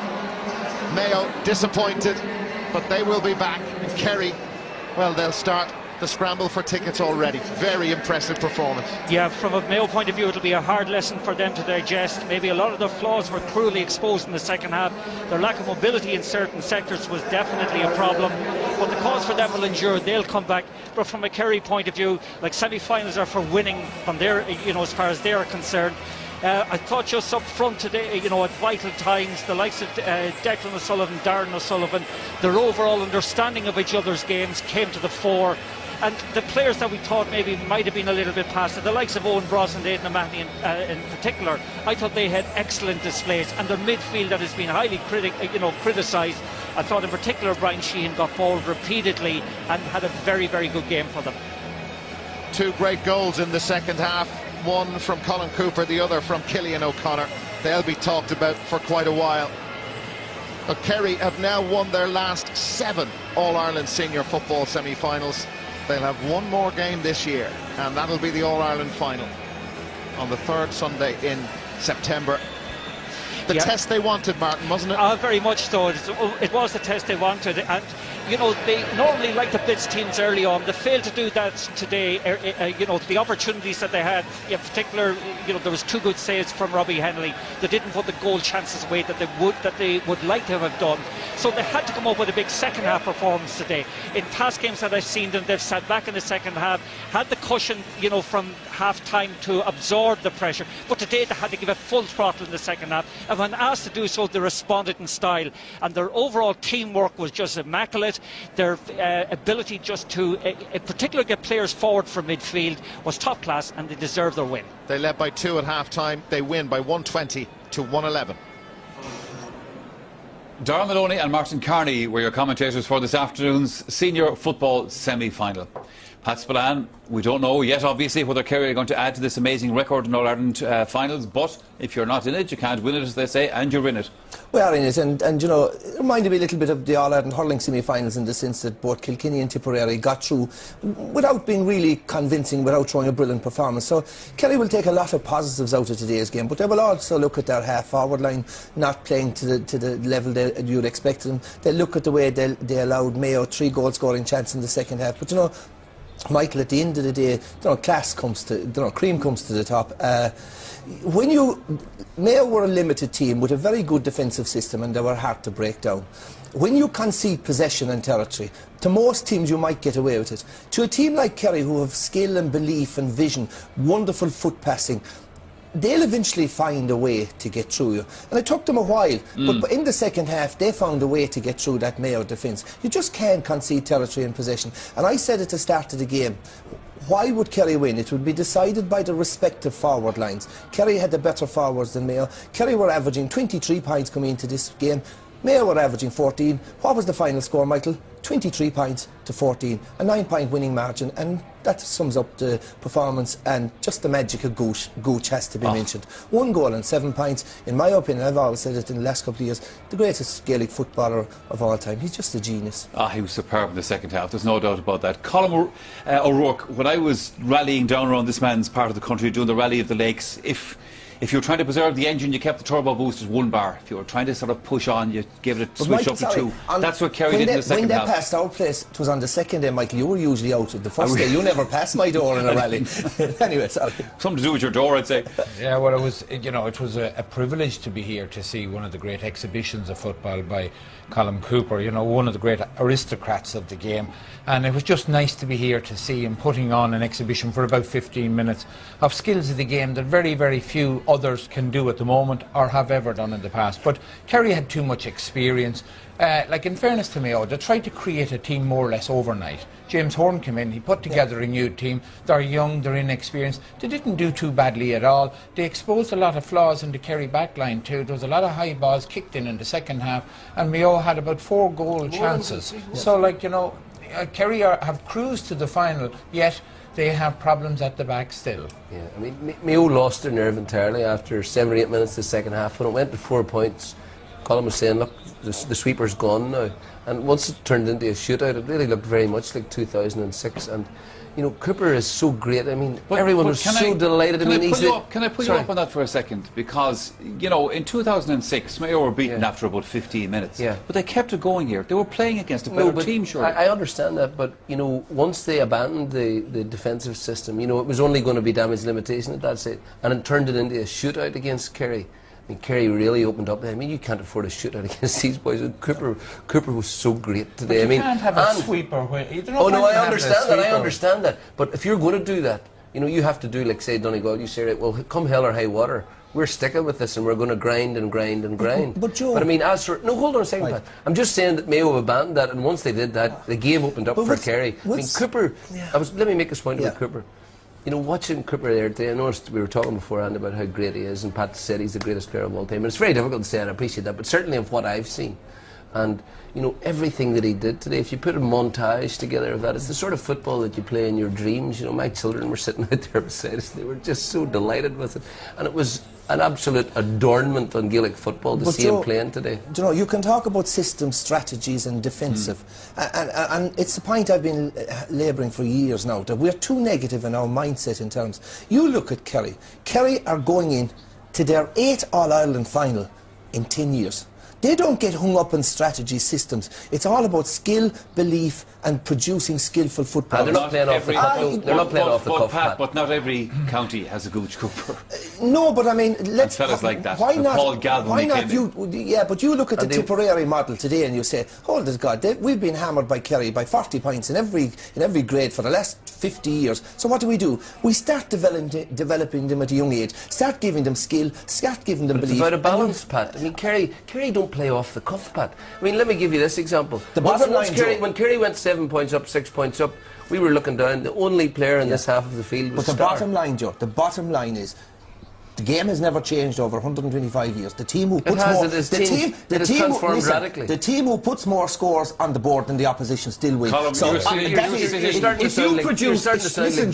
Mayo disappointed, but they will be back. And Kerry, well, they'll start the scramble for tickets already. Very impressive performance.
Yeah, from a Mayo point of view, it'll be a hard lesson for them to digest. Maybe a lot of their flaws were cruelly exposed in the second half. Their lack of mobility in certain sectors was definitely a problem, but the cause for them will endure. They'll come back. But from a Kerry point of view, like, semi-finals are for winning from their, you know, as far as they are concerned. I thought just up front today, you know, at vital times, the likes of Declan O'Sullivan, Darren O'Sullivan, their overall understanding of each other's games came to the fore. And the players that we thought maybe might have been a little bit past it, the likes of Owen Bros and Aidan O'Mahony in particular, I thought they had excellent displays. And their midfield that has been highly criticised, I thought in particular Brian Sheehan got forward repeatedly and had a very, very good game for them.
Two great goals in the second half. One from Colin Cooper, the other from Cillian O'Connor. They'll be talked about for quite a while. But Kerry have now won their last 7 All-Ireland Senior Football semi-finals. They'll have one more game this year, and that'll be the All-Ireland final on the 3rd Sunday in September. The test they wanted, Martin, wasn't it?
Very much so. It was the test they wanted, and you know, they normally like to blitz teams early on. They failed to do that today. You know, the opportunities that they had, in particular, you know, there was 2 good saves from Robbie Henley. They didn't put the goal chances away that they would like to have done. So they had to come up with a big second half performance today. In past games that I've seen them, they've sat back in the second half, had the cushion, you know, from half time to absorb the pressure. But today they had to give it full throttle in the second half. And when asked to do so, they responded in style. And their overall teamwork was just immaculate. Their ability just to, in particular, get players forward from midfield was top class, and they deserve their win.
They led by 2 at half time. They win by 120 to 111.
Darragh Maloney and Martin Carney were your commentators for this afternoon's Senior Football semi-final. Pat Spillane, we don't know yet, obviously, whether Kerry are going to add to this amazing record in All-Ireland finals, but if you're not in it, you can't win it, as they say, and you're in it.
We are in it, and you know, it reminded me a little bit of the All-Ireland hurling semi-finals in the sense that both Kilkenny and Tipperary got through without being really convincing, without showing a brilliant performance. So Kerry will take a lot of positives out of today's game, but they will also look at their half-forward line not playing to the level that you'd expect them. They'll look at the way they allowed Mayo 3 goal-scoring chance in the second half. But you know, Michael, at the end of the day, cream comes to the top. Mayo were a limited team with a very good defensive system, and they were hard to break down. When you concede possession and territory, to most teams you might get away with it. To a team like Kerry, who have skill and belief and vision, wonderful foot passing, they'll eventually find a way to get through you. And it took them a while, but in the second half they found a way to get through that Mayo defence. You just can't concede territory and possession. And I said at the start of the game, why would Kerry win? It would be decided by the respective forward lines. Kerry had the better forwards than Mayo. Kerry were averaging 23 points coming into this game. Mayo were averaging 14. What was the final score, Michael? 23 points to 14, a 9-point winning margin, and that sums up the performance. And just the magic of Gooch has to be mentioned. 1 goal and 7 points. In my opinion, I've always said it in the last couple of years, the greatest Gaelic footballer of all time. He's just a genius.
He was superb in the second half, there's no doubt about that. Colm O'Rourke, when I was rallying down around this man's part of the country doing the Rally of the Lakes, if you were trying to preserve the engine, you kept the turbo boost at 1 bar. If you were trying to sort of push on, you gave it a switch up to 2. That's what Kerry did in the second half.
When they passed our place, it was on the second day, Michael. You were usually out. The first day, you never passed my door in a rally. Anyway, sorry.
Something to do with your door, I'd say.
Yeah, well, it was a privilege to be here to see one of the great exhibitions of football by Colm Cooper, you know, one of the great aristocrats of the game. And it was just nice to be here to see him putting on an exhibition for about 15 minutes of skills of the game that very, very few others can do at the moment or have ever done in the past. But Kerry had too much experience. Like, in fairness to Mayo, they tried to create a team more or less overnight. James Horn came in, he put together a new team. They're young, they're inexperienced. They didn't do too badly at all. They exposed a lot of flaws in the Kerry backline too. There was a lot of high balls kicked in the second half, and Mayo had about 4 goal chances. So, like, you know, Kerry have cruised to the final, yet they have problems at the back still.
Yeah, I mean, Mayo lost their nerve entirely after 7 or 8 minutes the second half. When it went to 4 points, Colm was saying, look, the sweeper's gone now. And once it turned into a shootout, it really looked very much like 2006. And, you know, Cooper is so great. I mean, everyone was so delighted.
Can I put you up on that for a second? Because, you know, in 2006, Mayo were beaten after about 15 minutes.
Yeah.
But they kept it going here. They were playing against a better team, surely.
I understand that, but, you know, once they abandoned the defensive system, you know, it was only going to be damage limitation at that stage, and it turned it into a shootout against Kerry. I mean, Kerry really opened up. I mean, you can't afford a shootout against these boys. Cooper was so great today.
But you can't have a sweeper.
Oh no, I understand that. I understand that. But if you're going to do that, you know, you have to do, like, say, Donegal. You say, right, well, come hell or high water, we're sticking with this, and we're going to grind and grind and grind.
But Joe,
I mean, as for hold on a second, Pat. I'm just saying that Mayo have abandoned that, and once they did that, the game opened up for Kerry. I mean, Cooper. Let me make this point about Cooper. You know, watching Cooper there today, I noticed we were talking beforehand about how great he is, and Pat said he's the greatest player of all time. And it's very difficult to say, and I appreciate that, but certainly of what I've seen. And, you know, everything that he did today, if you put a montage together of that, it's the sort of football that you play in your dreams. You know, my children were sitting out there beside us, they were just so delighted with it. And it was an absolute adornment on Gaelic football to see him playing today.
Do you know, you can talk about system, strategies and defensive, and it's a point I've been labouring for years now, that we're too negative in our mindset in terms. You look at Kerry. Kerry are going in to their 8th All-Ireland final in 10 years. They don't get hung up on strategy systems. It's all about skill, belief, and producing skillful football.
They're not playing off the cuff. They're not playing off the cuff, Pat.
But not every county has a Gooch Cooper.
No, but I mean, let's.
And fellas like that.
Why not?
Paul Galvin.
Why not you? Yeah, but you look at the Tipperary model today, and you say, "Hold it, God! We've been hammered by Kerry by 40 points in every grade for the last 50 years. So what do? We start developing them at a young age. Start giving them skill. Start giving them belief.
It's about a balance, Pat. I mean, Kerry don't play off the cuff, Pat. I mean, let me give you this example. When Kerry went 7 points up, 6 points up, we were looking down. The only player in this half of the field was
But the bottom line, Joe, the bottom line is, The game has never changed over 125 years. The team who puts the team who puts more scores on the board than the opposition still wins. So if you produce, listen,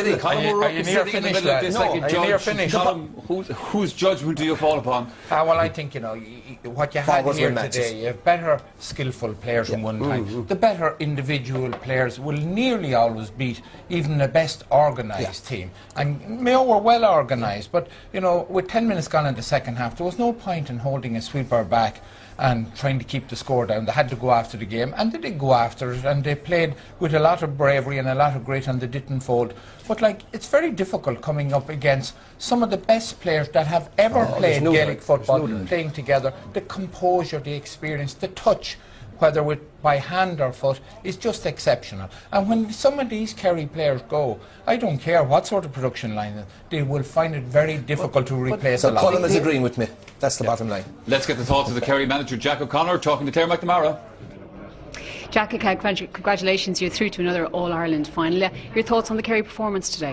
whose judgment do you fall upon?
Well, I think what you had here today. You have better skillful players in one time. The better individual players will nearly always beat even the best organised team. And Mayo were well organised, but with 10 minutes gone in the second half, there was no point in holding a sweeper back and trying to keep the score down. They had to go after the game, and they did go after it, and they played with a lot of bravery and a lot of grit, and they didn't fold. But it's very difficult coming up against some of the best players that have ever played Gaelic football, playing together. The composure, the experience, the touch, whether by hand or foot, is just exceptional. And when some of these Kerry players go, I don't care what sort of production line, they will find it very difficult to replace a lot.
Colin is agreeing with me. That's the bottom line.
Let's get the thoughts of the Kerry manager, Jack O'Connor, talking to Claire McNamara.
Jack, congratulations, you're through to another All-Ireland final. Your thoughts on the Kerry performance today?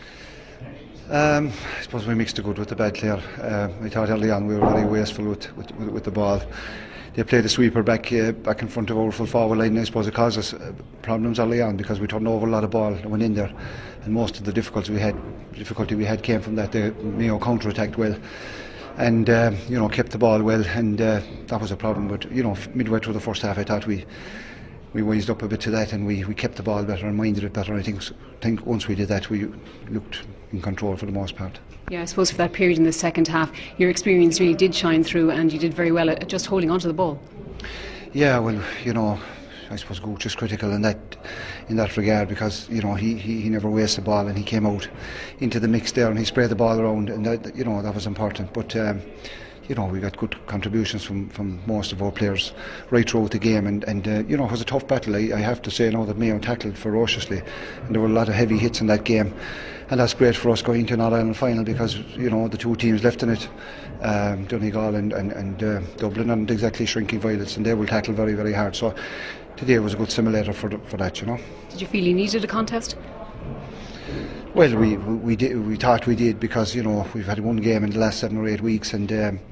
I suppose we mixed the good with the bad, Claire. I thought early on we were very wasteful with the ball. They played a sweeper back in front of our full forward line. I suppose it caused us problems early on because we turned over a lot of ball and went in there, and most of the difficulty we had came from that. The Mayo counter-attacked well and kept the ball well, and that was a problem. But midway through the first half, I thought we wised up a bit to that, and we kept the ball better and minded it better. I think once we did that, we looked in control for the most part.
Yeah, I suppose for that period in the second half, your experience really did shine through, and you did very well at just holding on to the ball. Yeah, well,
I suppose Gooch is critical in that regard, because he never wastes the ball, and he came out into the mix there and he sprayed the ball around, and that was important. But we got good contributions from most of our players right throughout the game, and it was a tough battle. I have to say now that Mayo tackled ferociously, and there were a lot of heavy hits in that game, and that's great for us going into an All-Ireland final, because the two teams left in it, Donegal and Dublin, aren't exactly shrinking violets, and they will tackle very, very hard. So today was a good simulator for that.
Did you feel you needed a contest?
Well, we thought we did, because we've had one game in the last 7 or 8 weeks, and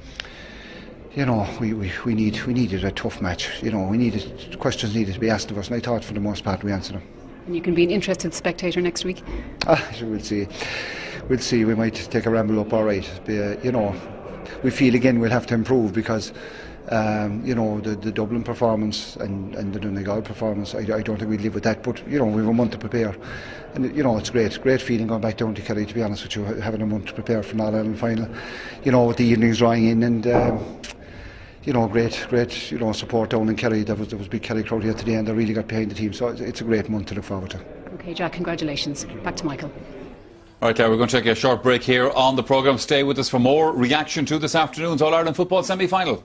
we needed a tough match. Questions needed to be asked of us, and I thought for the most part we answered them.
And you can be an interested spectator next week?
We'll see. We might take a ramble up, all right. We feel again we'll have to improve, because the Dublin performance and the Donegal performance, I don't think we'd live with that, but we have a month to prepare, and it's great feeling going back down to Kerry, to be honest with you, having a month to prepare for an All-Ireland final, with the evenings drawing in, and great support down in Kerry. There was a big Kerry crowd here today, and they really got behind the team, so it's a great month to look forward to.
Okay, Jack, congratulations. Back to Michael.
All right, Claire, we're going to take a short break here on the programme. Stay with us for more reaction to this afternoon's All-Ireland football semi-final.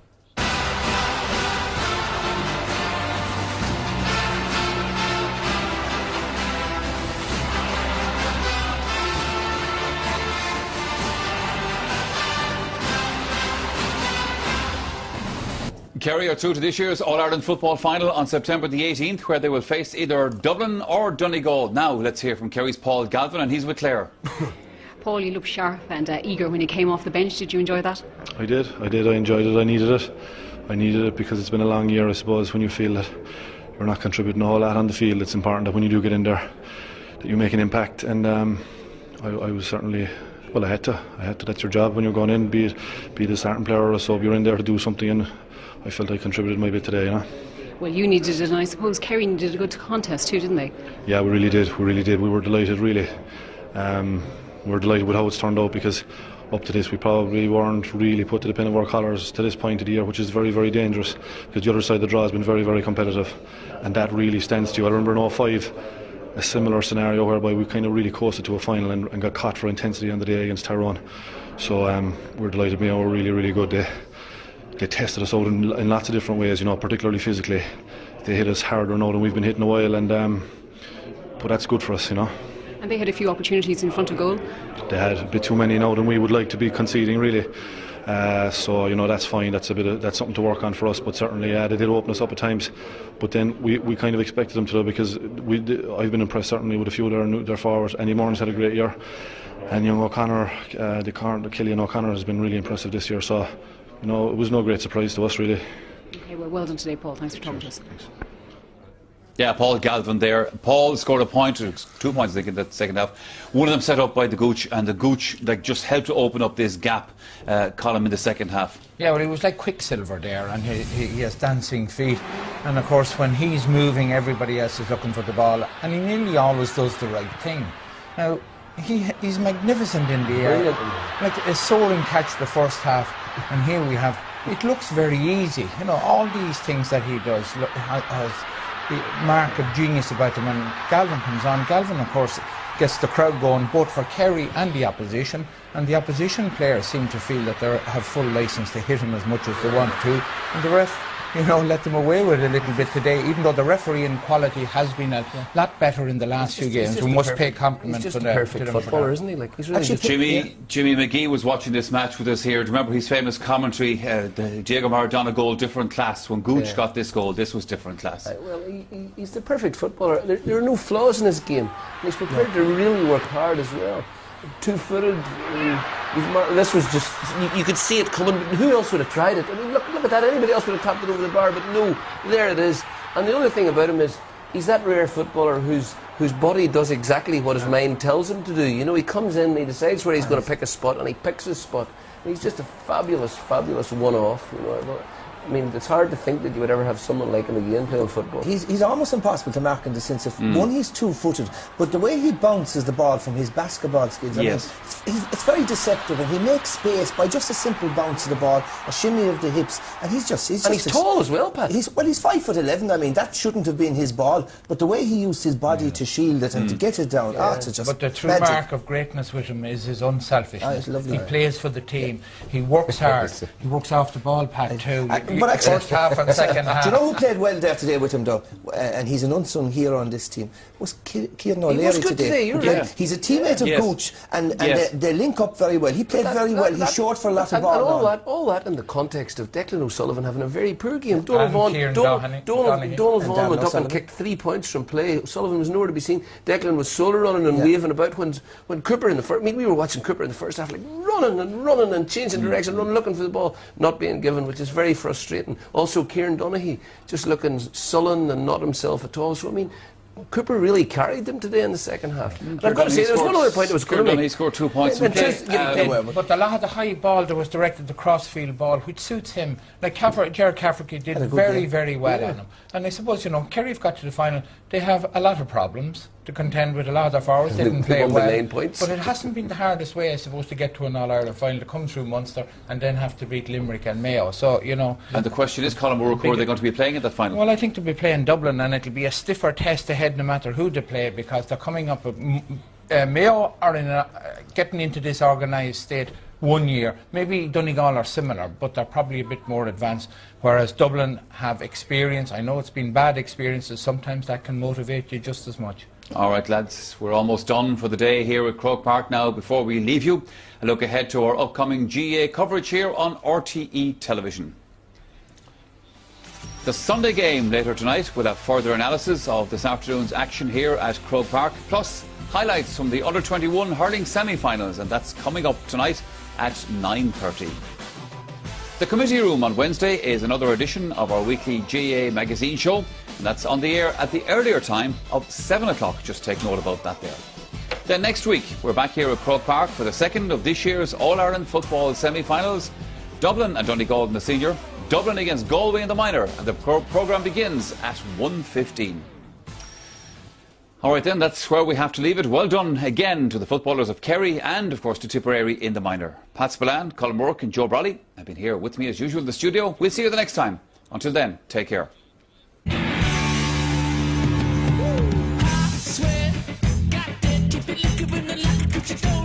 Kerry are through to this year's All-Ireland football final on September the 18th, where they will face either Dublin or Donegal. Now let's hear from Kerry's Paul Galvin, and he's with Claire.
Paul, you looked sharp and eager when you came off the bench. Did you enjoy that?
I did. I enjoyed it. I needed it because it's been a long year, I suppose. When you feel that you're not contributing a whole lot on the field, it's important that when you do get in there that you make an impact, and I was certainly, well, I had to. That's your job when you're going in, be the starting player or a sub. You're in there to do something, and I felt I contributed my bit today,
Well, you needed it, and I suppose Kerry needed a good contest too, didn't they? Yeah,
we really did. We were delighted, really. We were delighted with how it's turned out, because up to this we probably weren't really put to the pin of our collars to this point of the year, which is very, very dangerous, because the other side of the draw has been very, very competitive, and that really stands to you. I remember in 2005 a similar scenario whereby we kind of really coasted to a final and got caught for intensity on the day against Tyrone. So we're delighted. We were really, really good. They tested us out in lots of different ways, particularly physically. They hit us harder now than we've been hitting a while, and but that's good for us,
And they had a few opportunities in front of goal.
They had a bit too many now than we would like to be conceding, really. So that's fine. That's something to work on for us. But certainly, they did open us up at times. But then we kind of expected them to, because I've been impressed certainly with a few of their forwards. Andy Moran's had a great year, and young O'Connor, Killian O'Connor has been really impressive this year. So it was no great surprise to us, really.
Okay, well done today, Paul. Thanks for talking to us.
Thanks.
Yeah, Paul Galvin there. Paul scored a point, 2 points I think in that second half. One of them set up by the Gooch, and the Gooch just helped to open up this gap column in the second half.
Yeah, well, he was like Quicksilver there, and he has dancing feet. And of course, when he's moving, everybody else is looking for the ball, and he nearly always does the right thing. Now, he's magnificent in the air. Like a soaring catch the first half, and here we have, it looks very easy. All these things that he does has the mark of genius about him. When Galvin comes on, Galvin of course gets the crowd going both for Kerry and the opposition, and the opposition players seem to feel that they have full licence to hit him as much as they want to, and the ref let them away with it a little bit today, even though the refereeing quality has been a lot better in the last few games. We must pay compliment
he's
for
just a perfect footballer, isn't he? He's really
Jimmy McGee was watching this match with us here. Do you remember his famous commentary, the Diego Maradona goal, different class? When Gooch got this goal, this was different class.
Well, he's the perfect footballer. There are no flaws in his game. He's prepared to really work hard as well. Two-footed. This was just, you could see it coming, but who else would have tried it? I mean, look at that. Anybody else would have tapped it over the bar, but no, there it is. And the other thing about him is he's that rare footballer whose body does exactly what his mind tells him to do. He comes in, he decides where he's going to pick a spot, and he picks his spot. And he's just a fabulous one-off. I mean, it's hard to think that you would ever have someone like him again playing football.
He's almost impossible to mark in the sense of, one, he's two-footed, but the way he bounces the ball from his basketball skills, it's very deceptive, and he makes space by just a simple bounce of the ball, a shimmy of the hips, and he's
tall as well, Pat.
He's 5'11". I mean, that shouldn't have been his ball, but the way he used his body to shield it and to get it down, it's just
But the true
magic.
mark of greatness with him is his unselfishness.
It's lovely.
He plays for the team. He works hard. He works off the ball, Pat, too.
But actually,
first half and second half.
Do you know who played well there today with him, though? And he's an unsung hero on this team. Was Kieran O'Leary
was good today. You're right.
He's a teammate of Gooch, and they link up very well. He played very well. He showed for a lot of ball.
And all that in the context of Declan O'Sullivan having a very poor game. Donald Vaughan went up and kicked 3 points from play. O'Sullivan was nowhere to be seen. Declan was solo running and waving about when Cooper in the first. I mean, we were watching Cooper in the first half, like running and changing direction, looking for the ball, not being given, which is very frustrating. Also, Kieran Donaghy just looking sullen and not himself at all. So I mean, Cooper really carried them today in the second half. But I've got to say, there was one other point that was going to make.
He scored 2 points from play.
But a lot of the high ball that was directed, the crossfield ball, which suits him. Like Jared Cafferty did very well on him. And I suppose, Kerry have got to the final. They have a lot of problems to contend with. A lot of their forwards didn't play well. But it hasn't been the hardest way, I suppose, to get to an All-Ireland final, to come through Munster and then have to beat Limerick and Mayo. So,
And the question is, Colin O'Rourke, who are they going to be playing at that final?
Well, I think they'll be playing Dublin, and it'll be a stiffer test ahead no matter who they play, because they're coming up with Mayo are getting into this organised state 1 year. Maybe Donegal are similar, but they're probably a bit more advanced, whereas Dublin have experience. I know it's been bad experiences. Sometimes that can motivate you just as much.
All right, lads, we're almost done for the day here at Croke Park. Now, before we leave you, a look ahead to our upcoming GAA coverage here on RTE Television. The Sunday game later tonight will have further analysis of this afternoon's action here at Croke Park, plus highlights from the Under-21 hurling semi-finals, and that's coming up tonight at 9:30. The committee room on Wednesday is another edition of our weekly GAA magazine show, and that's on the air at the earlier time of 7 o'clock. Just take note about that there. Then next week, we're back here at Croke Park for the second of this year's All-Ireland football semi-finals. Dublin and Donegal in the senior, Dublin against Galway in the minor, and the programme begins at 1:15. All right then, that's where we have to leave it. Well done again to the footballers of Kerry and, of course, to Tipperary in the minor. Pat Spillane, Colin O'Rourke and Joe Brawley have been here with me as usual in the studio. We'll see you the next time. Until then, take care.
I swear, got that, keep it looking when the light keeps it